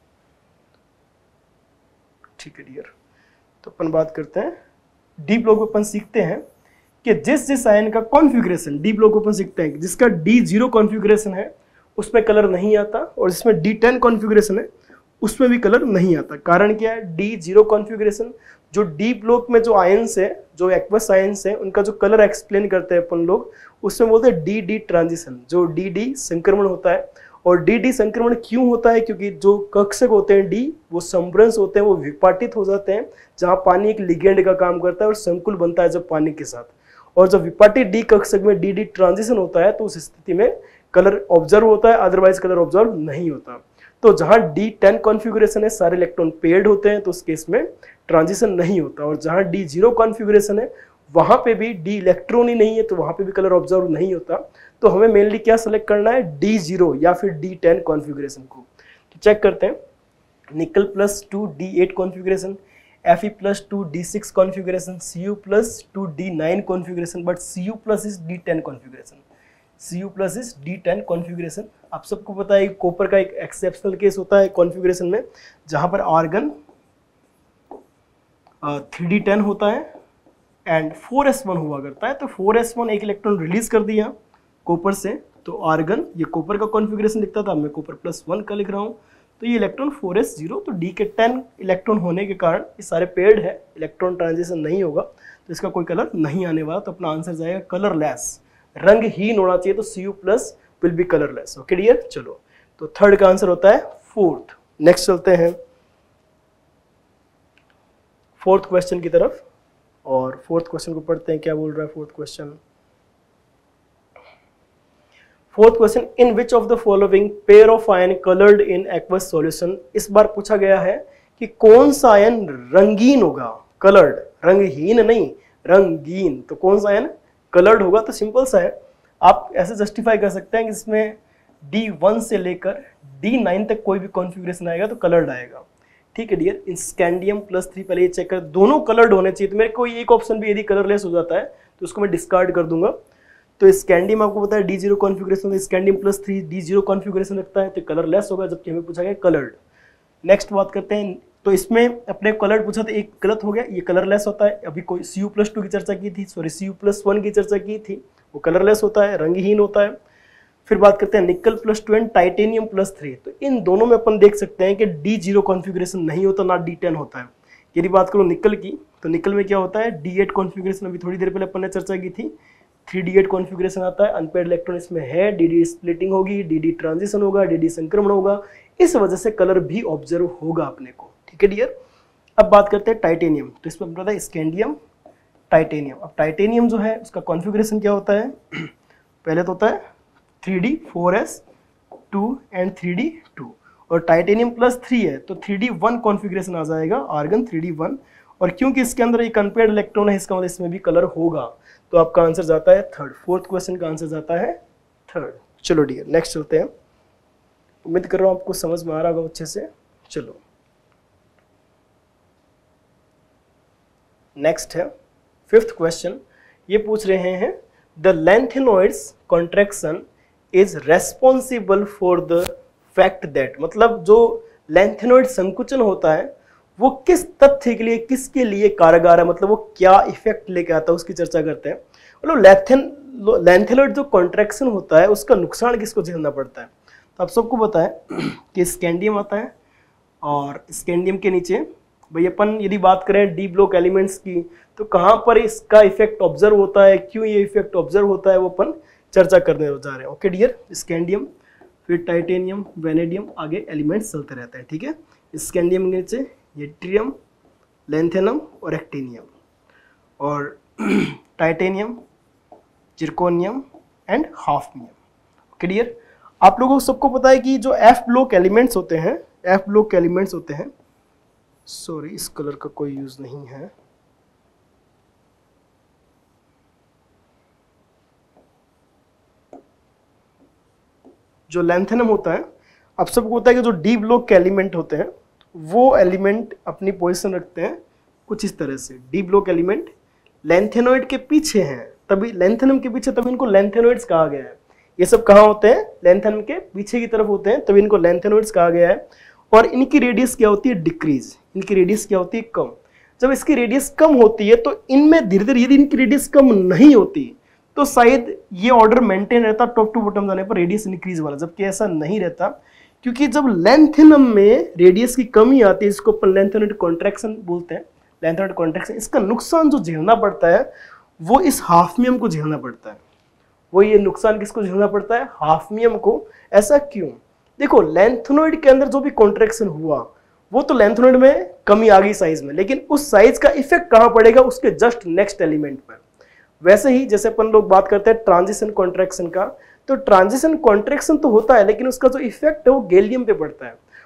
ठीक है डियर, तो अपन बात करते हैं डी ब्लॉक में अपन सीखते हैं कि जिस आयन का कॉन्फ़िगरेशन, डी ब्लॉक में अपन सीखते हैं जिसका D0 कॉन्फ़िगरेशन है उसमें कलर नहीं आता, और जिसमें D10 कॉन्फ़िगरेशन है उसमें भी कलर नहीं आता। कारण क्या है, D0 कॉन्फ़िगरेशन जो डी ब्लॉक में जो आयन्स है, जो एक्वस आयन्स है, उनका जो कलर एक्सप्लेन करते हैं अपन लोग, उसमें बोलते हैं डी ट्रांजिशन, जो डी संक्रमण होता है। और डी संक्रमण क्यों होता है, क्योंकि जो कक्षक होते हैं डी, वो संभ्रंश होते हैं, वो विपाटित हो जाते हैं, जहाँ पानी एक लिगेंड का काम करता है और संकुल बनता है जब पानी के साथ। और जब विपाटित डी कक्षक में डी ट्रांजिशन होता है तो उस स्थिति में कलर ऑब्जर्व होता है, अदरवाइज कलर ऑब्जर्व नहीं होता। तो जहां D10 कॉन्फ़िगरेशन है सारे इलेक्ट्रॉन पेयर्ड होते हैं तो उस केस में ट्रांजिशन नहीं होता, और जहां D0 कॉन्फ़िगरेशन है वहां पे भी D इलेक्ट्रॉन ही नहीं है तो वहां पे भी कलर ऑब्जर्व नहीं होता। तो हमें मेनली क्या सेलेक्ट करना है, D0 या फिर D10 कॉन्फ़िगरेशन को। तो चेक करते हैं, nickel +2 D8 configuration, Fe+2 D6 configuration, Cu+2 D9 configuration, but Cu+ is D10 configuration, Cu+ is D10 configuration. आप सबको पता है कॉपर का एक एक्सेप्शनल केस होता है कॉन्फ़िगरेशन में, जहां पर आर्गन 3D10 होता है एंड 4s1 हुआ करता है। तो 4s1 एक इलेक्ट्रॉन रिलीज कर दिया कॉपर से, तो आर्गन, ये कॉपर का कॉन्फ़िगरेशन लिखता था, मैं कॉपर +1 का लिख रहा हूँ, तो ये इलेक्ट्रॉन 4s0, तो D के 10 इलेक्ट्रॉन होने के कारण ये सारे पेयर्ड है, इलेक्ट्रॉन ट्रांजिशन नहीं होगा, तो इसका कोई कलर नहीं आने वाला। तो अपना आंसर जाएगा कलरलेस, रंगहीन होना चाहिए, तो Cu+ will be colourless. Okay dear, चलो तो थर्ड का आंसर होता है फोर्थ। नेक्स्ट चलते हैं फोर्थ क्वेश्चन की तरफ, और फोर्थ क्वेश्चन को पढ़ते हैं, क्या बोल रहा है fourth question. Fourth question, in which of the following pair of ion coloured in aqueous solution. इस बार पूछा गया है कि कौन सा आयन रंगीन होगा, कलर्ड, रंगहीन नहीं रंगीन, तो कौन सा आयन कलर्ड होगा। तो सिंपल सा है, आप ऐसे जस्टिफाई कर सकते हैं कि इसमें D1 से लेकर D9 तक कोई भी कॉन्फ़िगरेशन आएगा तो कलर्ड आएगा। ठीक है डियर, इन स्कैंडियम +3 पहले ये चेक कर, दोनों कलर्ड होने चाहिए। तो मेरे को एक ऑप्शन भी यदि कलरलेस हो जाता है तो उसको मैं डिस्कार्ड कर दूंगा। तो स्कैंडियम आपको पता है D0 कॉन्फ़िगरेशन, तो स्कैंडियम +3 D0 कॉन्फ़िगरेशन रखता है तो कलरलेस होगा, जबकि हमें पूछा गया कलर्ड। नेक्स्ट बात करते हैं, तो इसमें अपने कलर्ड पूछा तो एक गलत हो गया, ये कलरलेस होता है। अभी कोई Cu+2 की चर्चा की थी, सॉरी Cu+1 की चर्चा की थी, वो कलरलेस होता है, रंगहीन होता है। फिर बात करते हैं निकल +2 एंड टाइटेनियम +3, तो इन दोनों में अपन देख सकते हैं कि D0 कॉन्फ़िगरेशन नहीं होता, ना D10 होता है। यदि बात करो निकल की, तो निकल में क्या होता है, D8 कॉन्फ़िगरेशन, अभी थोड़ी देर पहले अपन ने चर्चा की थी, 3D8 कॉन्फ़िगरेशन आता है, अनपेयर्ड इलेक्ट्रॉन इसमें है, DD स्प्लिटिंग होगी, DD ट्रांजिशन होगा, DD संक्रमण होगा, इस वजह से कलर भी ऑब्जर्व होगा अपने को। ठीक है डियर, अब बात करते हैं टाइटेनियम, तो इसमें पता है स्कैंडियम, टाइटेनियम। अब टाइटेनियम जो है उसका कॉन्फ़िगरेशन क्या होता है, पहले तो होता है 3D 4s2 एंड 3D2, और टाइटेनियम +3 है तो 3D1 कॉन्फ़िगरेशन आ जाएगा, आर्गन 3D1, और क्योंकि इसके अंदर एक अनपेयर्ड इलेक्ट्रॉन है इसका मतलब इसमें भी कलर होगा, तो आपका आंसर जाता है थर्ड। फोर्थ क्वेश्चन का आंसर जाता है थर्ड। चलो डियर, नेक्स्ट चलते हैं, उम्मीद कर रहा हूँ आपको समझ में आ रहा होगा अच्छे से। चलो नेक्स्ट है फिफ्थ क्वेश्चन, ये पूछ रहे हैं the lanthanoids contraction is responsible for the fact that, मतलब जो लैंथेनॉइड संकुचन होता है वो किस तथ्य के लिए, किसके लिए कारगर है, मतलब वो क्या इफेक्ट लेके आता है उसकी चर्चा करते हैं। मतलब लैंथेनॉइड जो कॉन्ट्रैक्शन होता है उसका नुकसान किसको झेलना पड़ता है। तो आप सबको पता है कि स्कैंडियम आता है, और स्कैंडियम के नीचे भाई अपन यदि बात करें डी ब्लॉक एलिमेंट्स की, तो कहाँ पर इसका इफेक्ट ऑब्जर्व होता है, क्यों ये इफेक्ट ऑब्जर्व होता है, वो अपन चर्चा करने जा रहे हैं। ओके डियर, स्कैंडियम, फिर टाइटेनियम, वेनेडियम, आगे एलिमेंट्स चलते रहते हैं। ठीक है, स्कैंडियम के नीचे यट्रियम, लैंथेनम और एक्टिनियम, और titanium, zirconium and hafnium. Okay dear, आप लोगों को सबको पता है कि जो एफ ब्लॉक एलिमेंट्स होते हैं, एफ ब्लॉक एलिमेंट्स होते हैं, सॉरी इस कलर का कोई यूज नहीं है, जो लैंथेनम होता है, आप सबको पता है कि जो डी ब्लॉक के एलिमेंट होते हैं वो एलिमेंट अपनी पोजीशन रखते हैं कुछ इस तरह से। डी ब्लॉक एलिमेंट लैंथेनॉइड के पीछे हैं, तभी लैंथेनम के पीछे, तभी इनको लैंथेनॉइड्स कहा गया है। ये सब कहाँ होते हैं, लैंथेनम के पीछे की तरफ होते हैं, तभी इनको लैंथेनॉइड्स कहा गया है। और इनकी रेडियस क्या होती है, डिक्रीज, इनकी रेडियस क्या होती है, कम। जब इसकी रेडियस कम होती है तो इनमें धीरे धीरे, यदि इनकी रेडियस कम नहीं होती तो शायद ये ऑर्डर मेंटेन रहता टॉप टू बॉटम जाने पर रेडियस इंक्रीज वाला, जबकि ऐसा नहीं रहता, क्योंकि जब लैंथेनम में रेडियस की कमी आती है, इसको अपन लैंथेनॉइड कॉन्ट्रैक्शन बोलते हैं, लैंथेनॉइड कॉन्ट्रैक्शन, इसका नुकसान जो झेलना पड़ता है वो इस हाफनियम को झेलना पड़ता है। वो ये नुकसान किसको झेलना पड़ता है, हाफनियम को। ऐसा क्यों, देखो लैंथेनॉइड के अंदर जो भी कॉन्ट्रैक्शन हुआ वो तो लैंथेनॉइड में कमी आ गई साइज में, लेकिन उस साइज का इफेक्ट कहां पड़ेगा, उसके जस्ट नेक्स्ट एलिमेंट पर। वैसे ही जैसे अपन लोग बात करते हैं ट्रांजिशन कॉन्ट्रैक्शन का, तो ट्रांजिशन कॉन्ट्रैक्शन तो होता है लेकिन उसका जो इफेक्ट है वो गैलियम पे पड़ता है,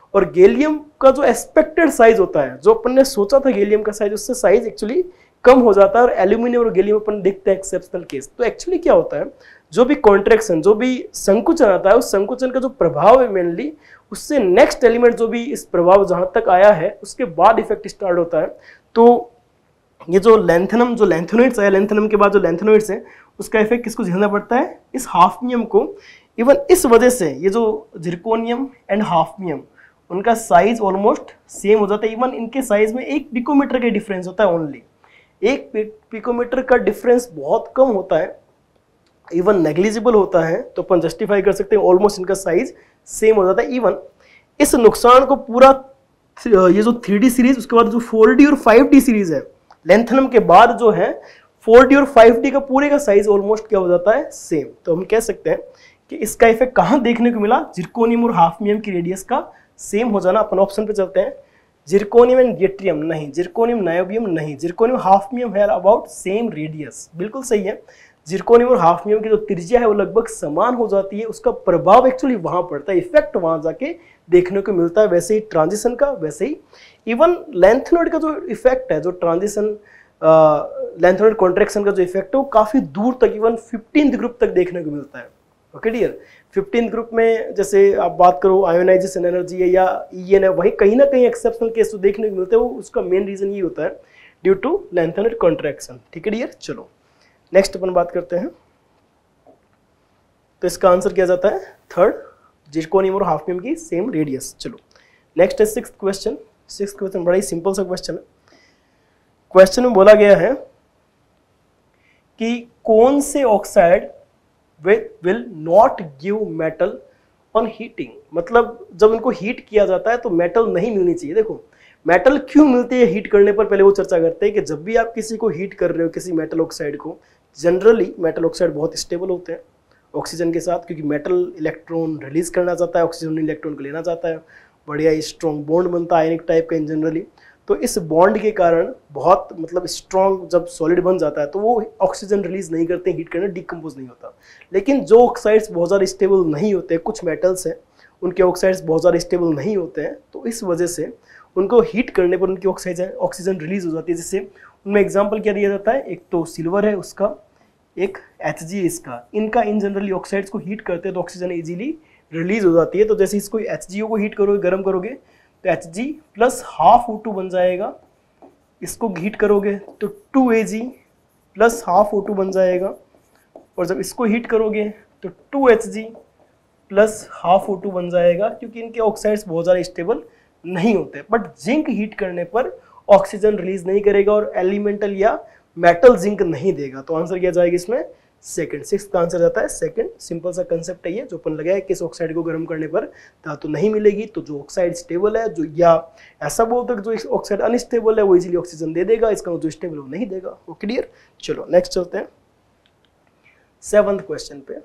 और गैलियम का जो एक्सपेक्टेड साइज होता है, जो अपन ने सोचा था गैलियम का साइज, उससे साइज एक्चुअली कम हो जाता है। और एल्यूमिनियम और गैलियम अपन देखते हैं एक्सेप्शनल केस। तो एक्चुअली क्या होता है, जो भी कॉन्ट्रैक्शन, जो भी संकुचन आता है, उस संकुचन का जो प्रभाव है मेनली, उससे नेक्स्ट एलिमेंट जो भी इस प्रभाव जहां तक आया है उसके बाद इफेक्ट स्टार्ट होता है। तो ये जो लैंथेनम, जो लैंथेनोइड्स है, लैंथेनम के बाद जो लैंथेनोइड्स है, उसका इफेक्ट किसको झेलना पड़ता है, इस हाफनियम को। इवन इस वजह से ये जो जिरकोनियम एंड हाफनियम, उनका साइज ऑलमोस्ट सेम हो जाता है। इवन इनके साइज में 1 पिकोमीटर का डिफरेंस होता है, ओनली 1 पिकोमीटर का डिफरेंस बहुत कम होता है, इवन नेग्लिजिबल होता है। तो अपन जस्टिफाई कर सकते हैं ऑलमोस्ट इनका साइज सेम हो जाता है। इवन इस नुकसान को पूरा ये जो 3D सीरीज, उसके बाद जो 4D और 5D सीरीज है, लैंथेनम के बाद जो है 4D और 5D का पूरे का साइज ऑलमोस्ट क्या हो जाता है, सेम। तो हम कह सकते हैं कि इसका इफेक्ट कहां देखने को मिला, जिरकोनियम और हाफनियम की रेडियस का सेम हो जाना। अपन ऑप्शन पे चलते हैं, जिरकोनियम एंड गेट्रियम नहीं, जिरकोनियम नायोबियम नहीं, जिरकोनियम हाफनियम है अबाउट सेम रेडियस, बिल्कुल सही है। जिरकोनियम और हाफनियम की जो त्रिज्या है वो लगभग समान हो जाती है, उसका प्रभाव एक्चुअली वहां पड़ता है, इफेक्ट वहां जाके देखने को मिलता है। वैसे ही ट्रांजिशन का, वैसे ही इवन लैंथेनोइड का जो इफेक्ट है, जो ट्रांजिशन लैंथेनोइड कॉन्ट्रैक्शन का जो इफेक्ट है, वो काफी दूर तक, इवन 15th ग्रुप तक देखने को मिलता है। ओके डियर, 15th ग्रुप में जैसे आप बात करो आयोनाइजेशन एनर्जी है या EN है, वही कहीं ना कहीं एक्सेप्शनल केस जो देखने को मिलते हैं, वो उसका मेन रीजन ये होता है ड्यू टू लैंथेनोइड कॉन्ट्रैक्शन। ठीक है डियर, चलो नेक्स्ट अपन बात करते हैं। तो इसका आंसर क्या जाता है, थर्ड, जिरकोनियम और हाफनियम की सेम रेडियस। चलो नेक्स्ट है 6th क्वेश्चन। 6th क्वेश्चन बड़ा ही सिंपल सा क्वेश्चन है। क्वेश्चन में बोला गया है कि कौन से oxide will not give metal on heating, मतलब जब इनको हीट किया जाता है तो मेटल नहीं मिलनी चाहिए। देखो मेटल क्यों मिलती है हीट करने पर, पहले वो चर्चा करते हैं कि जब भी आप किसी को हीट कर रहे हो, किसी मेटल ऑक्साइड को, जनरली मेटल ऑक्साइड बहुत स्टेबल होते हैं ऑक्सीजन के साथ, क्योंकि मेटल इलेक्ट्रॉन रिलीज करना चाहता है, ऑक्सीजन इलेक्ट्रॉन को लेना चाहता है, बढ़िया स्ट्रॉन्ग बॉन्ड बनता है आयनिक टाइप का इन जनरली। तो इस बॉन्ड के कारण बहुत मतलब स्ट्रॉन्ग जब सॉलिड बन जाता है तो वो ऑक्सीजन रिलीज नहीं करते, हीट करने डिकम्पोज नहीं होता। लेकिन जो ऑक्साइड्स बहुत ज़्यादा स्टेबल नहीं होते, कुछ मेटल्स हैं उनके ऑक्साइड्स बहुत ज़्यादा स्टेबल नहीं होते हैं, तो इस वजह से उनको हीट करने पर उनकी ऑक्सीजन रिलीज हो जाती है। जिससे उनमें एग्जाम्पल क्या दिया जाता है, एक तो सिल्वर है उसका, एक Hg इसका, इनका इन जनरली ऑक्साइड्स को हीट करते हैं तो ऑक्सीजन इजीली रिलीज हो जाती है। तो जैसे इसको HgO को हीट करोगे, गर्म करोगे, तो Hg प्लस हाफ O2 बन जाएगा। इसको हीट करोगे तो 2Ag प्लस हाफ O2 बन जाएगा। और जब इसको हीट करोगे तो 2Hg प्लस हाफ O2 बन जाएगा, क्योंकि इनके ऑक्साइड्स बहुत ज़्यादा स्टेबल नहीं होते। बट जिंक हीट करने पर ऑक्सीजन रिलीज नहीं करेगा और एलिमेंटल या मेटल जिंक नहीं देगा। तो आंसर क्या जाएगा इसमें, सेकंड। 6th का आंसर जाता है सेकंड। सिंपल सा कंसेप्ट है ये, जो अपन लगाया कि इस ऑक्साइड को गर्म करने पर धातु नहीं मिलेगी, तो जो ऑक्साइड स्टेबल है, जो या ऐसा बोलते हैं जो ऑक्साइड अनस्टेबल है वो इजीली ऑक्सीजन दे देगा, इसका जो स्टेबल वो नहीं देगा। ओके डियर, चलो नेक्स्ट चलते हैं 7th क्वेश्चन पे।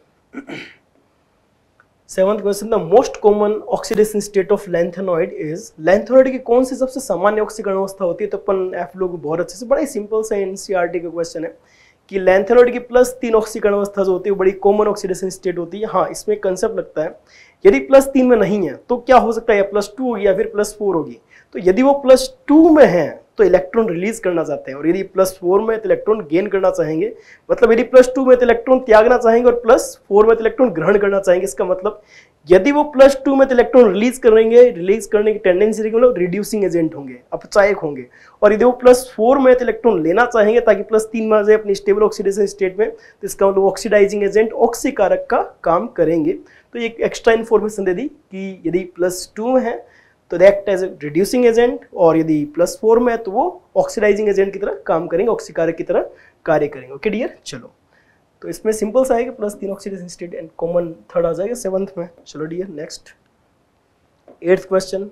7th question, the most common oxidation state of lanthanoid is, lanthanoid की कौन सी सबसे सामान्य ऑक्सीकरण अवस्था होती है। तो अपन F लोग बहुत अच्छे से, बड़ा ही सिंपल सा NCERT का क्वेश्चन है कि लैंथेनोइड की +3 ऑक्सीकरण अवस्था जो होती है बड़ी कॉमन ऑक्सीडेशन स्टेट होती है। हाँ, इसमें कंसेप्ट लगता है, यदि +3 में नहीं है तो क्या हो सकता है, या +2 होगी या फिर +4 होगी। तो यदि वो +2 में है तो इलेक्ट्रॉन रिलीज करना चाहते हैं, और यदि +4 में तो इलेक्ट्रॉन गेन करना चाहेंगे। मतलब यदि +2 में तो इलेक्ट्रॉन त्यागना चाहेंगे और +4 में तो इलेक्ट्रॉन ग्रहण करना चाहेंगे। इसका मतलब यदि वो +2 में तो इलेक्ट्रॉन रिलीज करेंगे, रिलीज करने की टेंडेंसी रहेगी, मतलब रिड्यूसिंग एजेंट होंगे, अपचायक होंगे। और यदि वो +4 में तो इलेक्ट्रॉन लेना चाहेंगे ताकि +3 में आ जाए अपनी स्टेबल ऑक्सीडेशन स्टेट में, तो इसका मतलब ऑक्सीडाइजिंग एजेंट, ऑक्सीकारक का काम करेंगे। तो एक एक्स्ट्रा इन्फॉर्मेशन दे दी कि यदि +2 में है तो रिएक्ट एज रिड्यूसिंग एजेंट, और यदि +4 में है तो वो ऑक्सीडाइजिंग एजेंट की तरह काम करेंगे, ऑक्सीकारक की तरह कार्य करेंगे। ओके डियर, चलो तो इसमें सिंपल सा है कि +3 oxidation state and common third आ जाएगा 7th में। चलो dear next 8th question,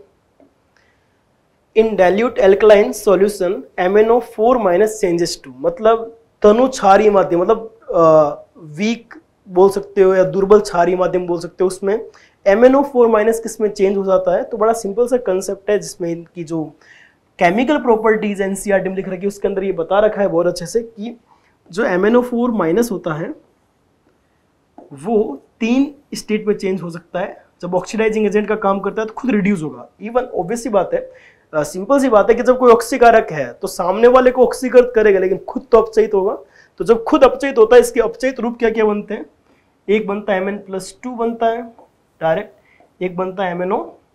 in dilute alkaline solution MnO4- changes to, मतलब तनु क्षारीय माध्यम, मतलब वीक बोल सकते हो या दुर्बल क्षारीय माध्यम बोल सकते हो, उसमें MnO4- किसमें चेंज हो जाता है। तो बड़ा सिंपल सा कंसेप्ट है, जिसमें इनकी जो केमिकल प्रॉपर्टीज NCERT में लिख रखी है उसके अंदर ये बता रखा है बहुत अच्छे से कि जो MnO4- होता है वो 3 स्टेट में चेंज हो सकता है, जब ऑक्सीडाइजिंग एजेंट का काम करता है तो खुद रिड्यूस होगा। इवन ऑब्वियस सी बात है, सिंपल सी बात है कि जब कोई ऑक्सीकारक है तो सामने वाले को ऑक्सीकृत करेगा लेकिन खुद तो अपचयित होगा। तो जब खुद अपचयित होता है, इसके अपचयित रूप क्या क्या बनते हैं, एक बनता है Mn+2 बनता है डायरेक्ट, एक बनता है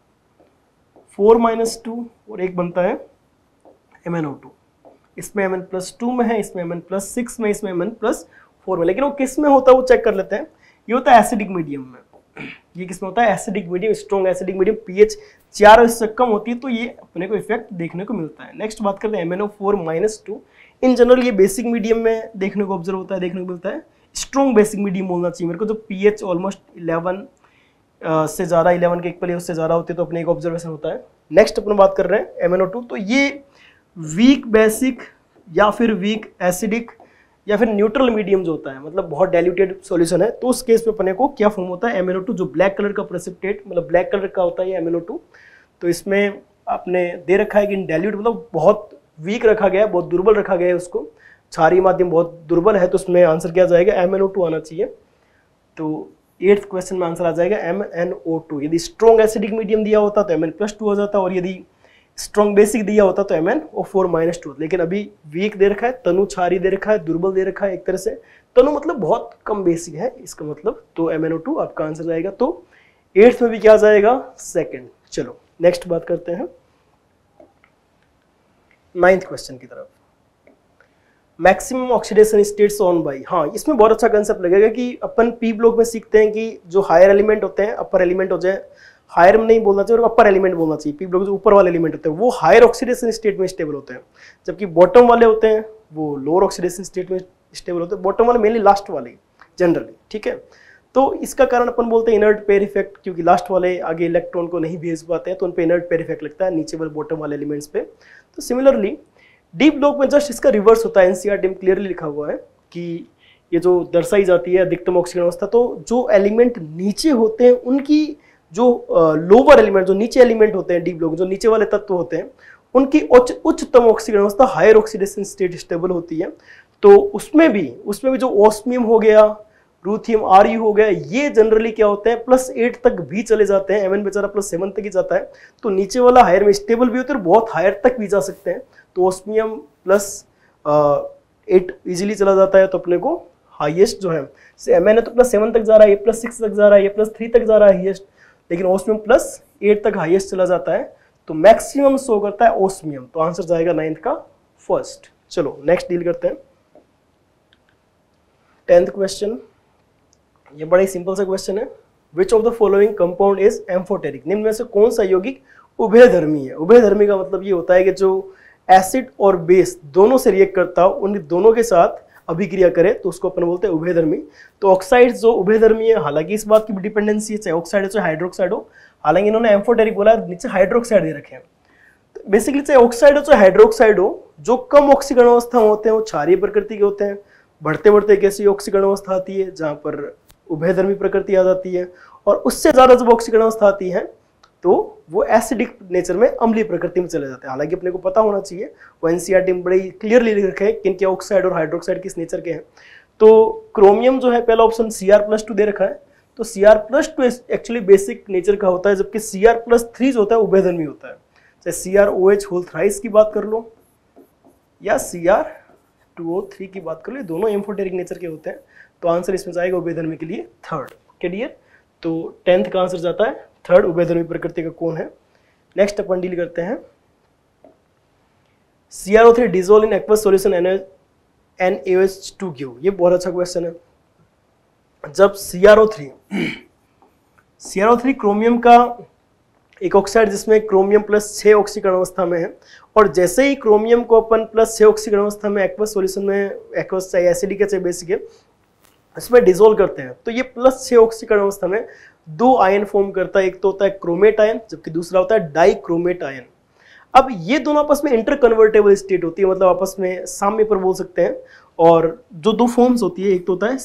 MnO4-2 और एक बनता है MnO2। इसमें Mn+2 में है, इसमें Mn+6 में, इसमें Mn+4 में। लेकिन वो किस में होता है वो चेक कर लेते हैं। ये होता है एसिडिक मीडियम में। ये किस में होता है, acidic medium, strong acidic medium, pH 4 इससे कम होती है तो ये अपने को इफेक्ट देखने को मिलता है। नेक्स्ट बात करते हैं MnO4-2। इन जनरल ये बेसिक मीडियम में देखने को ऑब्जर्व होता है, देखने को मिलता है। स्ट्रॉन्ग बेसिक मीडियम बोलना चाहिए मेरे को, जो pH ऑलमोस्ट 11 से ज़्यादा, 11 के इक्वल या उससे ज़्यादा होती है तो अपने एक ऑब्जर्वेशन होता है। नेक्स्ट अपन बात कर रहे हैं MnO2। तो ये वीक बेसिक या फिर वीक एसिडिक या फिर न्यूट्रल मीडियम जो होता है, मतलब बहुत डाइल्यूटेड सॉल्यूशन है, तो उस केस में अपने को क्या फॉर्म होता है, MnO2, जो ब्लैक कलर का प्रेसिपिटेट, मतलब ब्लैक कलर का होता है ये MnO2। तो इसमें आपने दे रखा है कि डाइल्यूट मतलब बहुत वीक रखा गया है, बहुत दुर्बल रखा गया है उसको, क्षारीय माध्यम बहुत दुर्बल है, तो उसमें आंसर क्या जाएगा, MnO2 आना चाहिए। तो 8th क्वेश्चन में आंसर आ जाएगा MnO2। यदि स्ट्रॉन्ग एसिडिक मीडियम दिया होता तो Mn+2 हो जाता, और यदि स्ट्रॉन्ग बेसिक दिया होता तो MnO4-2। लेकिन अभी वीक दे रखा है, तनु क्षारीय दे रखा है, दुर्बल दे रखा है एक तरह से। तनु मतलब बहुत कम बेसिक है इसका मतलब, तो MnO2 आपका आंसर जाएगा। तो 8th में भी क्या जाएगा, सेकंड। चलो नेक्स्ट बात करते हैं 9th क्वेश्चन की तरफ। Maximum oxidation states on by. हाँ, इसमें बहुत अच्छा कंसेप्ट लगेगा कि अपन पी ब्लॉक में सीखते हैं कि जो हायर एलिमेंट होते हैं, अपर एलिमेंट हो जाए, हायर में नहीं बोलना चाहिए और अपर एलिमेंट बोलना चाहिए। पी ब्लॉक जो ऊपर वाले एलिमेंट होते हैं वो हायर ऑक्सीडेशन स्टेट में स्टेबल होते हैं, जबकि बॉटम वाले होते हैं वो लोअर ऑक्सीडेशन स्टेट में स्टेबल होते हैं। बॉटम वाले मेनली लास्ट वाले जनरली, ठीक है। तो इसका कारण अपन बोलते हैं इनर्ट पेयर इफेक्ट, क्योंकि लास्ट वाले आगे इलेक्ट्रॉन को नहीं भेज पाते हैं तो उन पे इनर्ट पेयर इफेक्ट लगता है नीचे वाले बॉटम वाले एलिमेंट्स पे। तो सिमिलरली डीप ब्लॉक में जस्ट इसका रिवर्स होता है। एनसीईआरटी में क्लियरली लिखा हुआ है कि ये जो दर्शाई जाती है अधिकतम ऑक्सीजन अवस्था, तो जो एलिमेंट नीचे होते हैं उनकी जो लोअर एलिमेंट, जो नीचे एलिमेंट होते हैं डीप ब्लॉक, जो नीचे वाले तत्व होते हैं, उनकी उच्चतम ऑक्सीजन अवस्था हायर ऑक्सीडेशन स्टेट स्टेबल होती है। तो उसमें भी जो ऑस्मियम हो गया, रूथियम, Ru हो गया, ये जनरली क्या होते हैं +8 तक भी चले जाते हैं। Mn बेचारा +7 तक ही जाता है, तो नीचे वाला हायर में स्टेबल भी होते हैं और बहुत हायर तक भी जा सकते हैं। तो ऑस्मियम +8 इजीली चला जाता है, तो अपने को हाईएस्ट जो है Mn तो +7 तक जा रहा है, ये +6 तक जा रहा है, ये +3 तक जा रहा है हाईएस्ट, लेकिन ऑस्मियम +8 तक हाईएस्ट चला जाता है। तो मैक्सिमम शो करता है ऑस्मियम, तो आंसर जाएगा 9th का फर्स्ट। चलो नेक्स्ट डील करते हैं 10th क्वेश्चन। ये बड़ा ही सिंपल सा क्वेश्चन है। Which of the following compound is amphoteric. निम्न में से कौन सा यौगिक उभयधर्मी है। उभयधर्मी का मतलब ये होता है कि जो एसिड और बेस दोनों से रिएक्ट करता हो, उन दोनों के साथ अभिक्रिया करे, तो उसको अपन बोलते हैं उभयधर्मी। तो ऑक्साइड्स जो उभयधर्मी है, हालांकि इस बात की भी डिपेंडेंसी है, चाहे ऑक्साइड हो चाहे हाइड्रोक्साइड हो, हालांकि इन्होंने एम्फोटेरिक बोला है, नीचे हाइड्रोक्साइड दे रखे हैं। तो बेसिकली चाहे ऑक्साइड हो चाहे हाइड्रोक्साइड हो, जो कम ऑक्सीकरण अवस्था होते हैं वो क्षारीय प्रकृति के होते हैं। बढ़ते बढ़ते एक ऐसी ऑक्सीकरण अवस्था आती है जहाँ पर उभयधर्मी प्रकृति आ जाती है, और उससे ज्यादा जब ऑक्सीकरण अवस्था आती है तो वो एसिडिक नेचर में, अम्लीय प्रकृति में चले जाते हैं। हालांकि अपने को पता होना चाहिए, वो एनसीईआरटी में बड़े क्लियरली लिख रखे हैं किनके ऑक्साइड और हाइड्रोक्साइड किस नेचर के हैं। तो क्रोमियम जो है पहला ऑप्शन Cr+2 दे रखा है, तो Cr+2 एक्चुअली बेसिक नेचर का होता है, जबकि Cr+3 जो होता है उभयधर्मी होता है। चाहे CrOH होल थ्राइस की बात कर लो या Cr2O3 की बात कर लो, दोनों एम्फोटेरिक नेचर के होते हैं। तो आंसर इसमें जाएगा उभयधर्मी के लिए थर्ड। ओके डियर, तो 10th का आंसर जाता है थर्ड, उभयधर्मी प्रकृति का कौन है। नेक्स्ट अपन डील करते हैं CrO3 dissolve in aqueous solution NaOH2 ये बहुत अच्छा क्वेश्चन है। जब CrO3 क्रोमियम का एक ऑक्साइड जिसमें क्रोमियम +6 ऑक्सीकरण अवस्था में है, और जैसे ही क्रोमियम को अपन +6 ऑक्सीकरण अवस्था में एक्वस सॉल्यूशन में, एक्वस चाहे एसिडिक है चाहे बेसिक है, इसमें डिसॉल्व करते हैं, तो ये +6 ऑक्सीकरण अवस्था में 2 आयन फॉर्म करता है। एक तो होता है क्रोमेट आयन, जबकि दूसरा होता है डाइक्रोमेट आयन। अब ये दोनों आपस में इंटरकन्वर्टेबल स्टेट होती है, मतलब आपस में साम्य पर बोल सकते हैं। और जो दो फॉर्म्स होती है, एक तो होता है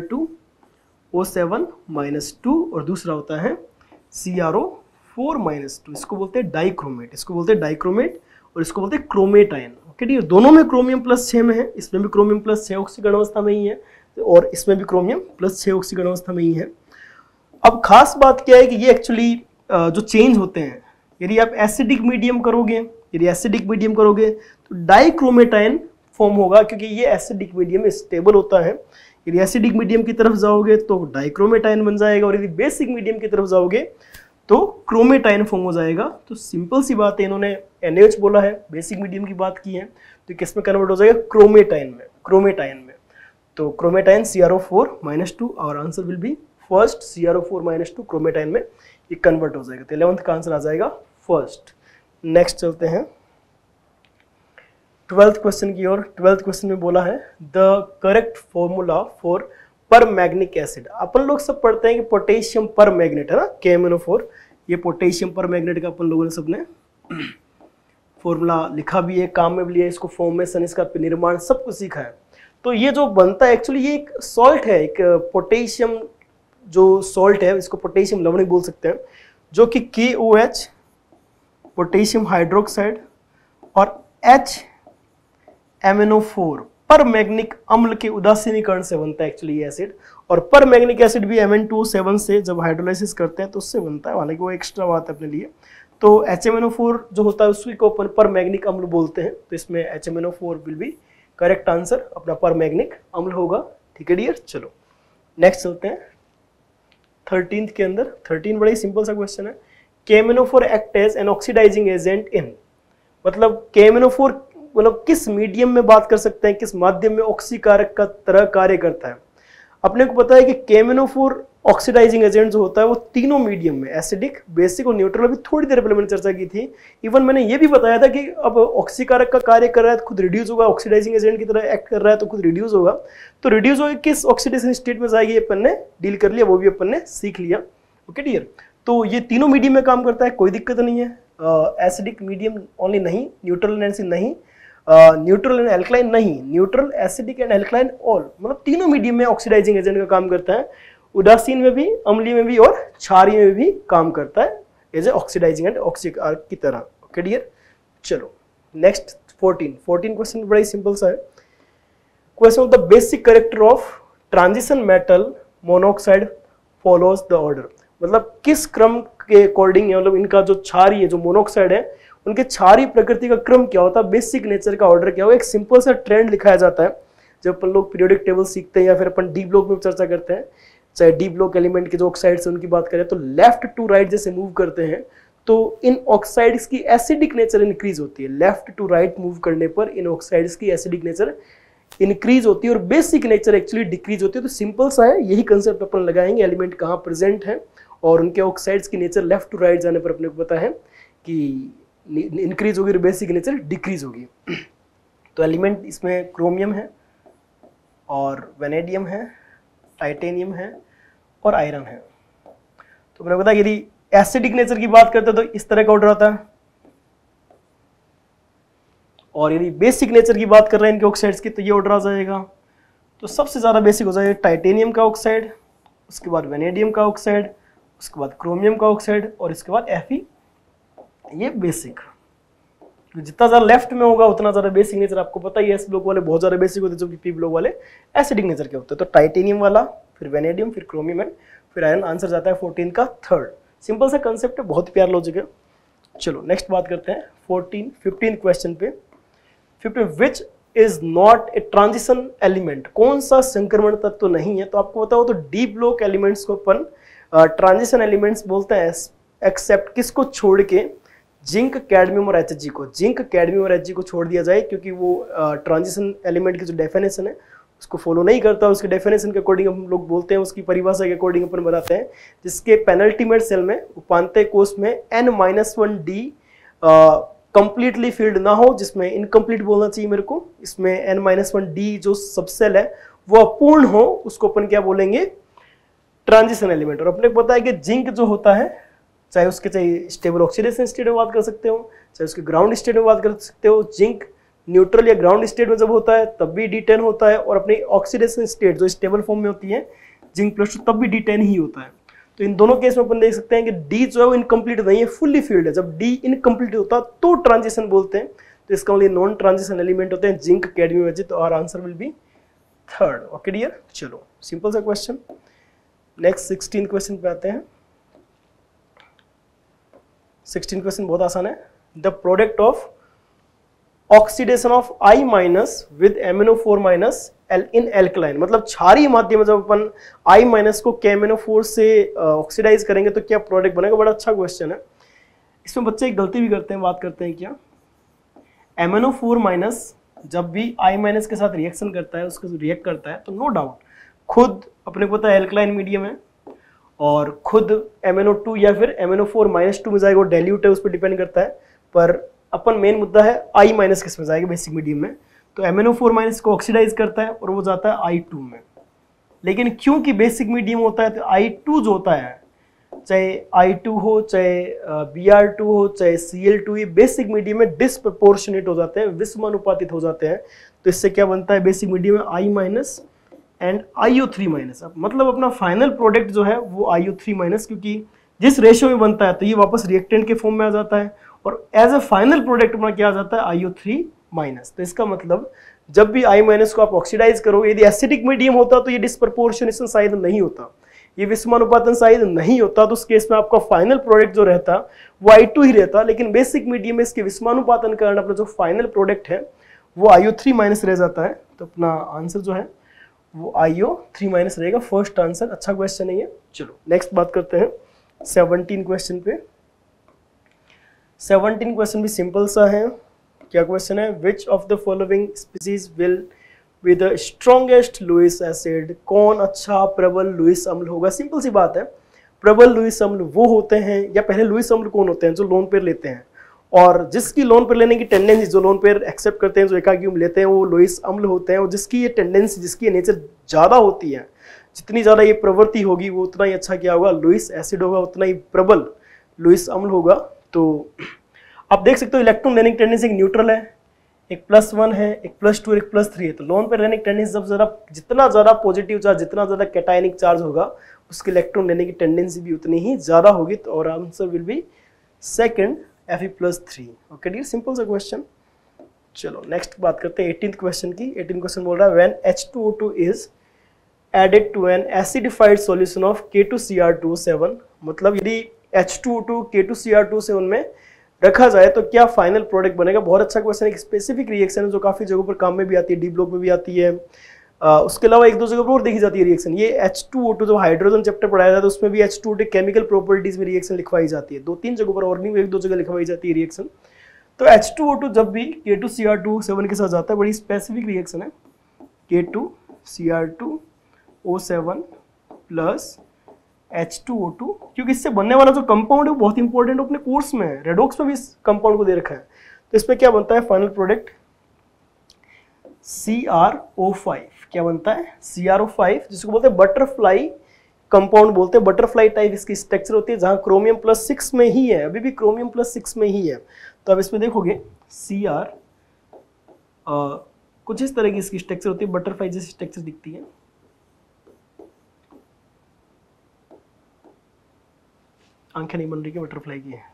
Cr2O7-2 और दूसरा होता है CrO4-2। इसको बोलते हैं डाइक्रोमेट, इसको बोलते हैं डाइक्रोमेट और इसको बोलते हैं क्रोमेट आयन। ओके डी, दोनों में क्रोमियम +6 में है, इसमें भी क्रोमियम +6 ऑक्सीकरण अवस्था में ही है और इसमें भी क्रोमियम +6 ऑक्सीकरण अवस्था में ही है। अब खास बात क्या है कि ये एक्चुअली जो चेंज होते हैं, यदि आप एसिडिक मीडियम करोगे, तो डाइक्रोमेटाइन फॉर्म होगा, क्योंकि ये एसिडिक मीडियम स्टेबल होता है। यदि एसिडिक मीडियम की तरफ जाओगे तो डाइक्रोमेटाइन बन जाएगा, और यदि बेसिक मीडियम की तरफ जाओगे तो क्रोमेटाइन फॉर्म हो जाएगा। तो सिंपल सी बात है, इन्होंने NaOH बोला है, बेसिक मीडियम की बात की है, तो किस में कन्वर्ट हो जाएगा? क्रोमेटाइन में। तो क्रोमेटाइन CrO4-2, और answer will be first, CrO4-2 chromate ion में ये कन्वर्ट हो जाएगा। तो 11th का आंसर आ जाएगा फर्स्ट। नेक्स्ट चलते हैं 12th क्वेश्चन की ओर। 12th क्वेश्चन में बोला है the correct formula for permanganic acid. अपन लोग सब पढ़ते हैं कि पोटेशियम पर मैग्नेट है ना, KMnO4, ये पोटेशियम पर मैग्नेट का अपन लोगों ने सबने फॉर्मूला लिखा भी है, काम में भी लिया है, इसको फॉर्मेशन, इसका निर्माण सब कुछ सीखा है। तो ये जो बनता है एक्चुअली ये एक सॉल्ट है, एक पोटेशियम जो सॉल्ट है, इसको पोटेशियम लवण बोल सकते हैं, जो कि KOH पोटेशियम हाइड्रोक्साइड और HMnO4 परमैग्निक अम्ल के उदासीनीकरण से बनता है एक्चुअली ये एसिड। और परमैग्निक एसिड भी Mn2O7 से जब हाइड्रोलाइसिस करते हैं तो उससे बनता है, हालांकि वो एक्स्ट्रा बात है अपने लिए। तो HMnO4 जो होता है उसी को अपन परमैग्निक अम्ल बोलते हैं, तो इसमें HMnO4 will be correct answer, अपना परमैग्निक अम्ल होगा। ठीक है डियर, चलो नेक्स्ट चलते हैं 13th के अंदर। 13 बड़ा ही सिंपल सा क्वेश्चन है, KMnO4 act as an oxidising agent in, मतलब KMnO4 मतलब किस मीडियम में बात कर सकते हैं, किस माध्यम में ऑक्सीकारक का तरह कार्य करता है। अपने को पता है कि KMnO4 ऑक्सीडाइजिंग एजेंट जो होता है वो तीनों मीडियम में, एसिडिक, बेसिक और न्यूट्रल, अभी थोड़ी देर पहले मैंने चर्चा की थी। इवन मैंने ये भी बताया था कि अब ऑक्सीकारक का कार्य कर रहा है तो खुद रिड्यूस होगा, ऑक्सीडाइजिंग एजेंट की तरह एक्ट कर रहा है तो खुद रिड्यूस होगा। तो रिड्यूस होगा किस ऑक्सीडेशन स्टेट में जाएगी, ये अपन ने डील कर लिया, वो भी अपन ने सीख लिया। ओके डियर, तो ये तीनों मीडियम में काम करता है, कोई दिक्कत नहीं है। एसिडिक मीडियम ओनली नहीं, न्यूट्रल एंड नहीं, न्यूट्रल एंड एल्कलाइन नहीं, neutral, acidic and alkaline all, मतलब तीनों मीडियम में ऑक्सीडाइजिंग एजेंट का काम करता है। उदासीन में भी, अम्लीय में भी और क्षारीय में भी काम करता है एज ए ऑक्सीडाइजिंग एंड ऑक्सीकारक की तरह। ओके डियर, चलो नेक्स्ट 14 क्वेश्चन बड़ा ही सिंपल सा है। Question of the basic character of transition metal monoxide follows the order, मतलब किस क्रम के अकॉर्डिंग, मतलब इनका जो क्षारीय, जो मोनोऑक्साइड है, उनके क्षारीय प्रकृति का क्रम क्या होता है, बेसिक नेचर का ऑर्डर क्या होगा। एक सिंपल सा ट्रेंड लिखाया जाता है जब अपन लोग पीरियोडिक टेबल सीखते हैं या फिर अपन डी ब्लॉक में चर्चा करते हैं, चाहे डी ब्लॉक एलिमेंट के जो ऑक्साइड्स हैं उनकी बात करें तो लेफ्ट टू राइट जैसे मूव करते हैं तो इन ऑक्साइड्स की एसिडिक नेचर इंक्रीज होती है। लेफ्ट टू राइट मूव करने पर इन ऑक्साइड्स की एसिडिक नेचर इंक्रीज होती है और बेसिक नेचर एक्चुअली डिक्रीज होती है। तो सिंपल सा है, यही कंसेप्ट अपन लगाएंगे, एलिमेंट कहाँ प्रेजेंट है और उनके ऑक्साइड्स की नेचर लेफ्ट टू राइट जाने पर अपने को पता है कि इंक्रीज होगी और बेसिक नेचर डिक्रीज होगी। तो एलिमेंट इसमें क्रोमियम है और वेनेडियम है, टाइटेनियम है और आयरन है। तो मैंने बताया यदि एसिडिक नेचर की बात करते हैं तो इस तरह का ऑर्डर आता है, और यदि बेसिक नेचर की बात कर रहे हैं इनके ऑक्साइड्स की तो ये ऑर्डर आ जाएगा। तो सबसे ज्यादा बेसिक हो जाएगा टाइटेनियम का ऑक्साइड, उसके बाद वेनेडियम का ऑक्साइड, उसके बाद क्रोमियम का ऑक्साइड और इसके बाद Fe, ये बेसिक। जितना ज्यादा लेफ्ट में होगा उतना ज्यादा बेसिक नेचर, आपको पता ही है, एस ब्लॉक वाले बहुत ज्यादा बेसिक होते हैं जबकि पी ब्लॉक वाले एसिडिक नेचर के होते हैं। तो टाइटेनियम वाला, फिर वेनेडियम, फिर क्रोमियम एंड फिर आयरन, आंसर जाता है 14 का थर्ड। सिंपल सा कंसेप्ट है, बहुत प्यार लॉजिक है। चलो नेक्स्ट बात करते हैं 15 क्वेश्चन पे। 15 which is not a transition element, कौन सा संक्रमण तत्व तो नहीं है। तो आपको पता हो तो डी ब्लॉक एलिमेंट्स को अपन ट्रांजिशन एलिमेंट्स बोलते हैं, एक्सेप्ट किसको छोड़ के, जिंक, कैडमियम और Hg को। जिंक, कैडमियम और Hg को छोड़ दिया जाए क्योंकि वो ट्रांजिशन एलिमेंट की जो डेफिनेशन है उसको फॉलो नहीं करता, उसके डेफिनेशन के अकॉर्डिंग हम लोग बोलते हैं, उसकी परिभाषा के अकॉर्डिंग अपन बताते हैं, जिसके पेनल्टीमेट सेल में, उपांत्य कोष में N-1D कंप्लीटली फील्ड ना हो, जिसमें इनकम्प्लीट बोलना चाहिए मेरे को, इसमें N-1D जो सबसेल है वो अपूर्ण हो, उसको अपन क्या बोलेंगे, ट्रांजिशन एलिमेंट। और अपने को पता है कि जिंक जो होता है, चाहे उसके चाहे स्टेबल ऑक्सीडेशन स्टेट में बात कर सकते हो, चाहे उसके ग्राउंड स्टेट में बात कर सकते हो, जिंक न्यूट्रल या ग्राउंड स्टेट में जब होता है तब भी D10 होता है, और अपनी ऑक्सीडेशन स्टेट जो स्टेबल फॉर्म में होती है जिंक प्लस तब भी D10 ही होता है। तो इन दोनों केस में अपन देख सकते हैं कि डी जो है वो इनकम्प्लीट नहीं है, फुल्ली फील्ड है। जब डी इनकम्प्लीट होता तो ट्रांजिशन बोलते हैं, तो इसका मतलब नॉन ट्रांजिशन एलिमेंट होते हैं जिंक, कैडमियम, Hg। तो our answer will be third. Okay dear, चलो सिंपल सा क्वेश्चन। नेक्स्ट 16 क्वेश्चन पे आते हैं। 16 क्वेश्चन बहुत आसान है। The product of oxidation of I minus with MnO4 minus in alkaline, मतलब क्षारीय माध्यम में जब अपन I माइनस को KMnO4 से ऑक्सीडाइज करेंगे तो क्या प्रोडक्ट बनेगा। बड़ा अच्छा क्वेश्चन है। इसमें बच्चे एक गलती भी करते हैं, बात करते हैं क्या, MnO4 माइनस जब भी I माइनस के साथ रिएक्शन करता है, उसको रिएक्ट करता है तो नो डाउट खुद अपने को पता है एल्कलाइन मीडियम है और खुद MnO2 या फिर MnO4-2 में जाएगा, वो डाइल्यूट है, उस पर डिपेंड करता है। पर अपन मेन मुद्दा है I माइनस किस में जाएगा, बेसिक मीडियम में। तो MnO4 माइनस को ऑक्सीडाइज करता है और वो जाता है I2 में। लेकिन क्योंकि बेसिक मीडियम होता है तो I2 जो होता है, चाहे I2 हो, चाहे Br2 हो, चाहे Cl2, ये बेसिक मीडियम में डिसप्रपोर्शनेट हो जाते हैं, विषमानुपातित हो जाते हैं। तो इससे क्या बनता है, बेसिक मीडियम में I minus and IO3 minus. मतलब अपना फाइनल प्रोडक्ट जो है वो IO3 माइनस, क्योंकि जिस रेशियो में बनता है तो ये वापस रिएक्टेंट के फॉर्म में आ जाता है और एज ए फाइनल प्रोडक्ट अपना क्या आ जाता है, IO3 माइनस। तो इसका मतलब जब भी I माइनस को आप ऑक्सीडाइज करोगे, यदि एसिडिक मीडियम होता तो ये डिस्प्रपोर्शनेशन शायद नहीं होता, ये विषमानुपातन शायद नहीं होता, तो उस केस में आपका फाइनल प्रोडक्ट जो रहता वो I2 ही रहता। लेकिन बेसिक मीडियम में इसके विषमानुपातन के कारण अपना जो फाइनल प्रोडक्ट है वो IO3 माइनस रह जाता है। तो अपना आंसर जो है वो IO3 माइनस रहेगा। फर्स्ट आंसर, अच्छा क्वेश्चन है ये। चलो नेक्स्ट बात करते हैं 17 क्वेश्चन पे। 17 क्वेश्चन भी सिंपल सा है। क्या क्वेश्चन है, which of the following species will with the strongest Lewis acid, कौन अच्छा प्रबल लुईस अम्ल होगा। सिंपल सी बात है, प्रबल लुईस अम्ल वो होते हैं, या पहले लुईस अम्ल कौन होते हैं, जो लोन पेयर लेते हैं और जिसकी लोन पेयर लेने की टेंडेंसी, जो लोन पेयर एक्सेप्ट करते हैं, जो एकाकी लेते हैं, वो लुईस अम्ल होते हैं। और जिसकी ये टेंडेंसी, जिसकी ये नेचर ज़्यादा होती है, जितनी ज़्यादा ये प्रवृत्ति होगी वो उतना ही अच्छा क्या होगा, लुईस एसिड होगा, उतना ही प्रबल लुईस अम्ल होगा। तो आप देख सकते हो इलेक्ट्रॉन लेने की टेंडेंसी एक न्यूट्रल है, एक +1 है, एक +2 एक +3 है। तो लोन पेयर लेने की टेंडेंसी जितना ज़्यादा पॉजिटिव चार्ज, जितना ज़्यादा कैटायनिक चार्ज होगा, उसके इलेक्ट्रॉन लेने की टेंडेंसी भी उतनी ही ज़्यादा होगी। तो और answer will be second Fe+3। Okay dear, simple सा क्वेश्चन। चलो नेक्स्ट बात करते हैं 18th क्वेश्चन की। 18th क्वेश्चन बोल रहा है when H2O2 is added to an acidified solution of K2Cr2O7, मतलब यदि H2O2 K2Cr2O7 में रखा जाए तो क्या फाइनल प्रोडक्ट बनेगा। बहुत अच्छा क्वेश्चन है। एक स्पेसिफिक रिएक्शन है जो काफी जगहों पर काम में भी आती है, डी ब्लॉक में भी आती है, उसके अलावा एक दो जगह पर और देखी जाती है रिएक्शन। ये H2O2 जो हाइड्रोजन चैप्टर पढ़ाया जाता है उसमें भी H2O2 केमिकल प्रॉपर्टीज में रिएक्शन लिखवाई जाती है, 2-3 जगहों पर, और नहीं एक दो जगह लिखवाई जाती है रिएक्शन। तो H2O2 जब भी K2Cr2O7 के साथ जाता है, बड़ी स्पेसिफिक रिएक्शन है, K2Cr2O7 प्लस H2O2, क्योंकि इससे बनने वाला जो कंपाउंड है वो बहुत इंपॉर्टेंट अपने कोर्स में है, रेडॉक्स में भी इस कंपाउंड को दे रखा है। तो इसमें क्या बनता है फाइनल प्रोडक्ट CrO5। क्या बनता है CrO5, जिसको बोलते हैं बटरफ्लाई कंपाउंड बोलते हैं। बटरफ्लाई टाइप इसकी स्ट्रक्चर होती है, जहां क्रोमियम +6 में ही है, अभी भी क्रोमियम +6 में ही है। तो अब इसमें देखोगे Cr कुछ इस तरह की इसकी स्ट्रक्चर होती है, बटरफ्लाई जैसी स्ट्रक्चर दिखती है। आंखें नहीं बन रही कि बटरफ्लाई की है।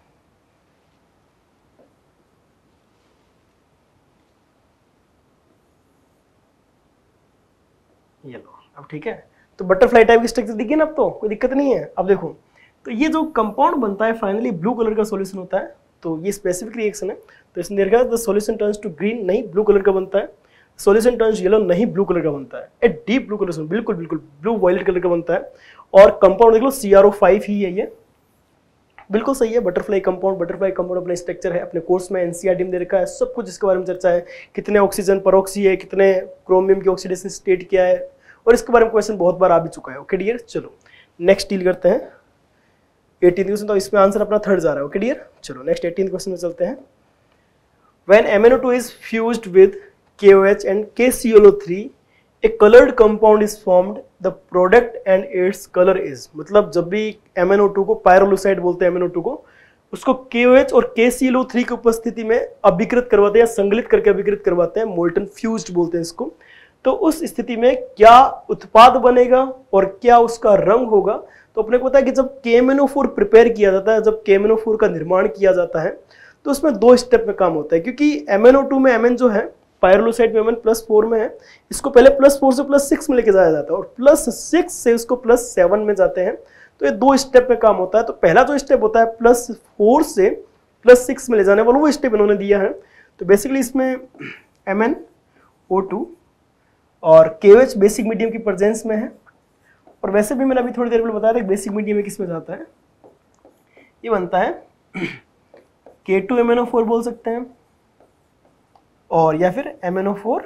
ये लो, अब ठीक है। तो बटरफ्लाई टाइप की स्ट्रक्चर दिखी ना, अब तो कोई दिक्कत नहीं है। अब देखो, तो ये जो कंपाउंड बनता है फाइनली ब्लू कलर का सॉल्यूशन होता है। तो ये स्पेसिफिक रिएक्शन है। तो इसने देखा the solution turns to green, नहीं ब्लू कलर का बनता है। सॉल्यूशन टर्न्स येलो, नहीं ब्लू कलर का बनता है। ए डीप ब्लू कलर, बिल्कुल बिल्कुल ब्लू वायलेट कलर का बनता है। और कंपाउंड देख लो CrO5 ही है, ये बिल्कुल सही है। बटरफ्लाई कंपाउंड अपना स्ट्रक्चर है, अपने कोर्स में NCERT में दे रखा है, सब कुछ इसके बारे में चर्चा है, कितने ऑक्सीजन परऑक्सी है, कितने क्रोमियम की ऑक्सीडेशन स्टेट क्या है, और इसके बारे में क्वेश्चन बहुत बार आ भी चुका है। ओके डियर, चलो नेक्स्ट डील करते हैं 18th क्वेश्चन। तो इसमें आंसर अपना थर्ड जा रहा है। ओके डियर, चलो नेक्स्ट 18th क्वेश्चन में चलते हैं। When MnO2 is fused with KOH and KClO3 a colored compound is formed, the product and its color is, मतलब जब भी MnO2 को, पायरोलुसाइड बोलते हैं MnO2 को, उसको KOH और KClO3 की उपस्थिति में अभिकृत करवाते हैं या संगलित करके अभिकृत करवाते हैं, मोल्टन फ्यूज्ड बोलते हैं इसको। तो उस स्थिति में क्या उत्पाद बनेगा और क्या उसका रंग होगा। तो अपने को पता है कि जब KMnO4 प्रिपेयर किया जाता है, जब KMnO4 का निर्माण किया जाता है, तो उसमें 2 स्टेप में काम होता है, क्योंकि MnO2 में Mn जो है पायरोलोसाइट में +4 में है, इसको पहले +4 से +6 में लेके जाया जाता है और +6 से उसको +7 में जाते हैं। तो ये 2 स्टेप में काम होता है। तो पहला जो स्टेप होता है +4 से +6 में ले जाने वाला, वो स्टेप इन्होंने दिया है। तो बेसिकली इसमें MnO2 और KOH बेसिक मीडियम की प्रेजेंस में है। और वैसे भी मैंने अभी थोड़ी देर पहले बताया था बेसिक मीडियम में किस में जाता है, ये बनता है K2MnO4 बोल सकते हैं, और या फिर MnO4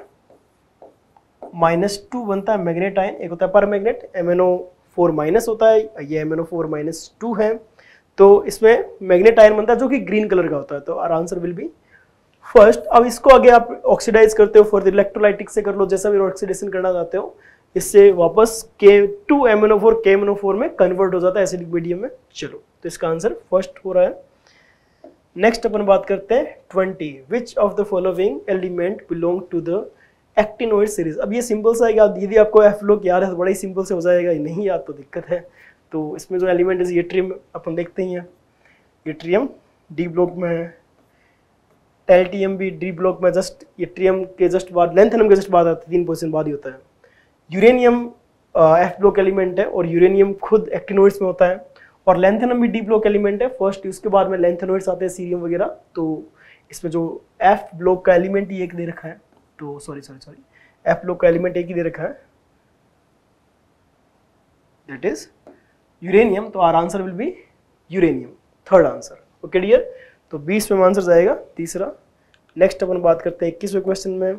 -2 बनता है मैग्नेट आयन, एक होता है पर मैग्नेट, MnO4 माइनस होता है, ये MnO4 -2 है। तो इसमें मैग्नेट आयन बनता है जो कि ग्रीन कलर का होता है। तो our answer will be first. अब इसको आगे आप ऑक्सीडाइज करते हो फॉर द इलेक्ट्रोलाइटिक से कर लो, जैसा भी ऑक्सीडेशन करना चाहते हो, इससे वापस K2MnO4 KMnO4 में कन्वर्ट हो जाता है एसिडिक मीडियम में। चलो, तो इसका आंसर फर्स्ट हो रहा है। नेक्स्ट अपन बात करते हैं 20, which of the following element belong to the actinoid series. अब ये सिंपल सा है, यदि आपको एफ लोग याद है तो बड़ा ही सिंपल से हो जाएगा, नहीं याद तो दिक्कत है। तो इसमें जो एलिमेंट है यट्रियम अपन देखते ही हैं, यट्रियम डी ब्लॉक में है, टेल्टियम भी डी ब्लॉक में, जस्ट यट्रियम के जस्ट बाद, लैंथेनम के जस्ट बाद आता है, 3 पोजीशन बाद ही होता है। यूरेनियम एफ ब्लॉक एलिमेंट है और यूरेनियम खुद एक्टिनोइड्स में होता है, और लैंथेनम भी डी ब्लॉक एलिमेंट है फर्स्ट, उसके बाद में लैंथेनोइड्स आते हैं, सीरियम वगैरह। तो इसमें जो एफ ब्लॉक का एलिमेंट ही एक दे रखा है, तो सॉरी एफ ब्लॉक का एलिमेंट एक ही दे रखा है, दैट इज यूरेनियम। तो our answer will be uranium, third answer. Okay dear, तो 20 में आंसर जाएगा तीसरा। नेक्स्ट अपन बात करते हैं 21वें क्वेश्चन में,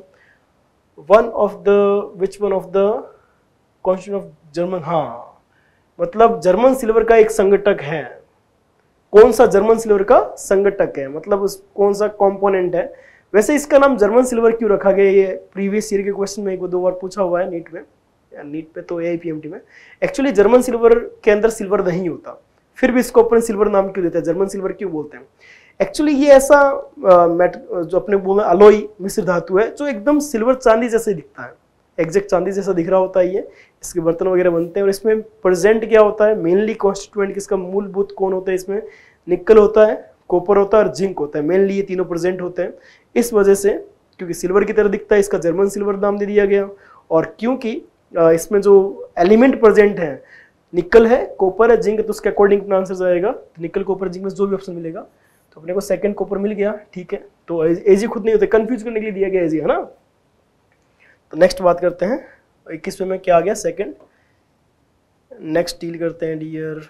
which one of the constitution of German, हाँ मतलब जर्मन सिल्वर का एक संगठक है, कौन सा जर्मन सिल्वर का संगठक है, मतलब उस कौन सा कंपोनेंट है। वैसे इसका नाम जर्मन सिल्वर क्यों रखा गया, ये प्रीवियस ईयर के क्वेश्चन में 1-2 बार पूछा हुआ है नीट में, नीट पे तो AIPMT में। एक्चुअली जर्मन सिल्वर के अंदर सिल्वर नहीं होता, फिर भी इसको अपन सिल्वर नाम क्यों देते हैं, जर्मन सिल्वर क्यों बोलते हैं। एक्चुअली ये ऐसा जो अपने बोला अलोई मिश्र धातु है जो एकदम सिल्वर चांदी जैसे दिखता है, एग्जैक्ट चांदी जैसा दिख रहा होता है ये, इसके बर्तन वगैरह बनते हैं। और इसमें प्रेजेंट क्या होता है, मेनली कॉन्स्टिट्यूएंट किसका मूलभूत कौन होता है, इसमें निकल होता है, कॉपर होता है और जिंक होता है, मेनली ये तीनों प्रेजेंट होते हैं। इस वजह से क्योंकि सिल्वर की तरह दिखता है इसका जर्मन सिल्वर नाम दे दिया गया, और क्योंकि इसमें जो एलिमेंट प्रेजेंट है निकल है, कॉपर है, जिंक, तो उसके अकॉर्डिंग अपना आंसर जाएगा निकल, कॉपर, जिंक में जो भी ऑप्शन मिलेगा। तो अपने को सेकंड कॉपर मिल गया, ठीक है। तो एजी खुद नहीं होते, कंफ्यूज करने के लिए दिया गया एजी, है ना। तो नेक्स्ट बात करते हैं 21वें में क्या आ गया, सेकंड। नेक्स्ट डील करते हैं डियर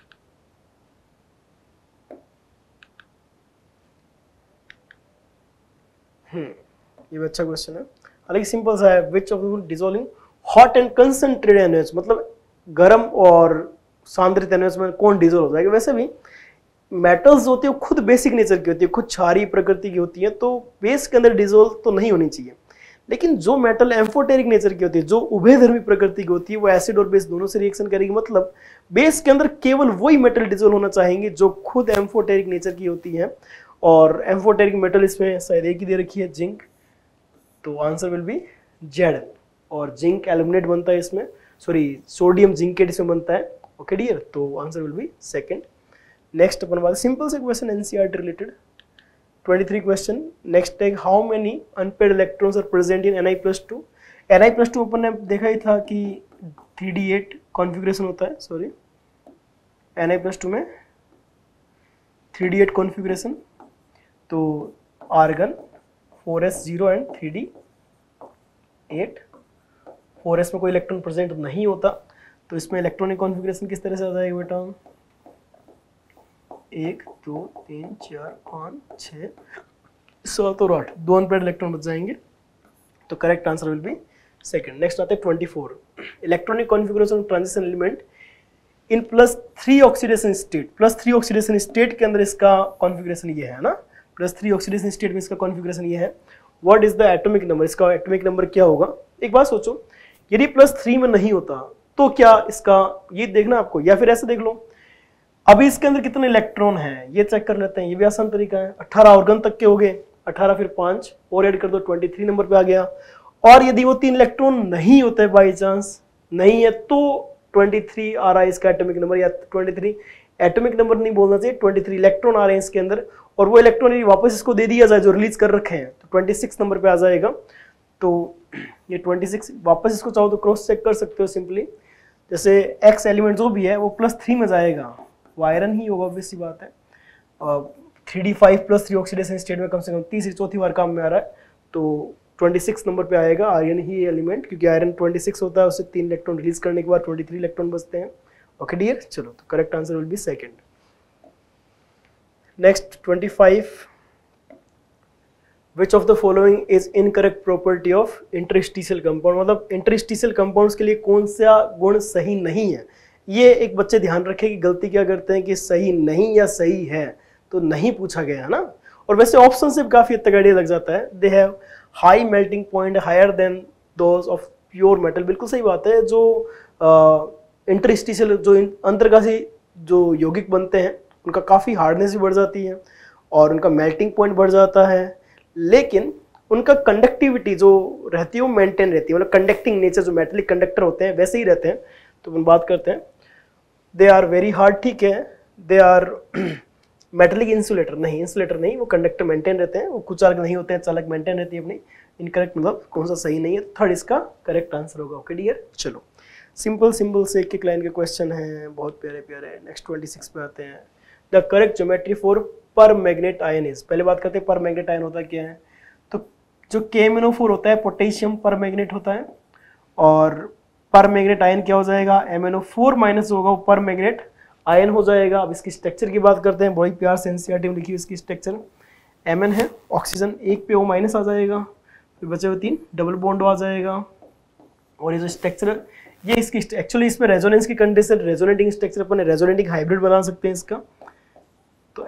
ये भी अच्छा क्वेश्चन है, हालांकि सिंपल सा है। Which of dissolving hot and concentrated NH, मतलब गर्म और सांद्रित एनएच में कौन डिसॉल्व हो जाएगा। वैसे भी मेटल्स होती है वो खुद बेसिक नेचर की होती है, खुद क्षारीय प्रकृति की होती है, तो बेस के अंदर डिसॉल्व तो नहीं होनी चाहिए। लेकिन जो मेटल एम्फोटेरिक नेचर की होती है, जो उभयधर्मी प्रकृति की होती है, वो एसिड और बेस दोनों से रिएक्शन करेगी, मतलब बेस के अंदर केवल वही मेटल डिसॉल्व होना चाहेंगे जो खुद एम्फोटेरिक नेचर की होती है। और एम्फोटेरिक मेटल इसमें शायद एक ही दे रखी है, जिंक, तो आंसर विल बी Zn। और जिंक एल्यूमिनेट बनता है इसमें, सॉरी सोडियम जिंकेट इसमें बनता है। ओके डियर, तो answer will be second. Next अपन बात, सिंपल से question NCERT related 23 question. Next है how many unpaired electrons are present in Ni+2। Ni+2 अपन ने देखा ही था कि 3d8 कॉन्फ़िगरेशन होता है, सॉरी Ni+2 में 3d8 कॉन्फ़िगरेशन, तो argon 4s0 and 3d8, 4s में कोई इलेक्ट्रॉन प्रेजेंट नहीं होता, तो इसमें इलेक्ट्रॉनिक कॉन्फ़िगरेशन किस तरह से आ जाएगा बेटा, 1 2 3 4 5 6 7 और 8, 2 अनपेड इलेक्ट्रॉन बच जाएंगे, तो correct answer will be second. Next आते हैं 24, electronic configuration transition element in +3 oxidation state. +3 oxidation state के अंदर इसका कॉन्फ़िगरेशन ये है ना, +3 ऑक्सीडेशन स्टेट में इसका कॉन्फ़िगरेशन ये है। What is the atomic number, इसका एटॉमिक नंबर क्या होगा। एक बात सोचो, यदि +3 में नहीं होता तो क्या इसका, ये देखना आपको, या फिर ऐसे देख लो अभी इसके अंदर कितने इलेक्ट्रॉन हैं ये चेक कर लेते हैं, ये भी आसान तरीका है। 18 ऑर्गन तक के हो गए, 18 फिर 5 और ऐड कर दो, 23 नंबर पे आ गया। और यदि वो 3 इलेक्ट्रॉन नहीं होते, बाई चांस नहीं है, तो 23 आ रहा है इसका एटॉमिक नंबर, या 23 एटॉमिक नंबर नहीं बोलना चाहिए, 23 इलेक्ट्रॉन आ रहे हैं इसके अंदर, और वो इलेक्ट्रॉन यदि वापस इसको दे दिया जाए जो रिलीज कर रखे हैं तो 26 नंबर पे आ जाएगा। तो ये 26 वापस इसको चाहो तो क्रॉस चेक कर सकते हो सिंपली, जैसे एक्स एलिमेंट जो भी है वो +3 में जाएगा, वो आयरन ही होगा, ऑब्वियस सी बात है। 3d5 + 3 ऑक्सीडेशन स्टेट में कम से कम तीसरी चौथी बार काम में आ रहा है, तो 26 नंबर पे आएगा आयरन ही एलिमेंट, क्योंकि आयरन 26 होता है, उससे 3 इलेक्ट्रॉन रिलीज करने के बाद 23 इलेक्ट्रॉन बचते हैं। ओके डियर, चलो तो correct answer will be second. Next 25, which of the following is incorrect property of interstitial compound, मतलब इंटरस्टिशियल कंपाउंड्स के लिए कौन सा गुण सही नहीं है। ये एक बच्चे ध्यान रखें कि गलती क्या करते हैं कि सही नहीं या सही है, तो नहीं पूछा गया है ना, और वैसे ऑप्शन से काफी हद तक आइडिया लग जाता है। They have high melting point higher than those of pure metal, बिल्कुल सही बात है। जो इंटरस्टिशियल जो अंतर्गासी जो यौगिक बनते हैं उनका काफ़ी हार्डनेस भी बढ़ जाती है और उनका मेल्टिंग पॉइंट बढ़ जाता है, लेकिन उनका कंडक्टिविटी जो रहती है वो मेंटेन रहती है, मतलब कंडक्टिंग नेचर, जो मेटेलिक कंडक्टर होते हैं वैसे ही रहते हैं। तो हम बात करते हैं, दे आर वेरी हार्ड, ठीक है, दे आर मेटेलिक इंसुलेटर, नहीं इंसुलेटर नहीं, वो कंडक्टर मेंटेन रहते हैं, वो कुचालक नहीं होते हैं, चालक मेंटेन रहती है अपनी। इनकरेक्ट मतलब कौन सा सही नहीं है, थर्ड इसका करेक्ट आंसर होगा। ओके डियर, चलो सिंपल सिंपल से एक लाइन के क्वेश्चन हैं, बहुत प्यारे प्यारे। नेक्स्ट 26 पे आते हैं। The correct geometry for permanganate ion is, पहले बात करते हैं पर मैग्नेट आयन होता क्या है। तो जो KMnO4 होता है पोटेशियम पर मैग्नेट होता है, और पर मैग्नेट आयन क्या हो जाएगा, MnO4- होगा वो पर मैग्नेट आयन हो जाएगा। अब इसकी स्ट्रक्चर की बात करते हैं, बड़ी प्यार से NCERT में लिखी हुई इसकी स्ट्रक्चर। Mn है, ऑक्सीजन 1 पे O- आ जाएगा, फिर बचे हुए 3 डबल बॉन्ड आ जाएगा, और ये जो स्ट्रक्चर ये इसकी एक्चुअली इसमें रेजोनेंस की कंडीशन, रेजोनेटिंग स्ट्रक्चर अपन रेजोनेटिंग हाइब्रिड बना सकते हैं इसका। तो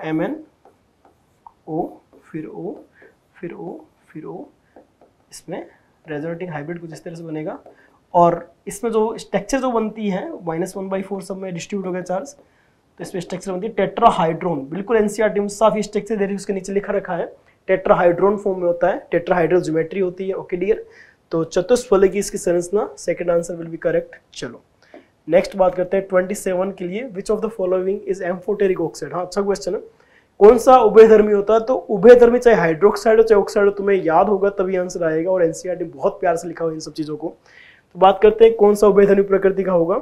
MnO फिर O फिर O फिर O, इसमें रेजोनेटिंग हाइब्रिड कुछ इस तरह से बनेगा, और इसमें जो स्ट्रक्चर जो बनती है -1/4 सब में डिस्ट्रीब्यूट हो गया चार्ज, तो इसमें स्ट्रक्चर बनती है टेट्राहाइड्रोन। बिल्कुल NCERT में साफ स्ट्रक्चर दे रही है, उसके नीचे लिखा रखा है टेट्राहाइड्रोन फॉर्म में होता है, टेट्राहाइड्रल ज्योमेट्री होती है। ओके डियर, तो चतुष्फलक की इसकी संरचना, second answer will be correct. चलो नेक्स्ट बात करते हैं 27 के लिए, which of the following is amphoteric oxide. हाँ, अच्छा क्वेश्चन है, कौन सा उभयधर्मी होता है। तो उभयधर्मी चाहे हाइड्रोक्साइड हो चाहे ऑक्साइड हो, तुम्हें याद होगा तभी आंसर आएगा, और NCERT बहुत प्यार से लिखा हुआ इन सब चीजों को। तो बात करते हैं कौन सा उभयधर्मी प्रकृति का होगा।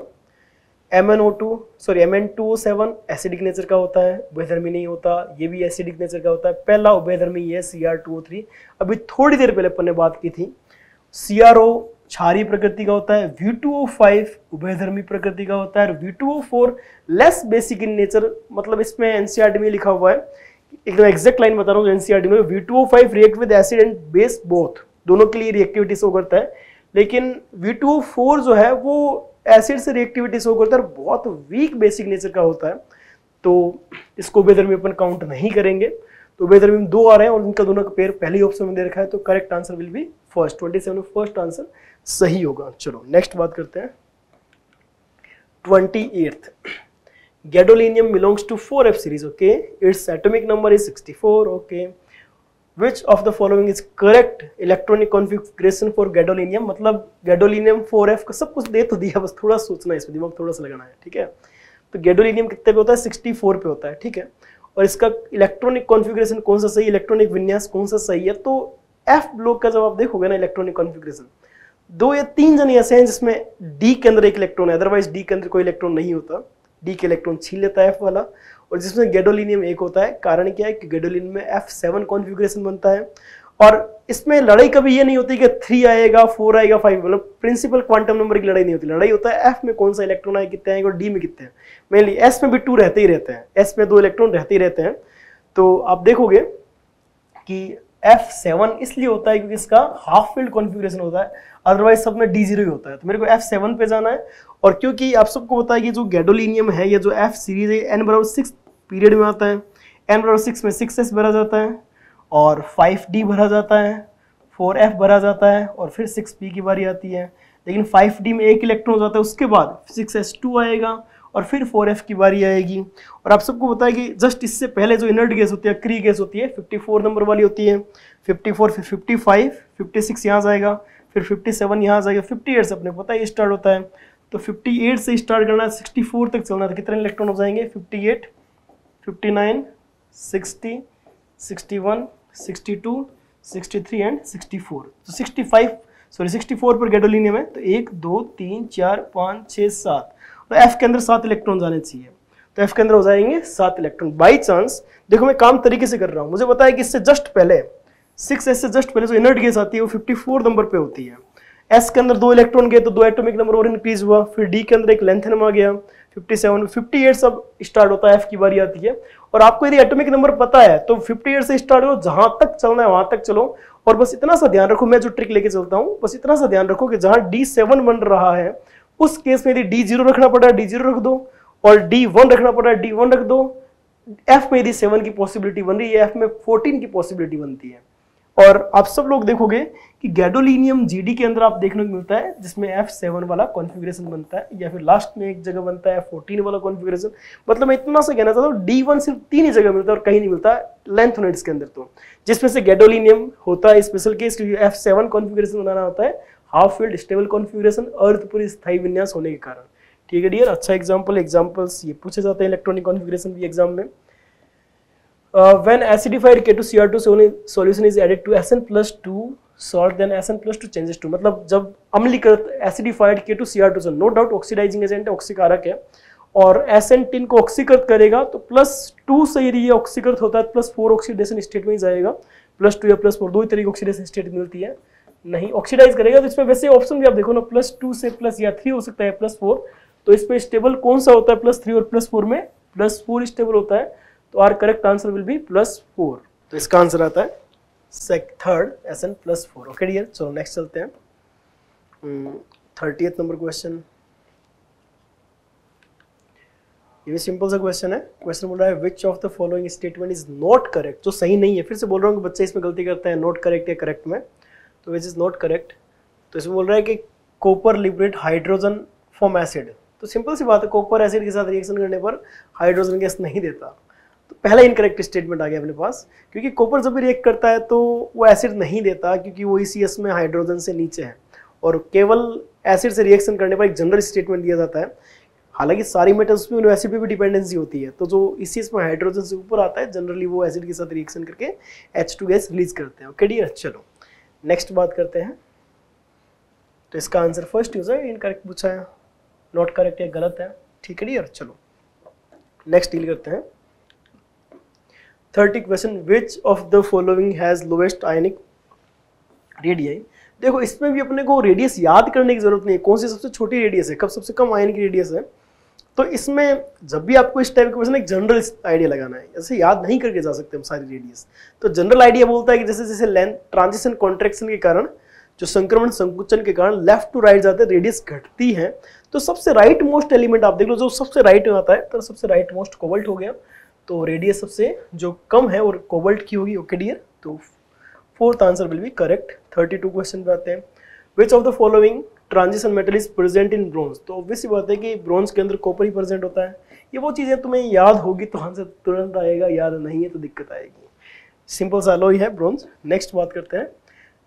Mn2O7 एसिडिक नेचर का होता है, उभयधर्मी नहीं होता, ये भी एसिडिक नेचर का होता है। पहला उभयधर्मी ये Cr2O3, अभी थोड़ी देर पहले अपन ने बात की थी। CrO क्षारीय प्रकृति का होता है, V2O5 उभयधर्मी प्रकृति का होता है, V2O4 less basic in nature, मतलब इसमें NCERT में लिखा हुआ है, एकदम एग्जैक्ट लाइन बता रहा हूँ NCERT में, V2O5 react with acid and base both, दोनों के लिए रिएक्टिविटी शो करता है, लेकिन V2O4 जो है वो एसिड से रिएक्टिविटी शो करता है, बहुत वीक बेसिक नेचर का होता है, तो इसको उभयधर्मी अपन काउंट नहीं करेंगे। तो उभयधर्मी में 2 आ रहे हैं और उनका दोनों का पेयर पहले ही ऑप्शन में दे रखा है, तो correct answer will be first. 27 first answer सही होगा। चलो नेक्स्ट बात करते हैं 28th। Gadolinium belongs to 4f series, okay, its atomic number is 64, okay. Which of the following is correct electronic configuration for gadolinium, मतलब गैडोलिनियम 4f का सब कुछ दे तो दिया, बस थोड़ा सोचना है, इसमें दिमाग थोड़ा सा लगाना है, ठीक है। तो गैडोलिनियम कितने पे होता है, 64 पे होता है, ठीक है। और इसका इलेक्ट्रॉनिक कॉन्फ़िगरेशन कौन सा सही, इलेक्ट्रॉनिक विन्यास कौन सा सही है, तो एफ ब्लॉक का जवाब देखोगे ना, इलेक्ट्रॉनिक कॉन्फ़िगरेशन 2 या 3 जन ऐसे हैं जिसमें डी के अंदर एक इलेक्ट्रॉन है, अदरवाइज डी के अंदर कोई इलेक्ट्रॉन नहीं होता, डी के इलेक्ट्रॉन छीन लेता है एफ वाला, और जिसमें गैडोलिनियम 1 होता है। कारण क्या है कि गैडोलिनियम में F7 कॉन्फ़िगरेशन बनता है, और इसमें लड़ाई कभी ये नहीं होती कि 3 आएगा 4 आएगा 5, मतलब प्रिंसिपल क्वांटम नंबर की लड़ाई नहीं होती, लड़ाई होता है F में कौन सा इलेक्ट्रॉन आए, कितने आएंगे, और डी में कितने हैं। मेनली S में भी 2 रहते ही रहते हैं, S में 2 इलेक्ट्रॉन रहते ही रहते हैं। तो आप देखोगे कि F7 इसलिए होता है क्योंकि इसका हाफ फील्ड कॉन्फ़िगरेशन होता है, अदरवाइज सब में D0 ही होता है। तो मेरे को F7 पे जाना है, और क्योंकि आप सबको पता है कि जो गैडोलिनियम है, ये जो F सीरीज है n/6 पीरियड में आता है, n/6 में 6s भरा जाता है, और 5d भरा जाता है, 4f भरा जाता है, और फिर 6p की बारी आती है। लेकिन 5d में 1 इलेक्ट्रॉन जाता है, उसके बाद 6s2 आएगा, और फिर 4f की बारी आएगी। और आप सबको पता है कि जस्ट इससे पहले जो इनर्ट गैस होती है, क्री गैस होती है, 54 नंबर वाली होती है, 54 फिर 55 56 यहाँ जाएगा, फिर 57 यहाँ जाएगा, 58 से अपने पता है ये स्टार्ट होता है। तो 58 से स्टार्ट करना है, 64 तक चलना है, तो कितने इलेक्ट्रॉन हो जाएंगे? 58, 59, 60, 61, 62, 63 एंड 64। तो 64 पर गैडोलिनियम है, तो 1 2 3 4 5 6 7, तो एफ के अंदर 7 इलेक्ट्रॉन आने चाहिए, तो एफ के अंदर हो जाएंगे 7 इलेक्ट्रॉन। बाई चांस देखो मैं काम तरीके से कर रहा हूँ, मुझे पता है कि इससे जस्ट पहले 6s से जस्ट पहले जो इनर्ट गैस आती है वो 54 नंबर पे होती है। एस के अंदर 2 इलेक्ट्रॉन गए तो 2 एटॉमिक नंबर और इंक्रीज हुआ, फिर डी के अंदर एक लेंथेनम आ गया 57, 58 सब स्टार्ट होता है, एफ की बारी आती है। और आपको यदि एटॉमिक नंबर पता है तो 58 से स्टार्ट हो, जहां तक चलना है वहां तक चलो। और बस इतना सा ध्यान रखो, मैं जो ट्रिक लेके चलता हूं बस इतना सा ध्यान रखो कि जहां D7 बन रहा है उस केस में यदि D0 रखना पड़ा है D0 रख दो, और D1 रखना पड़ा है D1 रख दो। एफ में यदि 7 की पॉसिबिलिटी बन रही है, एफ में 14 की पॉसिबिलिटी बनती है। और आप सब लोग देखोगे कि गैडोलिनियम जीडी के अंदर आप देखने को मिलता है जिसमें F7 वाला कॉन्फ़िगरेशन बनता है, या फिर लास्ट में एक जगह बनता है F14 वाला कॉन्फ़िगरेशन। मतलब मैं इतना सा कहना चाहता हूँ D1 सिर्फ 3 ही जगह मिलता है और कहीं नहीं मिलता लेंथोनाइड्स के अंदर, तो जिसमें से गैडोलिनियम होता है स्पेशल केस, क्योंकि F7 कॉन्फ़िगरेशन बनाना होता है, हाफ फील्ड स्टेबल कॉन्फ़िगरेशन, अर्थ पूरी स्थायी विन्यास होने के कारण। ठीक है डियर, अच्छा एग्जाम्पल्स ये पूछे जाते हैं इलेक्ट्रॉनिक कॉन्फ़िगरेशन भी एग्जाम में। When acidified K2Cr2 solution is added to Sn+2 salt, then Sn+2 changes to, मतलब जब अम्लीकृत एसिडिफाइड K2Cr2 से, नो डाउट ऑक्सीडाइजिंग एजेंट है, ऑक्सीकारक है, और Sn3 को ऑक्सीकृत करेगा तो +2 से यदि ये ऑक्सीकृत होता है +4 ऑक्सीडेशन स्टेट में ही जाएगा, +2 या +4 दो ही तरह की ऑक्सीडेशन स्टेट मिलती है। नहीं ऑक्सीडाइज करेगा तो इसमें वैसे ऑप्शन भी आप देखो ना, +2 से प्लस या 3 हो सकता है +4, तो इस पे स्टेबल कौन सा होता है +3 और +4 में? +4 स्टेबल होता है, तो our correct answer will be +4। तो इसका आंसर आता है थर्ड Sn+4। ओके डियर, चलो नेक्स्ट चलते हैं। 30th नंबर क्वेश्चन, ये भी सिंपल सा क्वेश्चन है। क्वेश्चन बोल रहा है which of the following statement is not correct, जो सही नहीं है। फिर से बोल रहा हूँ कि बच्चे इसमें गलती करते हैं नॉट करेक्ट या करेक्ट में, तो विच इज नॉट करेक्ट। तो इसमें बोल रहा है कि copper liberate hydrogen from acid, तो सिंपल सी बात है, कॉपर एसिड के साथ रिएक्शन करने पर हाइड्रोजन गैस नहीं देता, तो पहला इनकरेक्ट स्टेटमेंट आ गया अपने पास, क्योंकि कॉपर जब भी रिएक्ट करता है तो वो एसिड नहीं देता, क्योंकि वो ECS में हाइड्रोजन से नीचे है, और केवल एसिड से रिएक्शन करने पर एक जनरल स्टेटमेंट दिया जाता है। हालांकि सारी मेटल्स में एसिड पे भी डिपेंडेंसी होती है, तो जो ECS में हाइड्रोजन से ऊपर आता है जनरली वो एसिड के साथ रिएक्शन करके H2 गैस रिलीज करते हैं। ओके डियर, चलो नेक्स्ट बात करते हैं। तो इसका आंसर फर्स्ट यूज है, इनकरेक्ट पूछा है, नॉट करेक्ट या गलत है। ठीक है डियर, चलो नेक्स्ट डील करते हैं। 30 question, which of the following has lowest ionic radius. देखो इसमें भी अपने को रेडियस याद करने की जरूरत नहीं है, कौन सी सबसे छोटी रेडियस है, कब सबसे कम आयनिक रेडियस है। तो इसमें जब भी आपको इस टाइप का क्वेश्चन एक जनरल आइडिया लगाना है, ऐसे याद नहीं करके जा सकते हम सारी रेडियस। तो जनरल आइडिया बोलता है कि जैसे जैसे लेंथ ट्रांजिशन कॉन्ट्रैक्शन के कारण, जो संक्रमण संकुचन के कारण लेफ्ट टू राइट जाते हैं, रेडियस घटती है। तो सबसे राइट मोस्ट एलिमेंट आप देख लो, जो सबसे राइट में आता है, तो सबसे राइट मोस्ट कोबाल्ट हो गया, तो रेडियस सबसे जो कम है और कोबाल्ट की होगी। ओके डियर, तो fourth answer will be correct. 32 question पे आते हैं। Which of the following transition metal is present in bronze. तो ऑब्वियसली बात है कि ब्रॉन्ज के अंदर कॉपर ही प्रेजेंट होता है। ये वो चीज़ें तुम्हें याद होगी तो आंसर तुरंत आएगा, याद नहीं है तो दिक्कत आएगी। सिंपल सा अलॉय है ब्रॉन्ज। नेक्स्ट बात करते हैं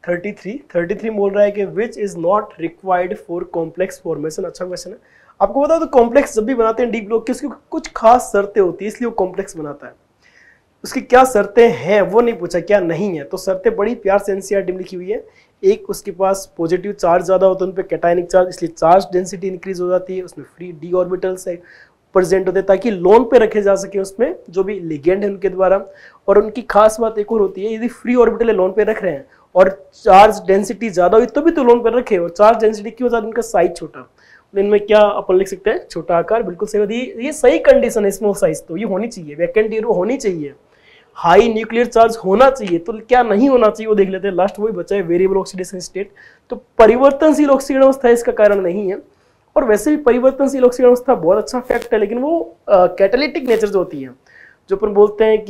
33 बोल रहा है कि which is not required for complex formation. अच्छा क्वेश्चन है। आपको बता दो कॉम्प्लेक्स जब भी बनाते हैं डी ब्लॉक की, उसकी कुछ खास शर्तें होती है, इसलिए वो कॉम्प्लेक्स बनाता है। उसकी क्या शर्तें हैं वो नहीं पूछा, क्या नहीं है। तो शर्तें बड़ी प्यार से एनसीईआरटी में लिखी हुई है। एक, उसके पास पॉजिटिव चार्ज ज़्यादा होता है, उन पर कैटायनिक चार्ज, इसलिए चार्ज डेंसिटी इंक्रीज हो जाती है। उसमें फ्री डी ऑर्बिटल्स प्रेजेंट होते हैं ताकि लोन पे रखे जा सके उसमें जो भी लिगेंड है उनके द्वारा। और उनकी खास बात एक और होती है, यदि फ्री ऑर्बिटल लोन पे रख रहे हैं और चार्ज डेंसिटी ज़्यादा हुई तो भी तो लोन पे रखे, और चार्ज डेंसिटी क्यों ज़्यादा, उनका साइज छोटा, इनमें क्या अपन लिख सकते हैं, छोटा आकार। बिल्कुल सही, ये सही कंडीशन है। स्मॉल साइज तो ये होनी चाहिए, वैकेंट ईयर वो होनी चाहिए। हाई न्यूक्लियर चार्ज होना चाहिए, तो क्या नहीं होना चाहिए वो देख लेते हैं। लास्ट वही बचा है वेरिएबल ऑक्सीडेशन स्टेट। तो परिवर्तनशील ऑक्सीजन अवस्था इसका कारण नहीं है। और वैसे भी परिवर्तनशील ऑक्सीजन अवस्था बहुत अच्छा फैक्ट है, लेकिन वो कैटालिटिक नेचर जो होती है, जो अपन बोलते हैं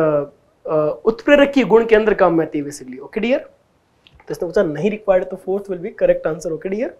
कि उत्प्रेरकीय गुण के अंदर काम में आती है बेसिकली। ओके डियर, तो इसने पूछा नहीं रिक्वायर्ड, तो fourth will be correct answer. Okay dear,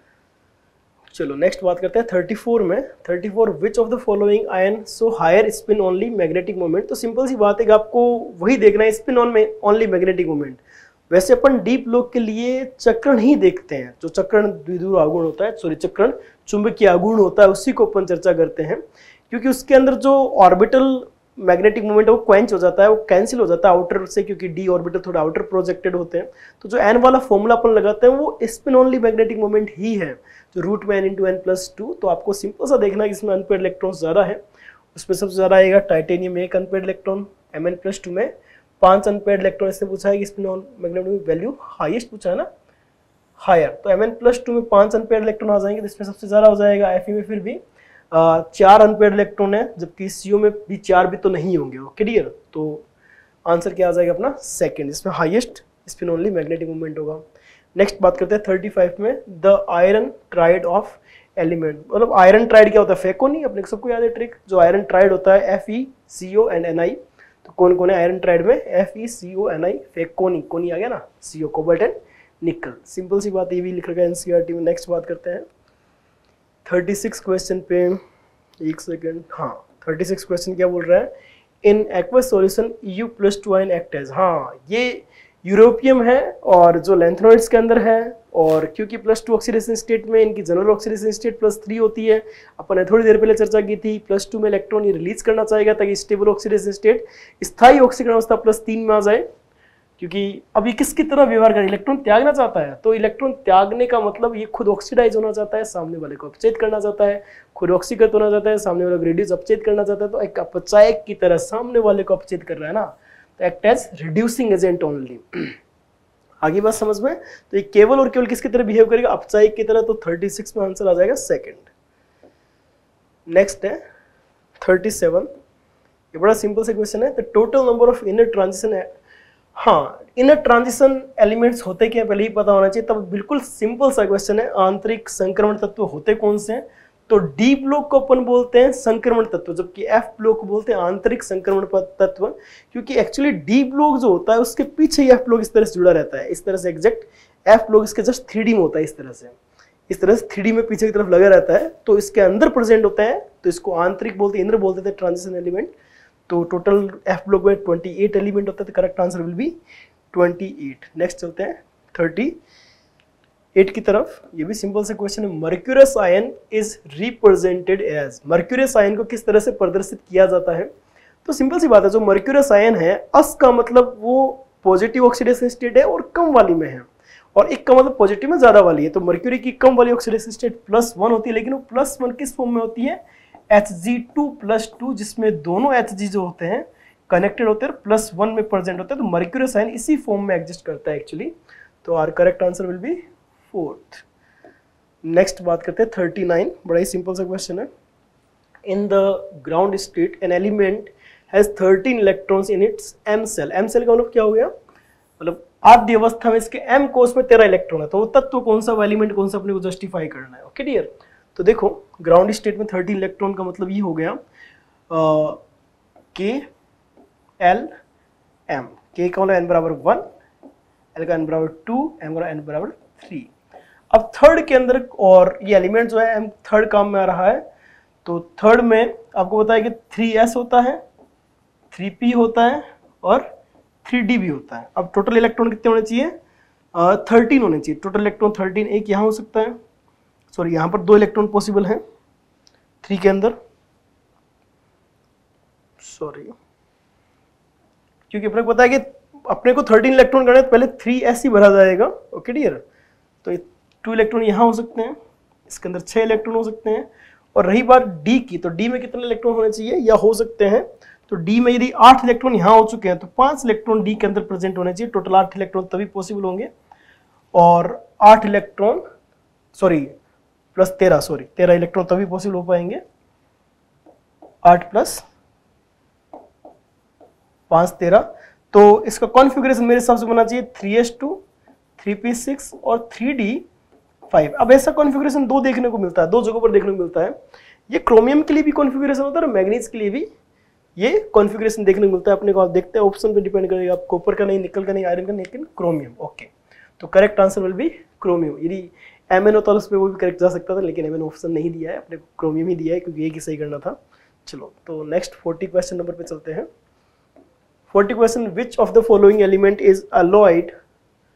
चलो नेक्स्ट बात करते हैं 34 में। 34 which of the following ion so higher spin only magnetic moment. तो सिंपल सी बात है कि आपको वही देखना है, स्पिन ऑन में ओनली मैग्नेटिक मोमेंट। वैसे अपन डीप लोक के लिए चक्रण ही देखते हैं, जो चक्रण द्विध्रुव आघूर्ण होता है, सॉरी चक्रण चुंबकीय आघूर्ण होता है, उसी को अपन चर्चा करते हैं, क्योंकि उसके अंदर जो ऑर्बिटल मैग्नेटिक मोमेंट है वो क्वेंच हो जाता है, वो कैंसिल हो जाता है आउटर से, क्योंकि डी ऑर्बिटल थोड़ा आउटर प्रोजेक्टेड होते हैं। तो जो एन वाला फॉर्मूला अपन लगाते हैं वो स्पिन ओनली मैग्नेटिक मोमेंट ही है, जो रूट में n × n+2। तो आपको सिंपल सा देखना है कि इसमें अनपेयर्ड इलेक्ट्रॉन्स ज्यादा है, उसमें सबसे ज्यादा आएगा टाइटेनियम में 1 अनपेयर्ड इलेक्ट्रॉन, Mn+2 में 5 अनपेयर्ड इलेक्ट्रॉन। इससे पूछा है कि स्पिन मैग्नेटिक वैल्यू हाईएस्ट पूछा है ना, हायर, तो Mn+2 में 5 अनपेयर्ड इलेक्ट्रॉन आ जाएंगे, तो इसमें सबसे ज्यादा हो जाएगा। Fe में फिर भी 4 अनपेयर्ड इलेक्ट्रॉन है, जबकि CO में भी 4 भी तो नहीं होंगे, ओके डियर। तो आंसर क्या आ जाएगा अपना सेकंड, इसमें highest spin only magnetic movement होगा। नेक्स्ट बात करते हैं 35 में, the iron triad of element. मतलब आयरन ट्राइड क्या होता है, फेको नहीं, अपने सबको याद है ट्रिक, जो आयरन ट्राइड होता है FeCO एंड Ni। तो कौन कौन है आयरन ट्राइड में, FeCO Ni, फेकोनी, कोनी आ गया ना, CO cobalt and nickel. Simple सी बात, ये भी लिख रखा है NCERT में। नेक्स्ट बात करते हैं 36 क्वेश्चन पे, एक सेकेंड, हाँ 36 क्वेश्चन क्या बोल रहा है, in aqueous solution EU+2 ion act as. हाँ ये यूरोपियम है और जो लैंथेनॉइड्स के अंदर है, और क्योंकि +2 ऑक्सीडेशन स्टेट में इनकी जनरल ऑक्सीडेशन स्टेट +3 होती है, अपन ने थोड़ी देर पहले चर्चा की थी, +2 में इलेक्ट्रॉन ये रिलीज करना चाहेगा ताकि स्टेबल ऑक्सीडेशन स्टेट, स्थायी ऑक्सीकरण अवस्था +3 में आ जाए। क्योंकि अब ये किसकी तरह व्यवहार कर, इलेक्ट्रॉन त्यागना चाहता है, तो इलेक्ट्रॉन त्यागने का मतलब ये खुद ऑक्सीडाइज होना चाहता है, सामने वाले को अपचयित करना चाहता है, खुद ऑक्सीकृत होना चाहता है, सामने वाले को रिड्यूस अपचयित करना चाहता है। तो एक अपचायक की तरह सामने वाले को अपचयित कर रहा है ना, तो act as reducing agent only. आगे बात समझ में, तो ये केवल और केवल किसकी तरह बिहेव करेगा, अपचायक की तरह। तो 36 में आंसर आ जाएगा सेकंड। नेक्स्ट है 37, ये बड़ा सिंपल सा क्वेश्चन है, the total number of inner transition है। हाँ, इनर ट्रांजिशन एलिमेंट्स होते क्या पहले ही पता होना चाहिए, तब बिल्कुल सिंपल सा क्वेश्चन है। आंतरिक संक्रमण तत्व होते कौन से हैं, तो डी ब्लॉक को अपन बोलते हैं संक्रमण तत्व, जबकि एफ ब्लॉक को बोलते हैं आंतरिक संक्रमण तत्व, क्योंकि एक्चुअली डी ब्लॉक जो होता है उसके पीछे ही एफ ब्लॉक इस तरह से जुड़ा रहता है, इस तरह से एग्जैक्ट एफ ब्लॉक इसके जस्ट 3D में होता है, इस तरह से 3D में पीछे की तरफ लगा रहता है, तो इसके अंदर प्रेजेंट होता है, तो इसको आंतरिक बोलते हैं, इंद्र बोलते थे ट्रांजिशन एलिमेंट। तो टोटल एफ ब्लॉक में 28 एलिमेंट होता है, तो correct answer will be 28। Next चलते हैं 38 की तरफ, ये भी सिंपल से क्वेश्चन है, mercurous ion is represented as. Mercurous ion को किस तरह से प्रदर्शित किया जाता है, तो सिंपल सी बात है, जो मर्क्यूरस आयन है, अस का मतलब वो पॉजिटिव ऑक्सीडेशन स्टेट है और कम वाली में है, और एक का मतलब पॉजिटिव में ज्यादा वाली है। तो मर्क्यूरी की कम वाली ऑक्सीडेशन स्टेट +1 होती है, लेकिन वो +1 किस फॉर्म में होती है, Hg2+2, जिसमें दोनों Hg जो होते हैं कनेक्टेड होते हैं, +1 में प्रेजेंट होते हैं। तो मर्क्यूरस आयन इसी फॉर्म में एग्जिस्ट करता है एक्चुअली। तो our correct answer will be 4th। Next बात करते हैं 39, बड़ा ही सिंपल सा क्वेश्चन है, in the ground state an element has 13 electrons in its m shell. m shell का मतलब क्या हो गया, मतलब आद्य अवस्था में इसके m कोष में 13 इलेक्ट्रॉन है, तो वो तत्व कौन सा, एलिमेंट कौन सा, अपने को जस्टिफाई करना है, ओके डियर। तो देखो ग्राउंड स्टेट में 13 इलेक्ट्रॉन का मतलब ये हो गया K L M, K का मतलब n बराबर 1, L का n बराबर 2, M का n बराबर 3। अब थर्ड के अंदर, और ये एलिमेंट जो है M थर्ड काम में आ रहा है, तो थर्ड में आपको बताया कि 3s होता है, 3p होता है और 3d भी होता है। अब टोटल इलेक्ट्रॉन कितने होने चाहिए, 13 होने चाहिए टोटल इलेक्ट्रॉन, 13। एक यहाँ हो सकता है, सॉरी यहाँ पर 2 इलेक्ट्रॉन पॉसिबल हैं 3 के अंदर, सॉरी, क्योंकि अपने को पता है कि अपने को 13 इलेक्ट्रॉन करना है तो पहले 3s ही भरा जाएगा, ओके डियर। तो 2 इलेक्ट्रॉन यहाँ हो सकते हैं, इसके अंदर 6 इलेक्ट्रॉन हो सकते हैं। और रही बात डी की, तो डी में कितने इलेक्ट्रॉन होने चाहिए या हो सकते हैं, तो डी में यदि 8 इलेक्ट्रॉन यहाँ हो चुके हैं तो 5 इलेक्ट्रॉन डी के अंदर प्रेजेंट होने चाहिए, टोटल 8 इलेक्ट्रॉन तभी पॉसिबल होंगे। और 8 electron, sorry plus 13, sorry 13 electron तभी पॉसिबल हो पाएंगे, 8 + 5 13। तो इसका कॉन्फ़िगरेशन मेरे हिसाब से होना चाहिए 3s2, 3p6 और 3d5। अब ऐसा कॉन्फ़िगरेशन 2 देखने को मिलता है, 2 जगहों पर देखने को मिलता है। ये क्रोमियम के लिए भी कॉन्फ़िगरेशन होता है और मैग्नीज के लिए भी ये कॉन्फ़िगरेशन देखने को मिलता है। अपने को आप देखते हैं ऑप्शन पे डिपेंड करेगा, आप कॉपर का नहीं, निकल का नहीं, आयरन का नहीं, लेकिन क्रोमियम, ओके। तो correct answer will be chromium. यदि Mn होता तो उस पर वो भी करेक्ट जा सकता था, लेकिन Mn ऑप्शन नहीं दिया है, अपने को क्रोमियम ही दिया है क्योंकि एक ही सही करना था। चलो तो नेक्स्ट 40 क्वेश्चन नंबर पे चलते हैं। 40 question, which of the following element is alloyed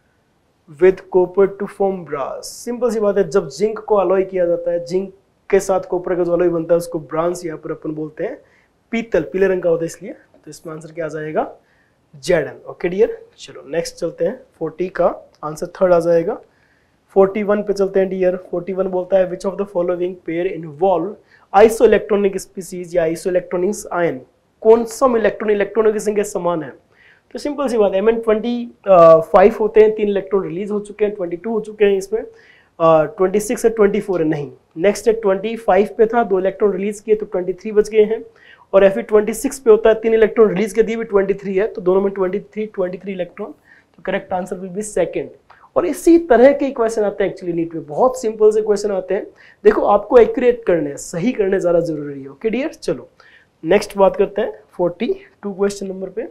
with copper to form brass. Simple सी बात है, जब जिंक को अलॉय किया जाता है, जिंक के साथ कॉपर का जो अलॉय बनता है उसको ब्रांस यहाँ पर अपन बोलते हैं पीतल, पीले रंग का होता है इसलिए। तो इसमें आंसर क्या आ जाएगा? Zn। ओके डियर, चलो नेक्स्ट चलते हैं। 40 का आंसर थर्ड आ जाएगा। 41 पे चलते हैं डियर। 41 बोलता है which of the following pair involve isoelectronic species या आइसो इलेक्ट्रॉनिक्स आयन। कौन सा इलेक्ट्रॉनों की संख्या समान है? तो सिंपल सी बात है, Mn25 होते हैं, 3 इलेक्ट्रॉन रिलीज हो चुके हैं, 22 हो चुके हैं, इसमें 26 है, 24 है नहीं। नेक्स्ट है 25 पे था, 2 इलेक्ट्रॉन रिलीज किए तो 23 बच गए हैं। और Fe26 पे होता है, 3 इलेक्ट्रॉन रिलीज के दिए भी 23 है, तो दोनों में 23 इलेक्ट्रॉन। तो correct answer will be second. और इसी तरह के क्वेश्चन आते हैं एक्चुअली नीट में, बहुत सिंपल से क्वेश्चन आते हैं। देखो आपको एक्यूरेट करने, सही करने ज्यादा जरूरी है। ओके डियर, चलो नेक्स्ट बात करते हैं 42 क्वेश्चन नंबर पे।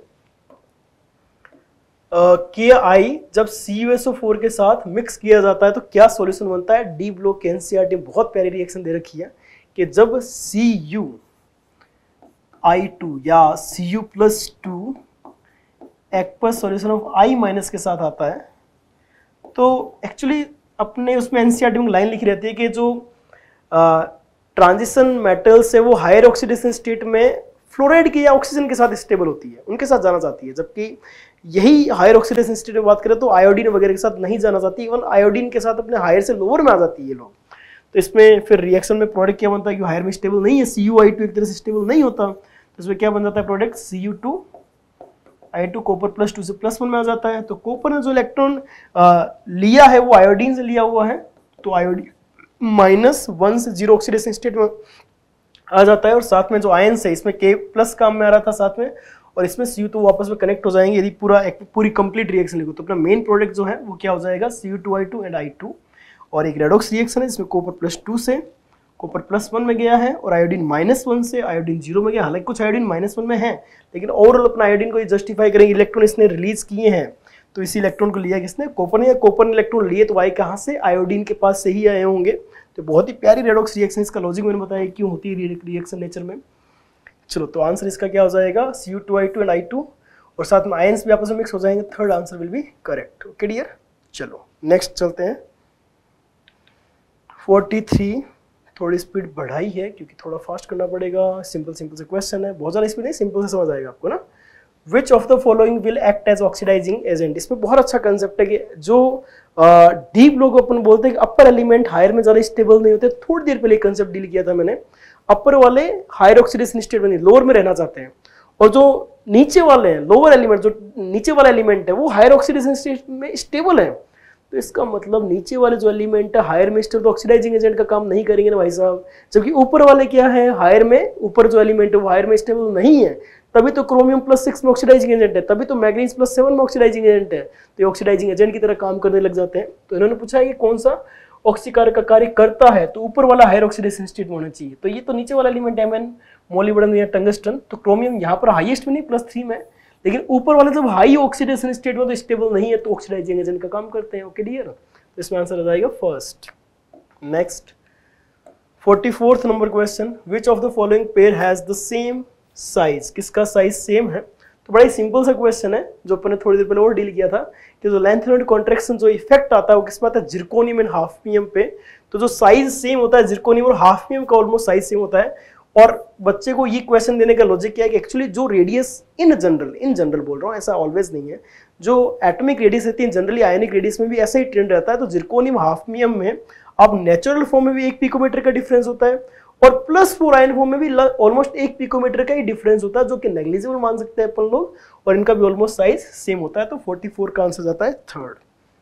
KI जब CuSO4 के साथ मिक्स किया जाता है तो क्या सॉल्यूशन बनता है? डी ब्लॉक NCERT बहुत प्यारी रिएक्शन दे रखी है कि जब CuI2 या Cu+2 aqueous solution of I- के साथ आता है, तो एक्चुअली अपने उसमें NCERT में लाइन लिखी रहती है कि जो ट्रांजिशन मेटल्स है वो हायर ऑक्सीडेशन स्टेट में फ्लोराइड के या ऑक्सीजन के साथ स्टेबल होती है, उनके साथ जाना चाहती है। जबकि यही हायर ऑक्सीडेशन स्टेट में बात करें तो आयोडीन वगैरह के साथ नहीं जाना चाहती, इवन आयोडीन के साथ अपने हायर से लोअर में आ जाती है ये लोग। तो इसमें फिर रिएक्शन में प्रोडक्ट क्या बनता है कि हायर में स्टेबल नहीं है, CuI2 एक तरह से स्टेबल नहीं होता, तो इसमें क्या बन जाता है प्रोडक्ट? Cu2I2 कॉपर +2 से +1 में आ जाता है। तो कॉपर ने जो इलेक्ट्रॉन लिया है वो आयोडीन से लिया हुआ है, तो आयोडीन -1 से 0 ऑक्सीडेशन स्टेट में आ जाता है। और साथ में जो आयंस है इसमें K+ काम में आ रहा था साथ में, और इसमें Cu2 आपस में कनेक्ट हो जाएंगे यदि पूरी कंप्लीट रिएक्शन लिखो। तो अपना मेन प्रोडक्ट जो है वो क्या हो जाएगा? Cu2I2 and I2। और एक रेडॉक्स रिएक्शन है जिसमें कॉपर +2 से कॉपर +1 में गया है, और आयोडीन -1 से आयोडीन 0 में गया। हालांकि कुछ आयोडीन -1 में है, लेकिन ओवरऑल अपना आयोडीन को ये जस्टिफाई करेंगे, इलेक्ट्रॉन इसने रिलीज किए हैं तो इसी इलेक्ट्रॉन को लिया किसने? कॉपर ने। या कॉपर ने इलेक्ट्रॉन लिए तो आए कहाँ से? आयोडीन के पास से ही आए होंगे। तो बहुत ही प्यारी रेडॉक्स रिएक्शन, इसका लॉजिक मैंने बताया क्यों होती है रिएक्शन नेचर में। चलो तो आंसर इसका क्या हो जाएगा? Cu2I2 एंड I2, और साथ में आयंस भी आपस में मिक्स हो जाएंगे। Third answer will be correct. Okay dear, चलो नेक्स्ट चलते हैं 43। थोड़ी स्पीड बढ़ाई है क्योंकि थोड़ा फास्ट करना पड़ेगा, सिंपल से क्वेश्चन है, बहुत ज़्यादा स्पीड नहीं, सिंपल से समझ आएगा आपको ना। Which of the following will act as oxidising agent. इसमें बहुत अच्छा कंसेप्ट है कि जो डीप लोग अपन बोलते हैं कि अपर एलिमेंट हायर में ज़्यादा स्टेबल नहीं होते। थोड़ी देर पहले कंसेप्ट डील किया था मैंने, अपर वाले हायर ऑक्सीडेशन स्टेट में लोअर में रहना चाहते हैं, और जो नीचे वाले हैं लोअर एलिमेंट, जो नीचे वाला एलिमेंट है वो हायर ऑक्सीडेशन स्टेट में स्टेबल है। तो इसका मतलब नीचे वाले जो एलिमेंट है हायर में स्टेबल, तो ऑक्सीडाइजिंग एजेंट का काम नहीं करेंगे ना भाई साहब। जबकि ऊपर वाले क्या है? हायर में, ऊपर जो एलिमेंट है वो हायर में स्टेबल नहीं है, तभी तो क्रोमियम +6 में ऑक्सीडाइजिंग एजेंट है, तभी तो मैग्नीज +7 में ऑक्सीडाइजिंग एजेंट है। तो ये ऑक्सीडाइजिंग एजेंट की तरह काम करने लग जाते हैं। तो इन्होंने पूछा है कि कौन सा ऑक्सीकार का कार्य करता है, तो ऊपर वाला हायर ऑक्सीडेशन स्टेट में होना चाहिए। तो ये तो नीचे वाला एलिमेंट है Mn, मोलिब्डेनम या टंगस्टन, तो क्रोमियम यहाँ पर हाईएस्ट में नहीं +3 में, लेकिन ऊपर वाले जब हाई ऑक्सीडेशन स्टेट में तो स्टेबल नहीं है, तो ऑक्सीडाइजिंग एजेंट का काम करते हैं। ओके डियर, तो इसमें आंसर आ जाएगा first. Next 44th number question, which of the following pair has the same size. किसका साइज सेम है? तो बड़ा ही सिंपल सा क्वेश्चन है जो अपन ने थोड़ी देर पहले और डील किया था कि जो लेंथ कॉन्ट्रैक्शन जो इफेक्ट आता है वो किस पे आता है? जिरकोनियम एंड हाफनियम पे। तो जो साइज सेम होता है जिरकोनियम और हाफनियम का ऑलमोस्ट साइज सेम होता है। और बच्चे को ये क्वेश्चन देने का लॉजिक क्या है कि एक्चुअली जो रेडियस इन जनरल बोल रहा हूँ, ऐसा ऑलवेज नहीं है, जो एटॉमिक रेडियस रहती है जनरली आयनिक रेडियस में भी ऐसा ही ट्रेंड रहता है। तो जिरकोनियम हाफनियम में अब नेचुरल फॉर्म में भी 1 पिकोमीटर का डिफरेंस होता है, और +4 आयन फॉर्म में भी ऑलमोस्ट 1 पिकोमीटर का ही डिफरेंस होता है, जो कि नेग्लिजिबल मान सकते हैं अपन लोग, और इनका भी ऑलमोस्ट साइज सेम होता है। तो 44 का आंसर जाता है third.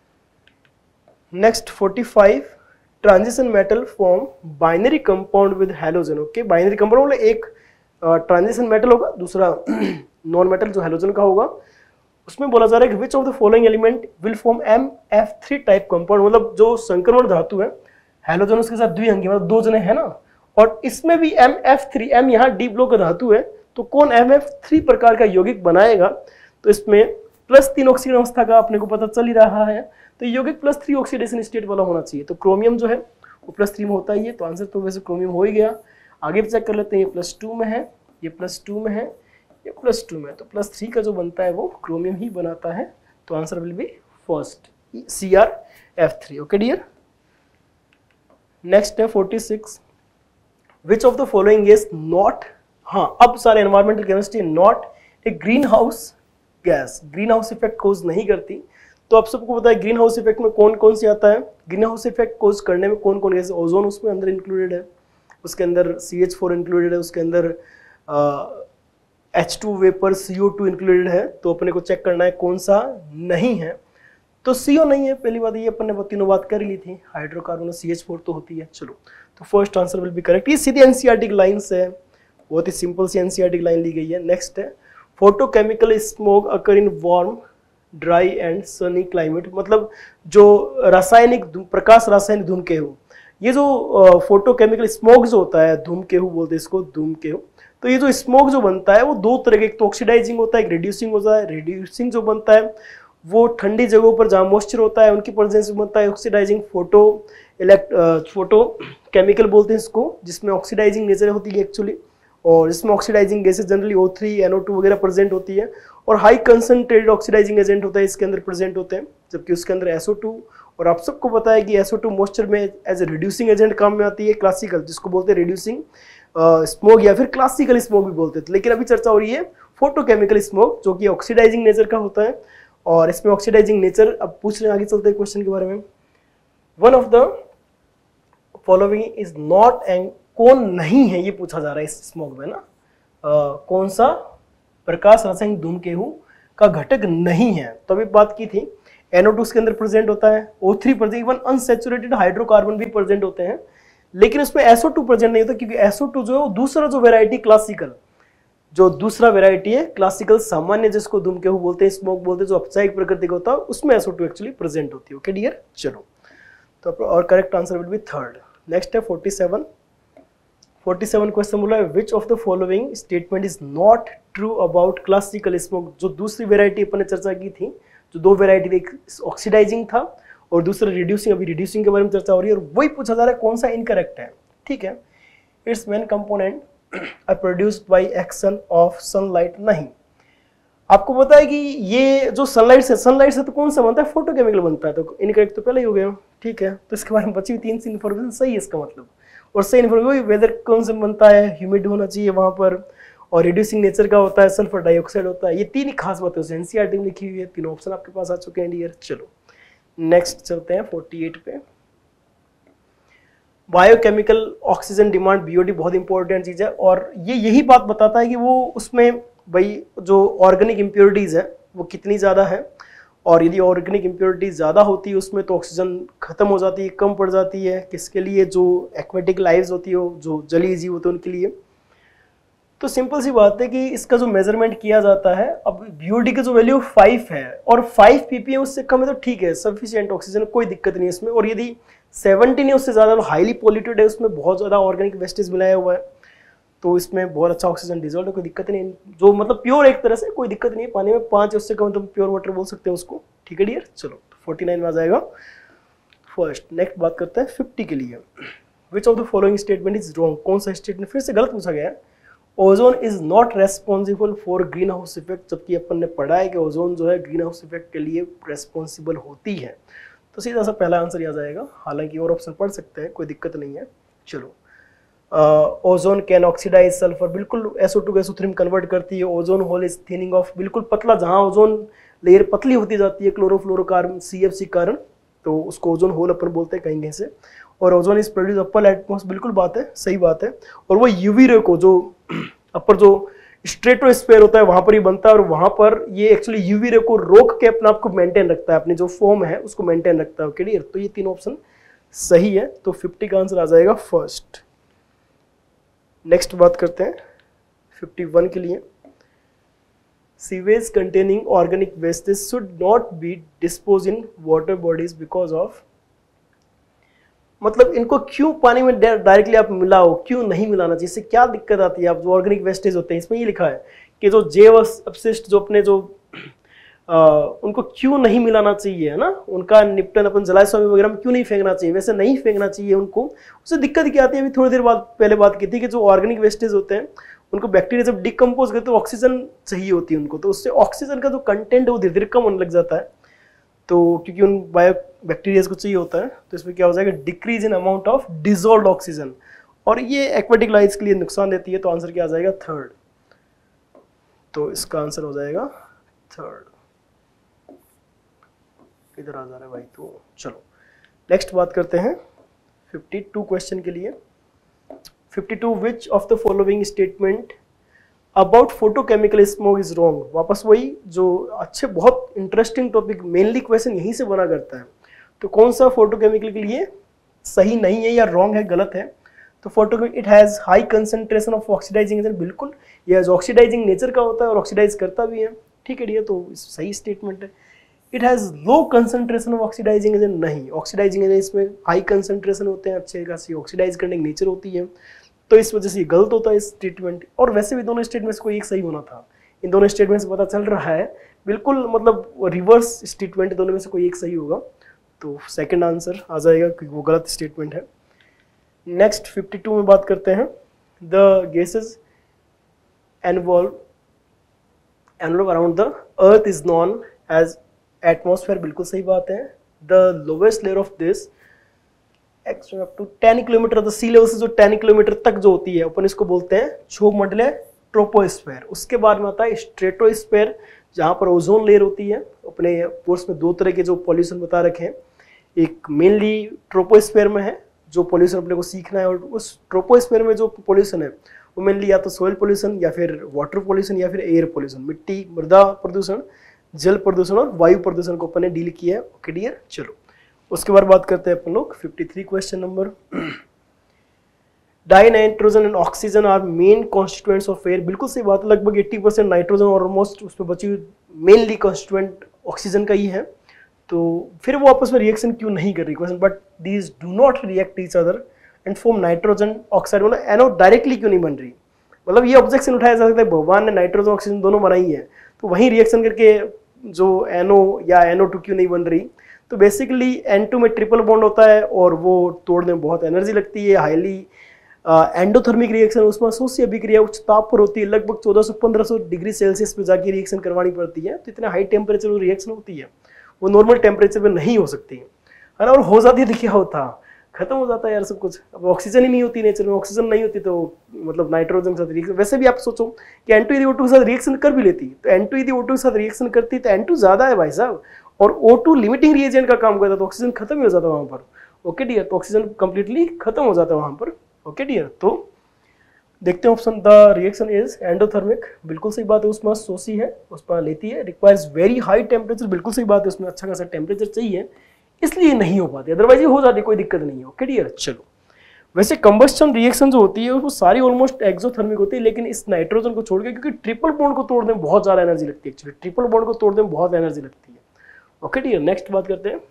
Next 45, transition metal form binary compound with halogen. Okay, binary compound मतलब एक ट्रांजिशन मेटल होगा, दूसरा नॉन मेटल जो हैलोजन का होगा। उसमें बोला जा रहा है कि which of the following element will form MF3 type compound, मतलब जो संक्रमण धातु है हैलोजन उसके साथ द्विअंगी, मतलब 2 जने हैं ना, और इसमें भी MF3, M यहाँ डी ब्लॉक का धातु है, तो कौन MF3 प्रकार का यौगिक बनाएगा? तो इसमें +3 ऑक्सीजन अवस्था का अपने को पता चल ही रहा है, तो यौगिक +3 ऑक्सीडेशन स्टेट वाला होना चाहिए। तो क्रोमियम जो है वो +3 में होता ही है, तो आंसर तो वैसे क्रोमियम हो ही गया। आगे चेक कर लेते हैं, ये +2 में है, ये +2 में है, ये +2 में है, तो +3 का जो बनता है वो क्रोमियम ही बनाता है। तो answer will be first. CrF3। Okay dear, next है 46, which of the following is not, हाँ अब सारे environmental chemistry not a greenhouse gas, greenhouse effect cause नहीं करती। तो आप सबको पता है ग्रीन हाउस इफेक्ट में कौन कौन सी आता है, ग्रीन हाउस इफेक्ट कोज करने में कौन कौन, जैसे ओजोन उसमें अंदर इंक्लूडेड है, उसके अंदर CH4 इंक्लूडेड है, उसके अंदर H2 वेपर CO2 इंक्लूडेड है। तो अपने को चेक करना है कौन सा नहीं है। तो CO नहीं है, पहली बात ये अपन ने तीनों बात कर ली थी, हाइड्रोकार्बन CH4 तो होती है। चलो तो first answer will be correct. ये सीधी एनसीईआरटी लाइन से है, बहुत ही सिंपल सी एनसीईआरटी लाइन ली गई है। नेक्स्ट है photochemical smoke occur in warm dry and sunny climate, मतलब जो रासायनिक प्रकाश रासायनिक धूमकेहू, ये जो फोटोकेमिकल स्मोक जो होता है, धूमकेहू बोलते हैं इसको, धूमकेहू। तो ये जो स्मोक जो बनता है वो दो तरह के, एक तो ऑक्सीडाइजिंग होता है, एक रिड्यूसिंग होता है। रिड्यूसिंग जो बनता है वो ठंडी जगहों पर जहाँ मॉइस्चर होता है उनकी प्रेजेंस में बनता है। ऑक्सीडाइजिंग फोटो केमिकल बोलते हैं इसको, जिसमें ऑक्सीडाइजिंग नेचर होती है एक्चुअली, और इसमें oxidising gases generally O3 NO2 वगैरह प्रेजेंट होती है, और हाई कंसंट्रेटेड ऑक्सीडाइजिंग एजेंट होता है इसके अंदर प्रेजेंट होते हैं, जबकि उसके अंदर SO2। और आप सबको पता है कि SO2 मॉइस्चर में एज ए रिड्यूसिंग एजेंट काम में आती है, क्लासिकल जिसको बोलते हैं रिड्यूसिंग स्मोक या फिर क्लासिकल स्मोक भी बोलते हैं। लेकिन अभी चर्चा हो रही है फोटोकेमिकल स्मोक, जो कि ऑक्सीडाइजिंग नेचर का होता है। और इसमें ऑक्सीडाइजिंग नेचर, अब पूछ रहे हैं, आगे चलते हैं क्वेश्चन के बारे में। One of the following is not and, कौन नहीं है ये पूछा जा रहा है इस स्मोक में ना, कौन सा प्रकाश रासायनिक धूमकेहू का घटक नहीं है। तो अभी बात की थी NO2 के अंदर प्रेजेंट होता है, O3 present, even unsaturated hydrocarbon भी प्रेजेंट होते हैं, लेकिन उसमें SO2 प्रेजेंट नहीं होता, क्योंकि SO2 जो है वो दूसरा जो वेराइटी क्लासिकल, जो दूसरा वेराइटी है क्लासिकल सामान्य, जिसको धूमकेहू बोलते हैं, स्मोक बोलते हैं, जो अपचायिक प्रकृति का होता है, उसमें SO2 एक्चुअली प्रेजेंट होती है। ओके डियर, चलो तो और correct answer will be third. Next है 47 क्वेश्चन बोला है which of the following statement is not true about classical smoke. जो दूसरी वेराइटी अपन ने चर्चा की थी, जो दो वेराइटी, एक ऑक्सीडाइजिंग था और दूसरा रिड्यूसिंग, अभी रिड्यूसिंग के बारे में चर्चा हो रही है, और वही पूछा जा रहा है कौन सा इनकरेक्ट है। ठीक है, it's main component are produced by action of sunlight. नहीं, आपको पता है कि ये जो सनलाइट से तो कौन सा बनता है, फोटोकेमिकल बनता है, तो इनकरेक्ट तो पहले ही हो गया। ठीक है, तो इसके बारे में बची हुई 3 सी इन्फॉर्मेशन सही है इसका मतलब, और सही इन्फॉर्मेशन वेदर कौन से बनता है, ह्यूमिड होना चाहिए वहां पर, और रिड्यूसिंग नेचर का होता है, सल्फर डाइऑक्साइड होता है। ये 3 ही खास बातें उसे एनसीईआरटी में लिखी हुई है, तीनों ऑप्शन आपके पास आ चुके हैं डियर। चलो नेक्स्ट चलते हैं 48 पे। बायोकेमिकल ऑक्सीजन डिमांड, BOD बहुत इंपॉर्टेंट चीज है, और ये यही बात बताता है कि वो उसमें भाई जो ऑर्गेनिक इम्प्योरिटीज है वो कितनी ज़्यादा है, और यदि ऑर्गेनिक इम्प्योरिटीज ज़्यादा होती है उसमें तो ऑक्सीजन खत्म हो जाती है, कम पड़ जाती है। किसके लिए, जो एक्वेटिक लाइव्स होती है, जो जलीय जीव होते हैं उनके लिए। तो सिंपल सी बात है कि इसका जो मेजरमेंट किया जाता है, अब BOD का जो वैल्यू 5 है और 5 ppm उससे कम है तो ठीक है, सफिशिएंट ऑक्सीजन, कोई दिक्कत नहीं है इसमें। और यदि 17 है उससे ज़्यादा, हाईली पॉल्यूटेड है, उसमें बहुत ज़्यादा ऑर्गेनिक वेस्टेज मिलाया हुआ है, तो इसमें बहुत अच्छा ऑक्सीजन डिजॉल्व है, कोई दिक्कत नहीं। जो मतलब प्योर एक तरह से कोई दिक्कत नहीं है, पानी में 5 उससे कम तो प्योर वाटर बोल सकते हैं उसको। ठीक है डियर, चलो 49 में आ जाएगा फर्स्ट। नेक्स्ट बात करते हैं 50 के लिए। Which of the following statement is wrong, कौन सा स्टेटमेंट फिर से गलत पूछा गया है। Ozone is not responsible for greenhouse effect, जबकि अपन ने पढ़ा है कि ओजोन जो है ग्रीन हाउस इफेक्ट के लिए रेस्पॉन्सिबल होती है, तो सीधा सा पहला आंसर आ जाएगा। हालांकि और ऑप्शन पढ़ सकते हैं, कोई दिक्कत नहीं है। चलो ओजोन कैन ऑक्सीडाइज सल्फर, बिल्कुल SO2 को SO3 में कन्वर्ट करती है। Ozone hole is thinning of, बिल्कुल पतला, जहाँ ओजोन लेयर पतली होती जाती है क्लोरोफ्लोरोकार्बन CFC कारण, तो उसको ओजोन होल अपन बोलते हैं कहीं से। और ozone is produce upper atmosphere, बिल्कुल बात है, सही बात है। और वो यूवी रे को, जो अपर जो स्ट्रेटोस्फीयर होता है वहां पर ही बनता है, और वहां पर ये एक्चुअली यूवी रे को रोक के अपने आप को मेंटेन रखता है, अपनी जो फॉर्म है उसको मेंटेन रखता है। क्लियर, तो ये 3 ऑप्शन सही है, तो 50 का आंसर आ जाएगा फर्स्ट। नेक्स्ट बात करते हैं 51 के लिए। Sewage containing organic wastage should not be dispose in water bodies because of, मतलब इनको क्यों पानी में डायरेक्टली आप मिलाओ, क्यों नहीं मिलाना चाहिए, इससे क्या दिक्कत आती है। आप जो ऑर्गेनिक वेस्टेज होते हैं, इसमें ये लिखा है कि जो जैव अपशिष्ट जो अपने जो उनको क्यों नहीं मिलाना चाहिए, है ना, उनका निपटन अपन जलाय स्वामी वगैरह में क्यों नहीं फेंकना चाहिए, वैसे नहीं फेंकना चाहिए उनको। उससे दिक्कत क्या आती है, अभी थोड़ी देर बाद पहले बात की थी कि जो ऑर्गेनिक वेस्टेज होते हैं उनको बैक्टीरिया जब डिकम्पोज करते हैं तो ऑक्सीजन चाहिए होती है उनको, तो उससे ऑक्सीजन का जो कंटेंट है वो धीरे धीरे कम होने लग जाता है। तो क्योंकि उन बायो बैक्टीरियाज को चाहिए होता है, तो इसमें क्या हो जाएगा, decrease in amount of dissolve oxygen, और ये एक्वेटिक लाइफ के लिए नुकसान देती है। तो आंसर क्या आ जाएगा, थर्ड। तो इसका आंसर हो जाएगा थर्ड। इधर आ जा रहा है भाई, तो चलो नेक्स्ट बात करते हैं 52 क्वेश्चन के लिए। 52 which of the following statement about photochemical smoke is wrong. वापस वही जो अच्छे बहुत इंटरेस्टिंग टॉपिक, मेनली क्वेश्चन यहीं से बना करता है। तो कौन सा फोटोकेमिकल के लिए सही नहीं है या रॉन्ग है, गलत है। तो photochemical it has high concentration of oxidising agent, बिल्कुल ये ऑक्सीडाइजिंग नेचर का होता है और ऑक्सीडाइज करता भी है, ठीक है, ये तो सही स्टेटमेंट है। It has low concentration of oxidising agent, नहीं, ऑक्सीडाइजिंग एजेंट इसमें हाई कंसंट्रेशन होते हैं, अच्छे खासी ऑक्सीडाइज करने की नेचर होती है, तो इस वजह से ये गलत होता है स्टेटमेंट। और वैसे भी दोनों स्टेटमेंट्स को एक सही होना था, इन दोनों स्टेटमेंट से पता चल रहा है बिल्कुल मतलब रिवर्स स्टेटमेंट, दोनों में से कोई एक सही होगा। तो सेकंड आंसर आ जाएगा क्योंकि वो गलत स्टेटमेंट है। नेक्स्ट 52 में बात करते हैं, the gases envelope around the earth is known as atmosphere, बिल्कुल सही बात है। The lowest layer of this up to 10 kilometre, the sea level से जो 10 किलोमीटर तक जो होती है अपन इसको बोलते हैं क्षोभमंडलीय ट्रोपोस्फेयर। उसके बाद में आता है स्ट्रेटोस्फेयर, जहाँ पर ओजोन लेयर होती है। अपने कोर्स में दो तरह के जो पॉल्यूशन बता रखे हैं, एक मेनली ट्रोपोस्फेयर में है जो पॉल्यूशन अपने को सीखना है, और उस ट्रोपोस्फेयर में जो पॉल्यूशन है वो मेनली या तो सोयल पॉल्यूशन या फिर वाटर पॉल्यूशन या फिर एयर पॉल्यूशन, मिट्टी मृदा प्रदूषण, जल प्रदूषण और वायु प्रदूषण को अपन ने डील किया है। ओके डियर, चलो उसके बाद बात करते हैं अपन लोग 53 question number. Dinitrogen and oxygen are main constituents of air, बिल्कुल सही बात है। लगभग 80% नाइट्रोजन और ऑलमोस्ट उसमें बची मेनली कॉन्स्टिट्यूएंट ऑक्सीजन का ही है। तो फिर वो आपस में रिएक्शन क्यों नहीं कर रही question, but these do not react each other and form nitrogen oxide, मतलब एनो डायरेक्टली क्यों नहीं बन रही। मतलब ये ऑब्जेक्शन उठाया जा सकता है, भगवान ने नाइट्रोजन ऑक्सीजन दोनों बनाई है, तो वहीं रिएक्शन करके जो NO या NO2 क्यों नहीं बन रही। तो बेसिकली N2 में ट्रिपल बॉन्ड होता है और वो तोड़ने में बहुत एनर्जी लगती है, हाईली एंडोथर्मिक रिएक्शन, उसमें सोसी अभिक्रिया उच्च ताप पर होती है, लगभग 1400-1500 डिग्री सेल्सियस पे जाके रिएक्शन करवानी पड़ती है। तो इतने हाई टेम्परेचर में रिएक्शन होती है, वो नॉर्मल टेम्परेचर पे नहीं हो सकती है ना, और हो जाती है तो क्या होता, खत्म हो जाता है यार सब कुछ। अब ऑक्सीजन ही नहीं होती नेचर में, ऑक्सीजन नहीं होती तो मतलब नाइट्रोजन के साथ रिएक्शन, वैसे भी आप सोचो कि N2 यदि O2 के साथ रिएक्शन कर भी लेती, तो N2 यदि O2 के साथ रिएक्शन करती तो N2 ज्यादा है भाई साहब, और O2 लिमिटिंग रिएजेंट का काम करता, तो ऑक्सीजन खत्म ही हो जाता वहां पर। ओके डियर, तो ऑक्सीजन कंप्लीटली खत्म हो जाता है वहां पर। ओके डियर, तो देखते हैं option, the reaction is endothermic, बिल्कुल सही बात है, उसमें सोसी है, उसमें लेती है, रिक्वायर्स वेरी हाई टेम्परेचर, बिल्कुल सही बात है, उसमें अच्छा खासा टेम्परेचर चाहिए, इसलिए नहीं हो पाती, अदरवाइज हो जाती, कोई दिक्कत नहीं है। ओके डियर, चलो वैसे कंबस्टन रिएक्शन जो होती है वो सारी ऑलमोस्ट एक्सोथर्मिक होती है, लेकिन इस नाइट्रोजन को छोड़ के, क्योंकि ट्रिपल बॉन्ड को तोड़ने में बहुत ज्यादा एनर्जी लगती है, एक्चुअली ट्रिपल बॉन्ड को तोड़ने में बहुत एनर्जी लगती है। ओके डियर, नेक्स्ट बात करते हैं,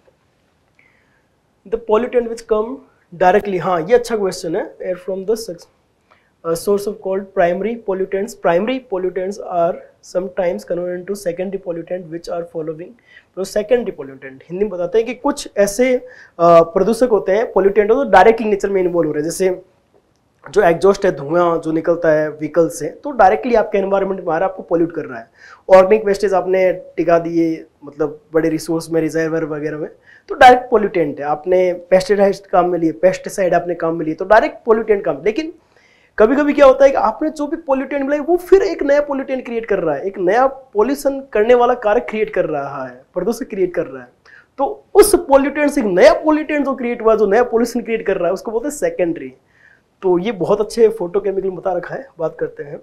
the pollutant which come directly, हाँ ये अच्छा क्वेश्चन है, air from the source of called primary pollutants. Primary pollutants are sometimes converted into secondary pollutant which are following. तो secondary pollutant हिंदी में बताते हैं कि कुछ ऐसे प्रदूषक होते हैं पोल्यूटेंट जो डायरेक्टली नेचर में इन्वॉल्व हो रहे हैं, जैसे जो एग्जॉस्ट है, धुआं जो निकलता है व्हीकल से, तो डायरेक्टली आपके एनवायरनमेंट में आपको पोल्यूट कर रहा है। ऑर्गेनिक वेस्टेज आपने टिका दिए मतलब बड़े रिसोर्स में, रिजर्वर वगैरह में, तो डायरेक्ट पोल्यूटेंट है। आपने पेस्टिसाइड काम में लिए, पेस्टिसाइड आपने काम में लिए, तो डायरेक्ट पोल्यूटेंट काम। लेकिन कभी कभी क्या होता है कि आपने जो भी पोल्यूटेंट मिला वो फिर एक नया पोल्यूटेंट क्रिएट कर रहा है, एक नया पॉल्यूशन करने वाला कारक क्रिएट कर रहा है, प्रदूषक क्रिएट कर रहा है। तो उस पोल्यूटेंट से एक नया पोल्यूटेंट जो क्रिएट हुआ, जो नया पॉल्यूशन क्रिएट कर रहा है, उसको बोलते हैं सेकेंडरी। तो ये बहुत अच्छे फोटोकेमिकल बता रखा है। बात करते हैं,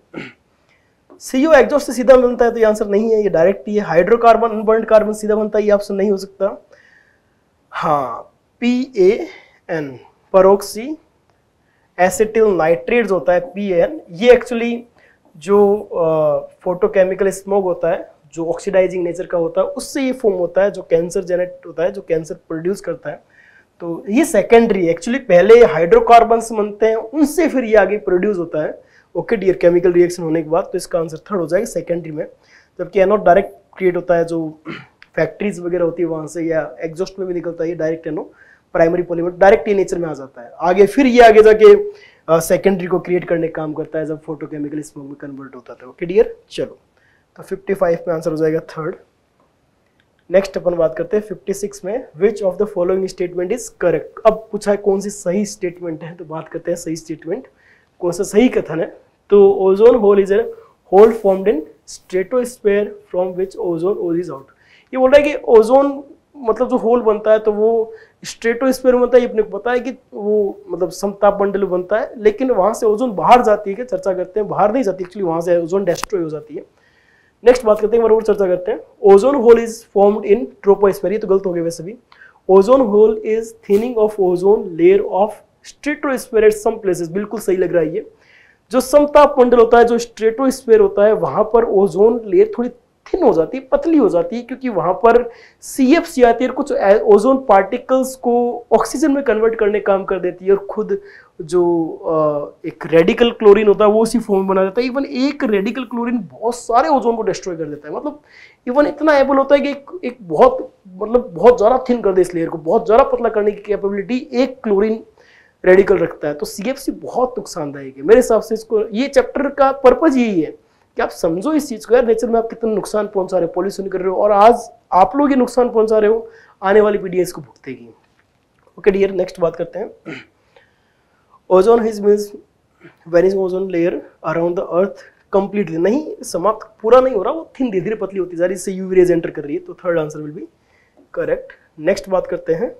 CO एग्जॉस्ट से सीधा बनता है, तो ये आंसर नहीं है, ये डायरेक्ट ही है। हाइड्रोकार्बन अनबर्न्ड कार्बन सीधा बनता है, ये ऑप्शन नहीं हो सकता। हाँ, PAN परोक्सी एसिटिल नाइट्रेट होता है, PAN, ये एक्चुअली जो फोटोकेमिकल स्मोक होता है, जो ऑक्सीडाइजिंग नेचर का होता है, उससे ये फॉर्म होता है, जो कैंसर जेनेट होता है, जो कैंसर प्रोड्यूस करता है। तो ये सेकेंडरी, एक्चुअली पहले हाइड्रोकार्बन्स बनते हैं, उनसे फिर ये आगे प्रोड्यूस होता है। ओके डियर, केमिकल रिएक्शन होने के बाद, तो इसका आंसर थर्ड हो जाएगा सेकेंडरी में। जबकि एनोड डायरेक्ट क्रिएट होता है, जो फैक्ट्रीज वगैरह होती है वहां से, या एग्जॉस्ट में भी निकलता है direct N O, primary polymer direct ये नेचर में आ जाता है। आगे फिर ये आगे जाके सेकेंडरी को क्रिएट करने का काम करता है, जब फोटोकेमिकल स्मोक में कन्वर्ट होता है। ओके डियर, चलो तो 55 में आंसर हो जाएगा थर्ड। नेक्स्ट अपन बात करते हैं 56 में, which of the following statement is correct. अब पूछा है कौन सी सही स्टेटमेंट है, तो बात करते हैं सही स्टेटमेंट, कौन सा सही कथन है। तो ozone hole is a hole formed in stratosphere from which ozone ooze is out. ये बोल रहा है कि ओजोन मतलब जो होल बनता है तो वो स्ट्रेटोस्फीयर में बनता है, ये अपने को पता है कि वो मतलब समताप मंडल बनता है, लेकिन वहां से ओजोन बाहर जाती है, क्या चर्चा करते हैं, बाहर नहीं जाती एक्चुअली, वहां से ओजोन डिस्ट्रॉय हो जाती है। नेक्स्ट बात करते हैं, और चर्चा करते हैं, ozone hole is formed in troposphere, ये तो गलत हो गया वैसे भी। Ozone hole is thinning of ozone layer of stratosphere at some places, बिल्कुल सही लग रहा है ये। जो समताप मंडल होता है, जो स्ट्रेटोस्फीयर होता है, वहां पर ओजोन लेयर थोड़ी थिन हो जाती है, पतली हो जाती है, क्योंकि वहां पर CFC आती है और कुछ ओजोन पार्टिकल्स को ऑक्सीजन में कन्वर्ट करने का काम कर देती है, और खुद जो एक रेडिकल क्लोरीन होता है वो उसी फॉर्म में बना देता है। इवन एक रेडिकल क्लोरीन बहुत सारे ओजोन को डिस्ट्रॉय कर देता है, मतलब इवन इतना एबल होता है कि एक बहुत मतलब बहुत ज़्यादा थिन कर दे इस लेयर को, बहुत ज़्यादा पतला करने की कैपेबिलिटी एक क्लोरीन रेडिकल रखता है। तो CFC बहुत नुकसानदायक है मेरे हिसाब से। इसको ये चैप्टर का पर्पज यही है कि आप समझो इस चीज को यार, नेचर में आप कितना नुकसान पहुंचा रहे हो, पॉल्यूशन कर रहे हो, और आज आप लोग ये नुकसान पहुंचा रहे हो, आने वाली पीढ़ी इसको भुगतेगी। ओके डियर, नेक्स्ट बात करते हैं। Ozone his means vanish ozone layer around the earth completely, नहीं समाप्त पूरा नहीं हो रहा, वो थिन धीरे धीरे पतली होती जा रही है, इससे यूवी रेज एंटर कर रही है, तो third answer will be correct. Next बात करते हैं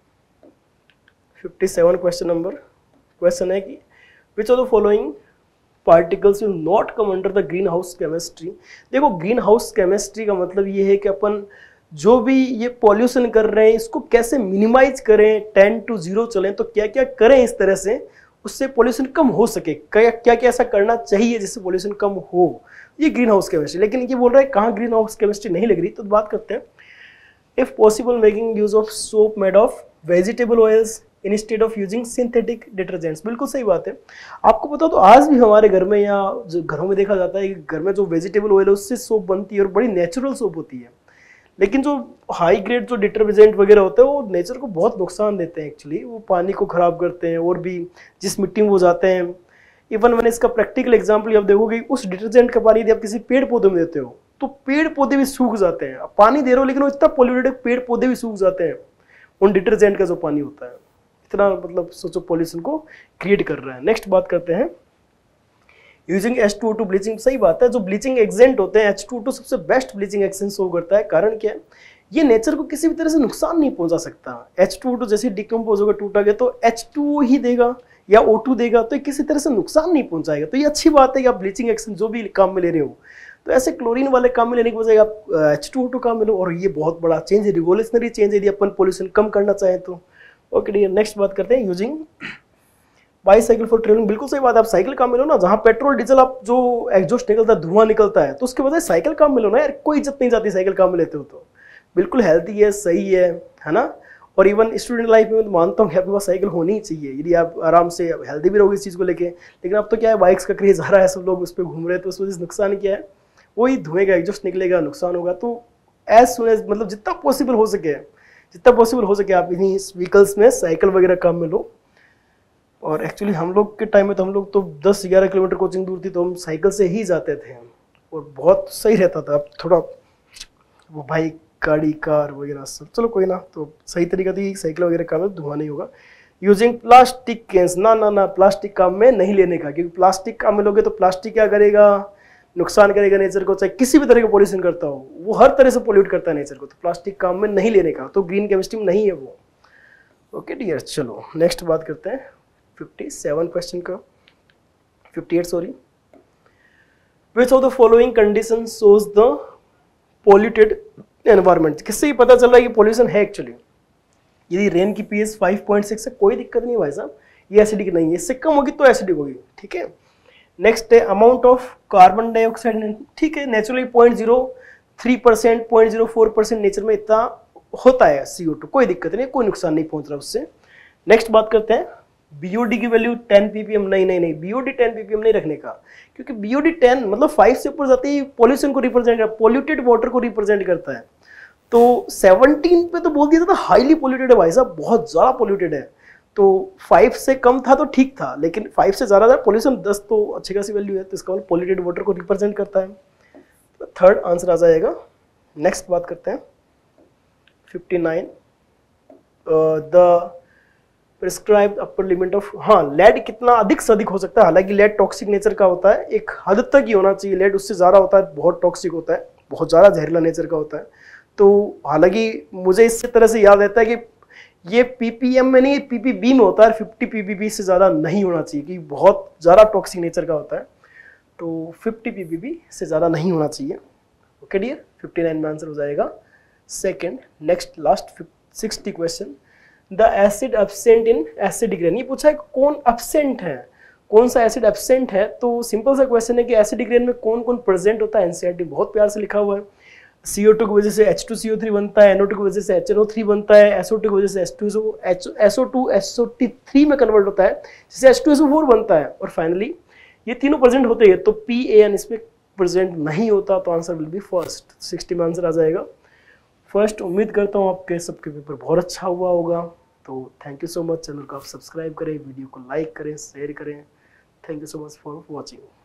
57 क्वेश्चन है कि which of the following particles will not come under the green house chemistry. देखो ग्रीन हाउस केमिस्ट्री का मतलब ये है कि अपन जो भी ये पॉल्यूशन कर रहे हैं इसको कैसे मिनिमाइज करें, 10 to 0 चलें, तो क्या क्या करें इस तरह से उससे पॉल्यूशन कम हो सके, क्या क्या ऐसा करना चाहिए जिससे पॉल्यूशन कम हो, ये ग्रीन हाउस केमिस्ट्री। लेकिन ये बोल रहा है कहाँ ग्रीन हाउस केमिस्ट्री नहीं लग रही, तो बात करते हैं if possible making use of soap made of vegetable oils instead of using synthetic detergents. बिल्कुल सही बात है। आपको पता तो आज भी हमारे घर में या जो घरों में देखा जाता है कि घर में जो वेजिटेबल ऑयल है उससे सोप बनती है और बड़ी नेचुरल सोप होती है, लेकिन जो हाई ग्रेड जो डिटर्जेंट वगैरह होते हैं वो नेचर को बहुत नुकसान देते हैं एक्चुअली, वो पानी को खराब करते हैं और भी जिस मिट्टी में वो जाते हैं। इवन मैंने इसका प्रैक्टिकल एग्जाम्पल आप देखोगे, उस डिटर्जेंट का पानी यदि आप किसी पेड़ पौधे में देते हो तो पेड़ पौधे भी सूख जाते हैं। आप पानी दे रहे हो लेकिन वो इतना पॉल्यूटेड, पेड़ पौधे भी सूख जाते हैं उन डिटर्जेंट का जो पानी होता है, इतना मतलब सोचो पॉल्यूशन को क्रिएट कर रहा है। नेक्स्ट बात करते हैं यूजिंग H2O2 ब्लीचिंग। सही बात है, जो ब्लीचिंग एजेंट होते हैं H2O2 सबसे बेस्ट ब्लीचिंग एजेंट शो करता है। कारण क्या है, ये नेचर को किसी भी तरह से नुकसान नहीं पहुंचा सकता। H2O2 जैसे डिकम्पोज होगा, टूटा गया तो H2O ही देगा या O2 देगा, तो किसी तरह से नुकसान नहीं पहुंचाएगा। तो ये अच्छी बात है कि आप ब्लीचिंग एक्शन जो भी काम में ले रहे हो, तो ऐसे क्लोरीन वाले काम में लेने की बजाय आप H2O2 काम में लो, और ये बहुत बड़ा चेंज है, रिवोल्यूशनरी चेंज है यदि अपन पॉल्यूशन कम करना चाहें तो। ओके डियर, नेक्स्ट बात करते हैं यूजिंग बाईसाइकिल फॉर ट्रेवलिंग। बिल्कुल सही बात है, आप साइकिल काम में लो ना, जहाँ पेट्रोल डीजल आप जो एग्जॉस्ट निकलता है, धुआं निकलता है, तो उसके बजाय साइकिल काम में लो ना यार, कोई इज्जत नहीं जाती साइकिल काम में लेते हो तो। बिल्कुल हेल्थी है, सही है ना। और इवन स्टूडेंट लाइफ में तो मानता हूँ कि आपके पास साइकिल होनी ही चाहिए यदि आप आराम से हेल्दी भी रहोगे इस चीज़ को लेके। लेकिन अब तो क्या है, बाइक्स का क्रेज आ रहा है, सब लोग उस पर घूम रहे हैं, तो उस वजह से नुकसान क्या है, वही धुएं का एग्जॉस्ट निकलेगा, नुकसान होगा। तो एज सुन एज मतलब जितना पॉसिबल हो सके आप इन्हीं व्हीकल्स में साइकिल वगैरह काम में लो। और एक्चुअली हम लोग के टाइम में तो हम लोग तो 10-11 किलोमीटर कोचिंग दूर थी तो हम साइकिल से ही जाते थे और बहुत सही रहता था। अब थोड़ा वो बाइक गाड़ी कार वगैरह सब, चलो कोई ना, तो सही तरीका थी साइकिल वगैरह काम में धुआं नहीं होगा। यूजिंग प्लास्टिक कैंस, ना प्लास्टिक काम में नहीं लेने का, क्योंकि प्लास्टिक काम में लोगे तो प्लास्टिक क्या करेगा, नुकसान करेगा नेचर को, चाहे किसी भी तरह का पॉल्यूशन करता हो, वो हर तरह से पोल्यूट करता है नेचर को। तो प्लास्टिक काम में नहीं लेने का, तो ग्रीन केमिस्ट्री में नहीं है वो। ओके डियर, चलो नेक्स्ट बात करते हैं 57 क्वेश्चन का, 58 sorry. Which of the following condition shows the polluted environment. किससे ही पता चल रहा है कि पॉल्यूशन है एक्चुअली। यदि रेन की pH 5.6 है, कोई दिक्कत नहीं है भाई साहब, ये एसिडिक नहीं है, इससे कम होगी तो एसिडिक होगी, ठीक है। नेक्स्ट है अमाउंट ऑफ कार्बन डाइऑक्साइड, ठीक है, नेचुरली 0.03%, 0.04% नेचर में इतना होता है CO2, कोई दिक्कत नहीं, कोई नुकसान नहीं पहुंच रहा उससे। नेक्स्ट बात करते हैं BOD की वैल्यू 10 ppm, नहीं BOD 10 ppm नहीं रखने का, क्योंकि BOD 10 मतलब 5 से ऊपर जाते ही पॉल्यूशन को रिप्रेजेंट करता है, पॉल्यूटेड वाटर को रिप्रेजेंट करता है। तो 17 पे तो बोल दिया था हाईली पॉल्यूटेड है भाई साहब, बहुत ज्यादा पॉल्यूटेड है। तो 5 से कम था तो ठीक था, लेकिन 5 से ज्यादा था पॉल्यूशन, 10 तो अच्छी खासी वैल्यू है, तो इसका मतलब पॉल्यूटेड वाटर को रिप्रेजेंट करता है। तो थर्ड आंसर आ जाएगा। नेक्स्ट बात करते हैं 59 the prescribed upper limit of, हाँ लेड कितना अधिक से अधिक हो सकता है, हालांकि लेड टॉक्सिक नेचर का होता है, एक हद तक ही होना चाहिए, लेड उससे ज़्यादा होता है बहुत टॉक्सिक होता है, बहुत ज़्यादा जहरीला नेचर का होता है। तो हालांकि मुझे इस तरह से याद रहता है कि ये ppm में नहीं, ppb में होता है, 50 ppb से ज़्यादा नहीं होना चाहिए, कि बहुत ज़्यादा टॉक्सिक नेचर का होता है, तो 50 ppb से ज़्यादा नहीं होना चाहिए। ओके डियर, 59 में आंसर हो जाएगा। Second, next last 60 question, the acid absent in acidic rain. ये पूछा है कौन एब्सेंट है, कौन सा एसिड एब्सेंट है, तो सिंपल सा क्वेश्चन है कि एसिडिक रेन में कौन कौन प्रेजेंट होता है। एनसीईआरटी बहुत प्यार से लिखा हुआ है। CO2 की वजह से H2CO3 बनता है, NO2 की वजह से HNO3 बनता है, SO2 की वजह से SO2 SO3 में कन्वर्ट होता है, जिससे H2SO4 बनता है, और फाइनली ये तीनों प्रेजेंट होते हैं, तो PAN इसमें प्रेजेंट नहीं होता, तो आंसर विल बी फर्स्ट। 60 में आंसर आ जाएगा फर्स्ट। उम्मीद करता हूँ आपके सबके पेपर बहुत अच्छा हुआ होगा। तो thank you so much, channel को आप सब्सक्राइब करें, वीडियो को लाइक करें, शेयर करें। Thank you so much for watching.